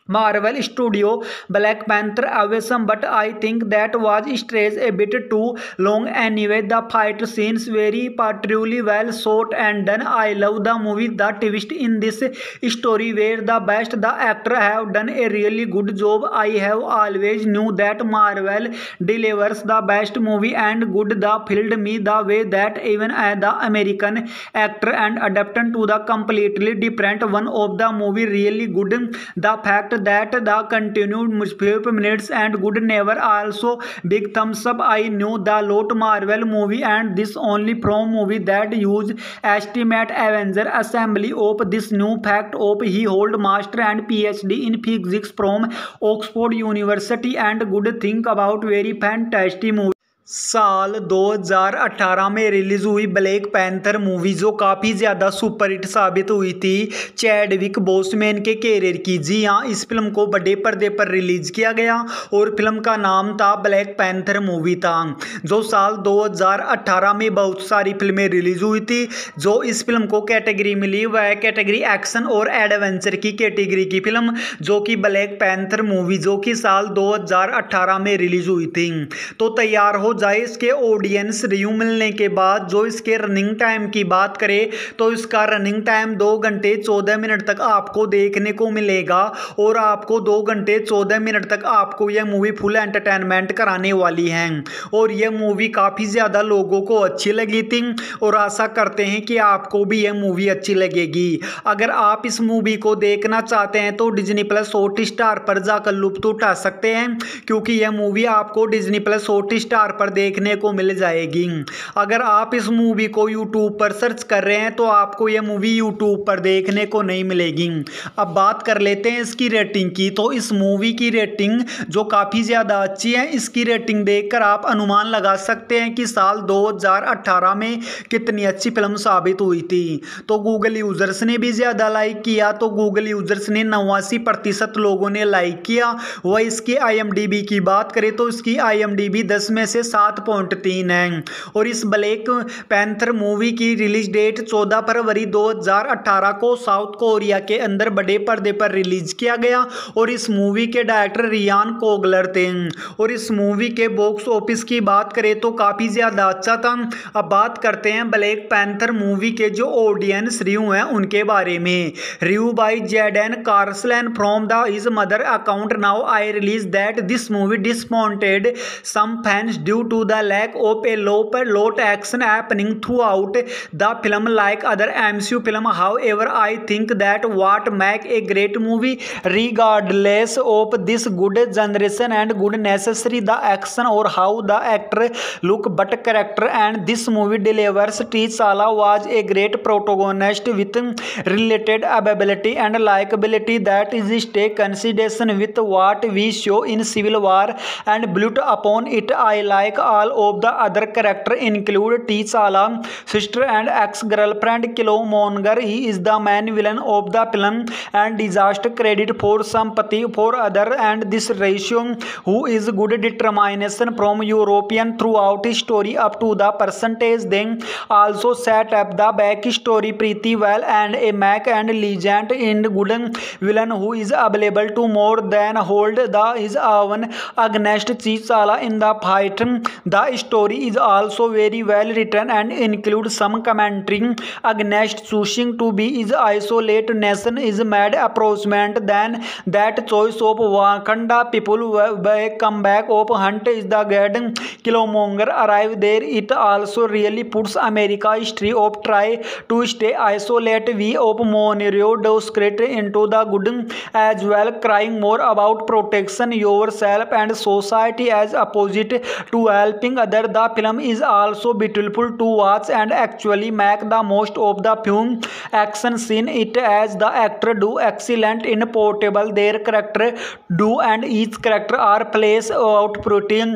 Marvel Studio Black Panther awesome, but I think that was stretched a bit too long anyway. The fight scenes very particularly well shot and done. I love the movie. The twist in this story were the best. The actor have done a really good job. I have always knew that Marvel delivers the best movie and good. The filled me the way that even the American actor and adaptation to the completely different one of the movie really good. The fact that the continued 5 minutes and good never also big thumbs up. I knew the lot Marvel movie and this only from movie that use estimate Avenger assembly of this new fact of he hold master and PhD in physics from Oxford University and good think about very fantastic movie। साल 2018 में release हुई black panther movie जो काफ़ी ज़्यादा superhit साबित हुई थी Chadwick Boseman के कैरियर की। जी हाँ, इस फिल्म को बड़े पर्दे पर रिलीज किया गया और फिल्म का नाम था ब्लैक पैंथर मूवी था, जो साल 2018 में बहुत सारी फिल्में रिलीज हुई थी। जो इस फिल्म को कैटेगरी मिली वह है कैटेगरी एक्शन और एडवेंचर की कैटेगरी की फिल्म, जो कि ब्लैक पैंथर मूवी जो कि साल 2018 में रिलीज हुई थी। तो तैयार हो जाए इसके ऑडियंस रिव्यू मिलने के बाद। जो इसके रनिंग टाइम की बात करें तो इसका रनिंग टाइम 2 घंटे 14 मिनट तक आपको देखने को मिलेगा और आपको 2 घंटे 14 मिनट तक आपको यह मूवी फुल एंटरटेनमेंट कराने वाली है और यह मूवी काफ़ी ज़्यादा लोगों को अच्छी लगी थी और आशा करते हैं कि आपको भी यह मूवी अच्छी लगेगी। अगर आप इस मूवी को देखना चाहते हैं तो डिज्नी प्लस हॉटस्टार पर जाकर लुत्फ उठा सकते हैं, क्योंकि यह मूवी आपको डिज्नी प्लस हॉटस्टार पर देखने को मिल जाएगी। अगर आप इस मूवी को यूट्यूब पर सर्च कर रहे हैं तो आपको यह मूवी यूट्यूब पर देखने को नहीं मिलेगी। अब बात कर लेते हैं इसकी रेटिंग की। तो इस मूवी की रेटिंग जो काफ़ी ज़्यादा अच्छी है, इसकी रेटिंग देखकर आप अनुमान लगा सकते हैं कि साल 2018 में कितनी अच्छी फिल्म साबित हुई थी। तो गूगल यूजर्स ने भी ज़्यादा लाइक किया, तो गूगल यूजर्स ने 89% लोगों ने लाइक किया। वह इसकी IMDb की बात करें तो इसकी IMDb 10 में से 7.3 है और इस ब्लैक पैंथर मूवी की रिलीज डेट 14 फरवरी 2018 को साउथ कोरिया के अंदर बड़े पर्दे पर रिलीज किया गया और इस मूवी के डायरेक्टर रियान कोगलर थे। और इस मूवी के बॉक्स ऑफिस की बात करें तो काफ़ी ज़्यादा अच्छा था। अब बात करते हैं ब्लैक पैंथर मूवी के जो ऑडियंस रिव्यू हैं उनके बारे में। Review by Jaden Carslan from the his mother account. Now I release that this movie disappointed some fans due to the lack of a lot action happening throughout the film like other MCU film. However, I think that what make a great movie regardless of this good generation and good necessary the action or how the actor look but character, and this movie delivers. T'Challa was a great protagonist with related ability and likability that is take consideration with what we show in Civil War and built upon it. I like all of the other characters include T'Challa sister and ex-girlfriend Killmonger. He is the main villain of the film and deserves credit for sympathy for other, and this ratio who is good determination from European throughout his story up to the percentage. Then also set up the back story pretty well and a Mac and legend in good villain who is available to more than hold the his own against T'Challa in the fight. The story is also very well written and includes some commentary against choosing to be is isolate nation is mad approachment than that choice of Wakanda people come back of hunt is the god Killmonger arrive there. It also really puts America history of try to stay isolate we of Monero discredit into the good as well, crying more about protection yourself and society as opposite to helping other. The film is also beautiful to watch and actually make the most of the film action scene it as the actor do excellent in portable their character do and each character are plays out protein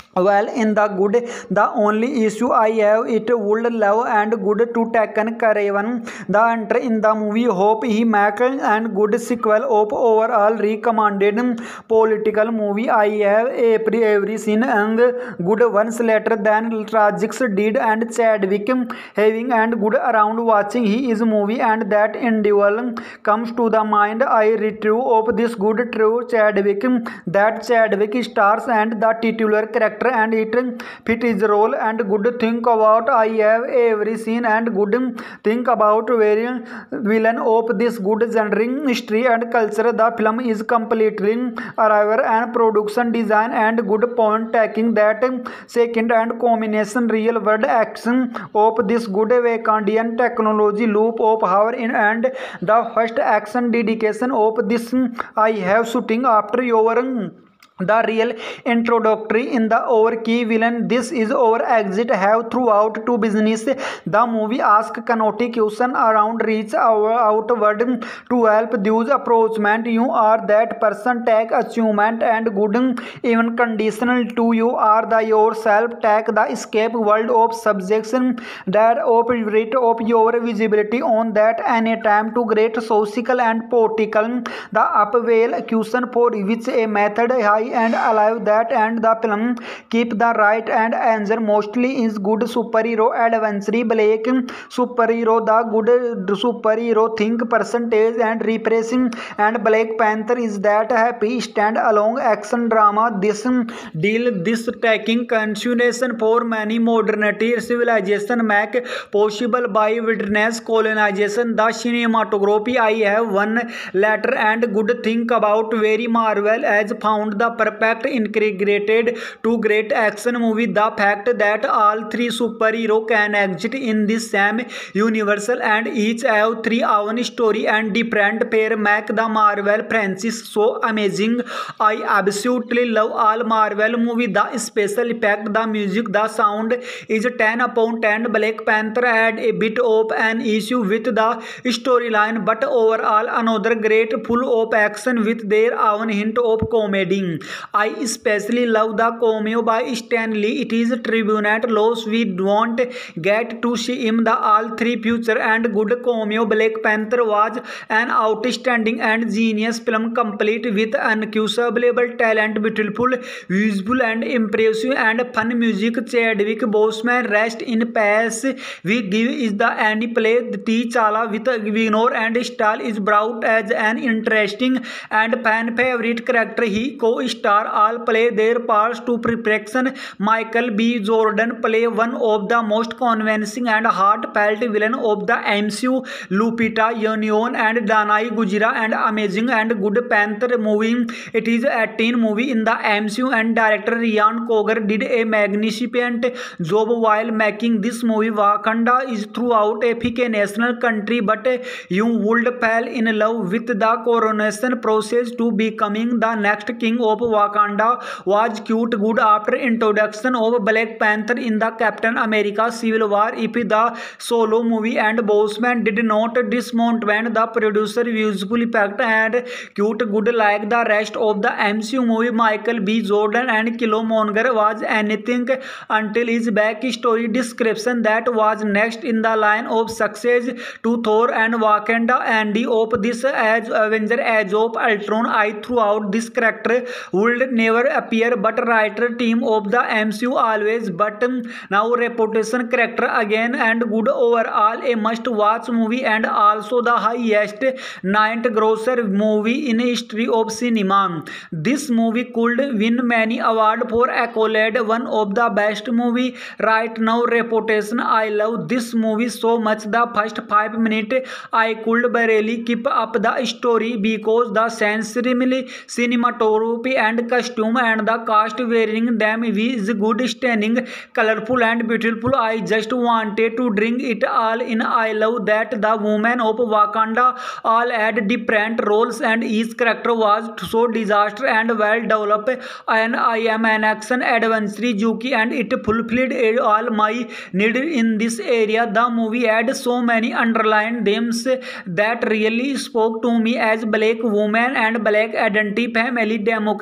Well, in the good, the only issue I have it would love and good to Taken Caravan. The enter in the movie hope he make and good sequel of overall recommended political movie. I have every scene and good ones later than Tragic's did and Chadwick having and good around watching his movie and that individual comes to the mind. I retrieve of this good true Chadwick that Chadwick stars and the titular character and it fit his role and good think about I have every scene and good think about very villain of this good genre history and culture. The film is completely arrival and production design and good point taking that second and combination real world action of this good Wakandian technology loop of power in and the first action dedication of this I have shooting after your the real introductory in the over key villain. This is our exit have throughout to business. The movie ask cannot question around reach our outward to help those approachment. You are that person take achievement and good even conditional to you are the yourself take the escape world of subjection that operate of your visibility on that any time to great social and political the upwell question for which a method high and alive that and the film keep the right and answer mostly is good superhero adventure black superhero the good superhero think percentage and repressing and Black Panther is that happy stand along action drama. This deal this taking continuation for many modernity civilization make possible by wilderness colonization. The cinematography I have one letter and good think about very Marvel as found the perfect integrated to great action movie. The fact that all three superhero can exist in this same universal and each have three own story and different pair make the Marvel franchise so amazing. I absolutely love all Marvel movie. The special effect, the music, the sound is 10 upon 10. Black Panther had a bit of an issue with the storyline, but overall another great full of action with their own hint of comedy. I especially love the cameo by Stan Lee. It is a tribute loss we don't get to see him the all three future and good cameo. Black Panther was an outstanding and genius film complete with unquestionable talent, beautiful visual and impressive and fun music. Chadwick Boseman rest in peace. We give is the any play T'Challa with vigor and style is brought as an interesting and fan favorite character. He co-star all play their parts to perfection. Michael B. Jordan play one of the most convincing and heartfelt villain of the MCU. Lupita Nyong'o and Danai Gujira and amazing and good Panther movie. It is a 18 movie in the MCU and director Ryan Coogler did a magnificent job while making this movie. Wakanda is throughout a national country, but you would fall in love with the coronation process to becoming the next king of Wakanda was cute good after introduction of Black Panther in the Captain America Civil War. If the solo movie and Boseman did not disappoint, the producer visual effect and cute good like the rest of the MCU movie. Michael B. Jordan and Killmonger was anything until his backstory description that was next in the line of success to Thor and Wakanda and of this as Avenger Age of Ultron. I throughout this character would never appear but writer team of the MCU always but now reputation character again and good overall a must watch movie and also the highest ninth grosser movie in history of cinema. This movie could win many awards for accolade one of the best movie right now reputation. I love this movie so much. The first 5 minutes I could barely keep up the story because the sensory cinematography and costume and the cast wearing them is good stunning colorful and beautiful. I just wanted to drink it all in. I love that the women of Wakanda all had different roles and each character was so disaster and well developed and I am an action adventure Juki and it fulfilled all my need in this area. The movie had so many underlying themes that really spoke to me as black woman and black identity family democracy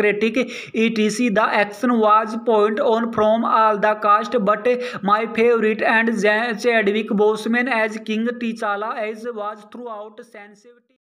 critic etc. The action was point on from all the cast, but my favorite and Chadwick Boseman as King T'Challa as was throughout sensitivity.